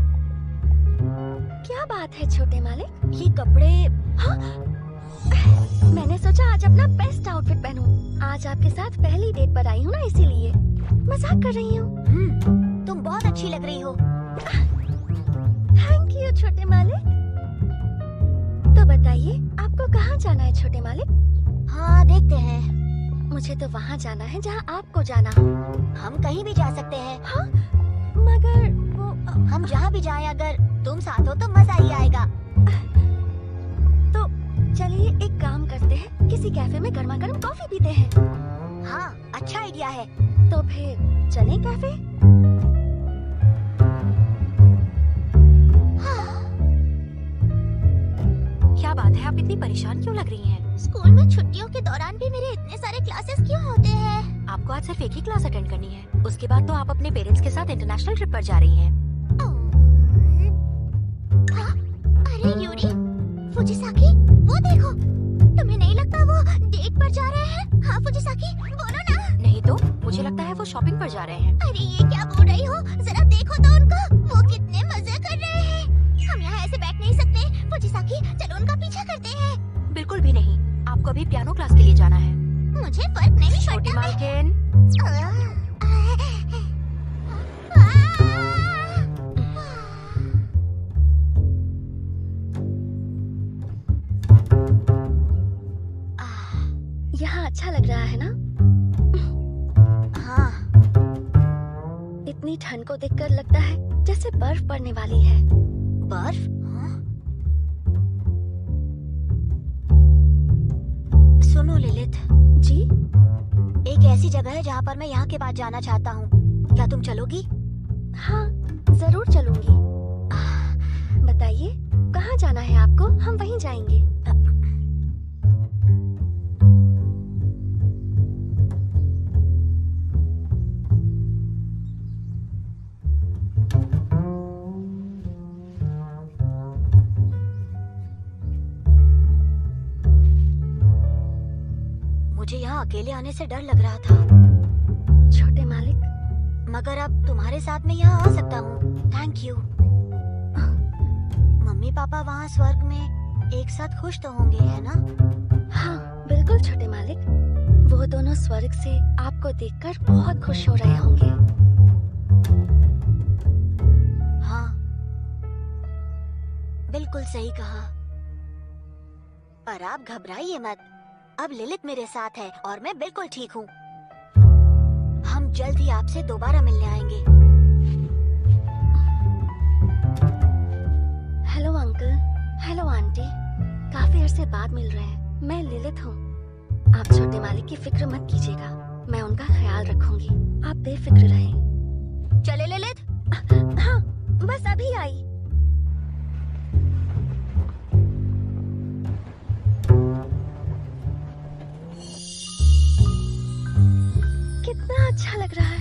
क्या बात है छोटे मालिक? ये कपड़े। हाँ? मैंने सोचा आज अपना बेस्ट आउटफिट पहनूं। आज आपके साथ पहली डेट पर आई हूँ ना, इसीलिए मजाक कर रही हूँ। हम्म, तुम बहुत अच्छी लग रही हो। थैंक यू छोटे मालिक। तो बताइए, आपको कहाँ जाना है छोटे मालिक? हाँ, देखते हैं। मुझे तो वहाँ जाना है जहाँ आपको जाना हो। हम कहीं भी जा सकते हैं। हाँ? मगर वो हम जहाँ भी जाएं, अगर तुम साथ हो तो मजा ही आएगा। तो चलिए एक काम करते हैं, किसी कैफे में गर्मा गर्म कॉफी पीते हैं। हाँ, अच्छा आइडिया है। तो फिर चलें कैफे? क्या बात है, आप इतनी परेशान क्यों लग रही हैं? स्कूल में छुट्टियों के दौरान भी मेरे इतने सारे क्लासेस क्यों होते हैं? आपको आज सिर्फ एक ही क्लास अटेंड करनी है। उसके बाद तो आप अपने पेरेंट्स के साथ इंटरनेशनल ट्रिप पर जा रही हैं। हाँ? अरे यूरी, फुजिसाकी, वो देखो। तुम्हें नहीं लगता वो डेट पर जा रहे हैं? हाँ फुजिसाकी, बोलो ना। नहीं तो मुझे लगता है वो शॉपिंग पर जा रहे हैं। अरे ये क्या बोल रही हो? जरा देखो तो उनको, वो कितने मजे कर रहे हैं। हम यहाँ ऐसे बैठ नहीं सकते। फुजिसाकी, चलो उनका पीछा करते हैं। बिल्कुल भी नहीं, आपको अभी पियानो क्लास के लिए जाना है। मुझे फर्क नहीं छोटी पड़ता। मालकिन। यहाँ अच्छा लग रहा है ना? हाँ। इतनी ठंड को देखकर लगता है जैसे बर्फ पड़ने वाली है। बर्फ? हाँ? सुनो लिलित जी? एक ऐसी जगह है जहाँ पर मैं यहाँ के बाद जाना चाहता हूँ। क्या तुम चलोगी? हाँ, जरूर चलूंगी। बताइए, कहाँ जाना है आपको? हम वहीं जाएंगे। मुझे यहाँ अकेले आने से डर लग रहा था। छोटे मालिक, मगर अब तुम्हारे साथ मैं यहाँ आ सकता हूँ। Thank you. मम्मी पापा वहाँ स्वर्ग में एक साथ खुश तो होंगे, है ना? हाँ, बिल्कुल छोटे मालिक। वो दोनों स्वर्ग से आपको देखकर बहुत खुश हो रहे होंगे। हाँ, बिल्कुल सही कहा। पर आप घबराइए मत। अब लिलित मेरे साथ है और मैं बिल्कुल ठीक हूँ। हम जल्द ही आपसे दोबारा मिलने आएंगे। Hello uncle, hello aunty. काफी अरसे बाद मिल रहे हैं। मैं लिलित हूँ। आप छोटे मालिक की फिक्र मत कीजिएगा, मैं उनका ख्याल रखूंगी। आप बेफिक्र रहें। चले ललित? हाँ, बस अभी आई। कितना अच्छा लग रहा है।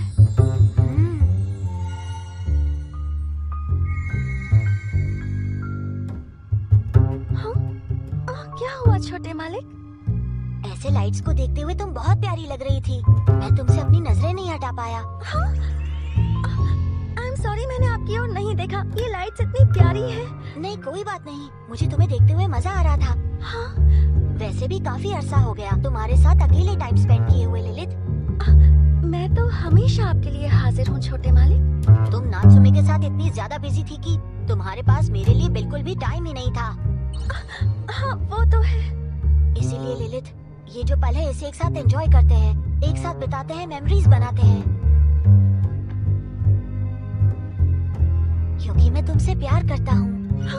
हाँ? आ, क्या हुआ छोटे मालिक? ऐसे लाइट्स को देखते हुए तुम बहुत प्यारी लग रही थी। मैं तुमसे अपनी नजरें नहीं हटा पाया। हाँ? आई एम सॉरी, मैंने आपकी ओर नहीं देखा। ये लाइट्स इतनी प्यारी है। नहीं, कोई बात नहीं, मुझे तुम्हें देखते हुए मजा आ रहा था। हाँ? वैसे भी काफी अरसा हो गया तुम्हारे साथ अकेले टाइम स्पेंड किए हुए ललित। मैं तो हमेशा आपके लिए हाजिर हूँ छोटे मालिक। तुम नात्सुमी के साथ इतनी ज्यादा बिजी थी कि तुम्हारे पास मेरे लिए बिल्कुल भी टाइम ही नहीं था। हाँ, वो तो है। इसीलिए ललित, ये जो पल है इसे एक साथ एंजॉय करते हैं, एक साथ बिताते हैं, मेमोरीज बनाते हैं। क्योंकि मैं तुमसे प्यार करता हूँ।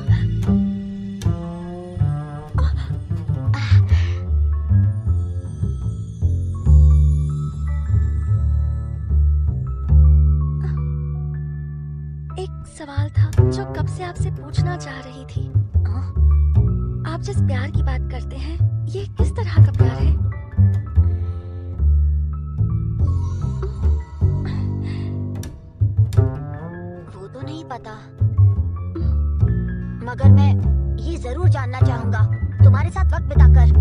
एक सवाल था जो कब से आपसे पूछना चाह रही थी। आप जिस प्यार की बात करते हैं, ये किस तरह का प्यार है? वो तो नहीं पता, मगर मैं ये जरूर जानना चाहूंगा तुम्हारे साथ वक्त बिताकर।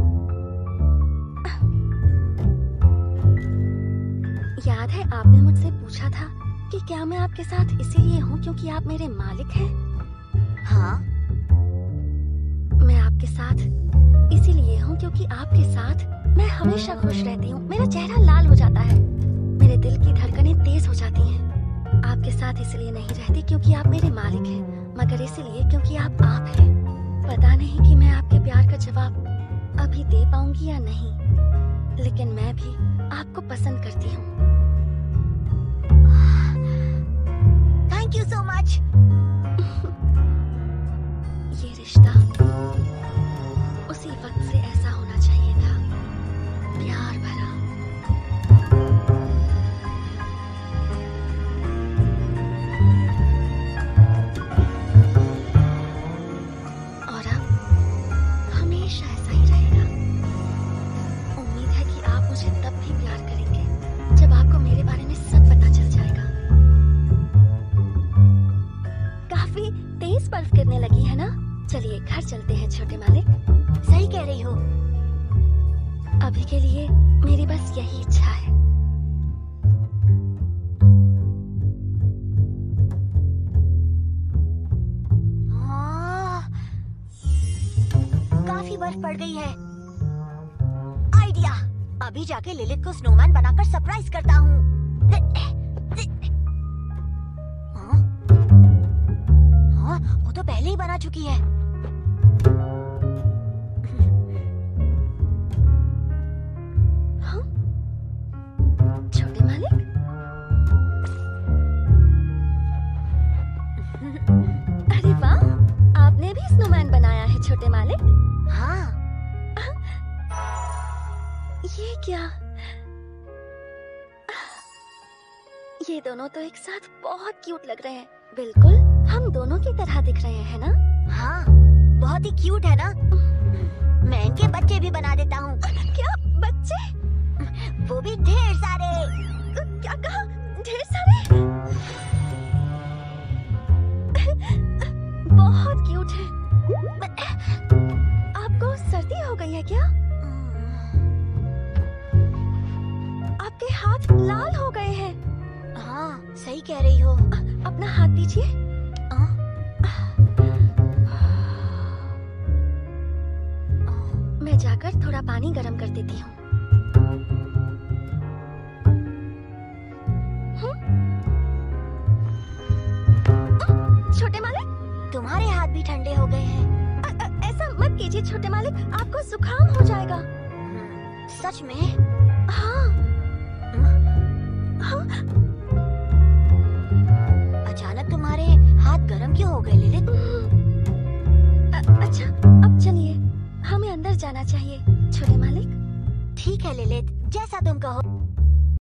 याद है आपने मुझसे पूछा था कि क्या मैं आपके साथ इसीलिए हूँ क्योंकि आप मेरे मालिक हैं? हाँ, मैं आपके साथ इसीलिए हूँ क्योंकि आपके साथ मैं हमेशा खुश रहती हूँ। मेरा चेहरा लाल हो जाता है, मेरे दिल की धड़कनें तेज हो जाती हैं। आपके साथ इसलिए नहीं रहती क्योंकि आप मेरे मालिक हैं, मगर इसलिए क्योंकि आप आप हैं। पता नहीं कि मैं आपके प्यार का जवाब अभी दे पाऊंगी या नहीं, लेकिन मैं भी आपको पसंद करती हूँ। Thank you so much. ये रिश्ता उसी वक्त से ऐसा होना चाहिए था, प्यार भरा। और अब हमेशा ऐसा ही रहेगा। उम्मीद है कि आप मुझे तब भी प्यार करेंगे जब आपको मेरे बारे में सब पता चल जाएगा। काफी तेज बर्फ गिरने लगी है ना? चलिए घर चलते हैं छोटे मालिक। सही कह रही हो। अभी के लिए मेरी बस यही इच्छा है। हाँ, काफी बर्फ पड़ गई है। आइडिया, अभी जाके लिलित को स्नोमैन बनाकर सरप्राइज करता हूँ। हाँ? हाँ, वो तो पहले ही बना चुकी है। हाँ? छोटे मालिक? अरे वाह, आपने भी स्नोमैन बनाया है छोटे मालिक? हाँ। ये क्या? ये दोनों तो एक साथ बहुत क्यूट लग रहे हैं। बिल्कुल हम दोनों की तरह दिख रहे हैं ना? हाँ, बहुत ही क्यूट है ना? मैं इनके बच्चे भी बना देता हूँ। क्या बच्चे? वो भी ढेर सारे। क्या कहा? ढेर सारे? बहुत क्यूट है। आपको सर्दी हो गई है क्या? आपके हाथ लाल हो गए हैं। हाँ, सही कह रही हो। अपना हाथ दीजिए। मैं जाकर थोड़ा पानी गर्म कर देती हूँ। छोटे मालिक, तुम्हारे हाथ भी ठंडे हो गए हैं। अ, अ, ऐसा मत कीजिए छोटे मालिक, आपको जुकाम हो जाएगा। सच में? हाँ। हाँ। अचानक तुम्हारे हाथ गर्म क्यों हो गए लिलित? अ, अच्छा, अब चलिए, हमें अंदर जाना चाहिए छोटे मालिक। ठीक है। है लिलित, जैसा तुम कहो।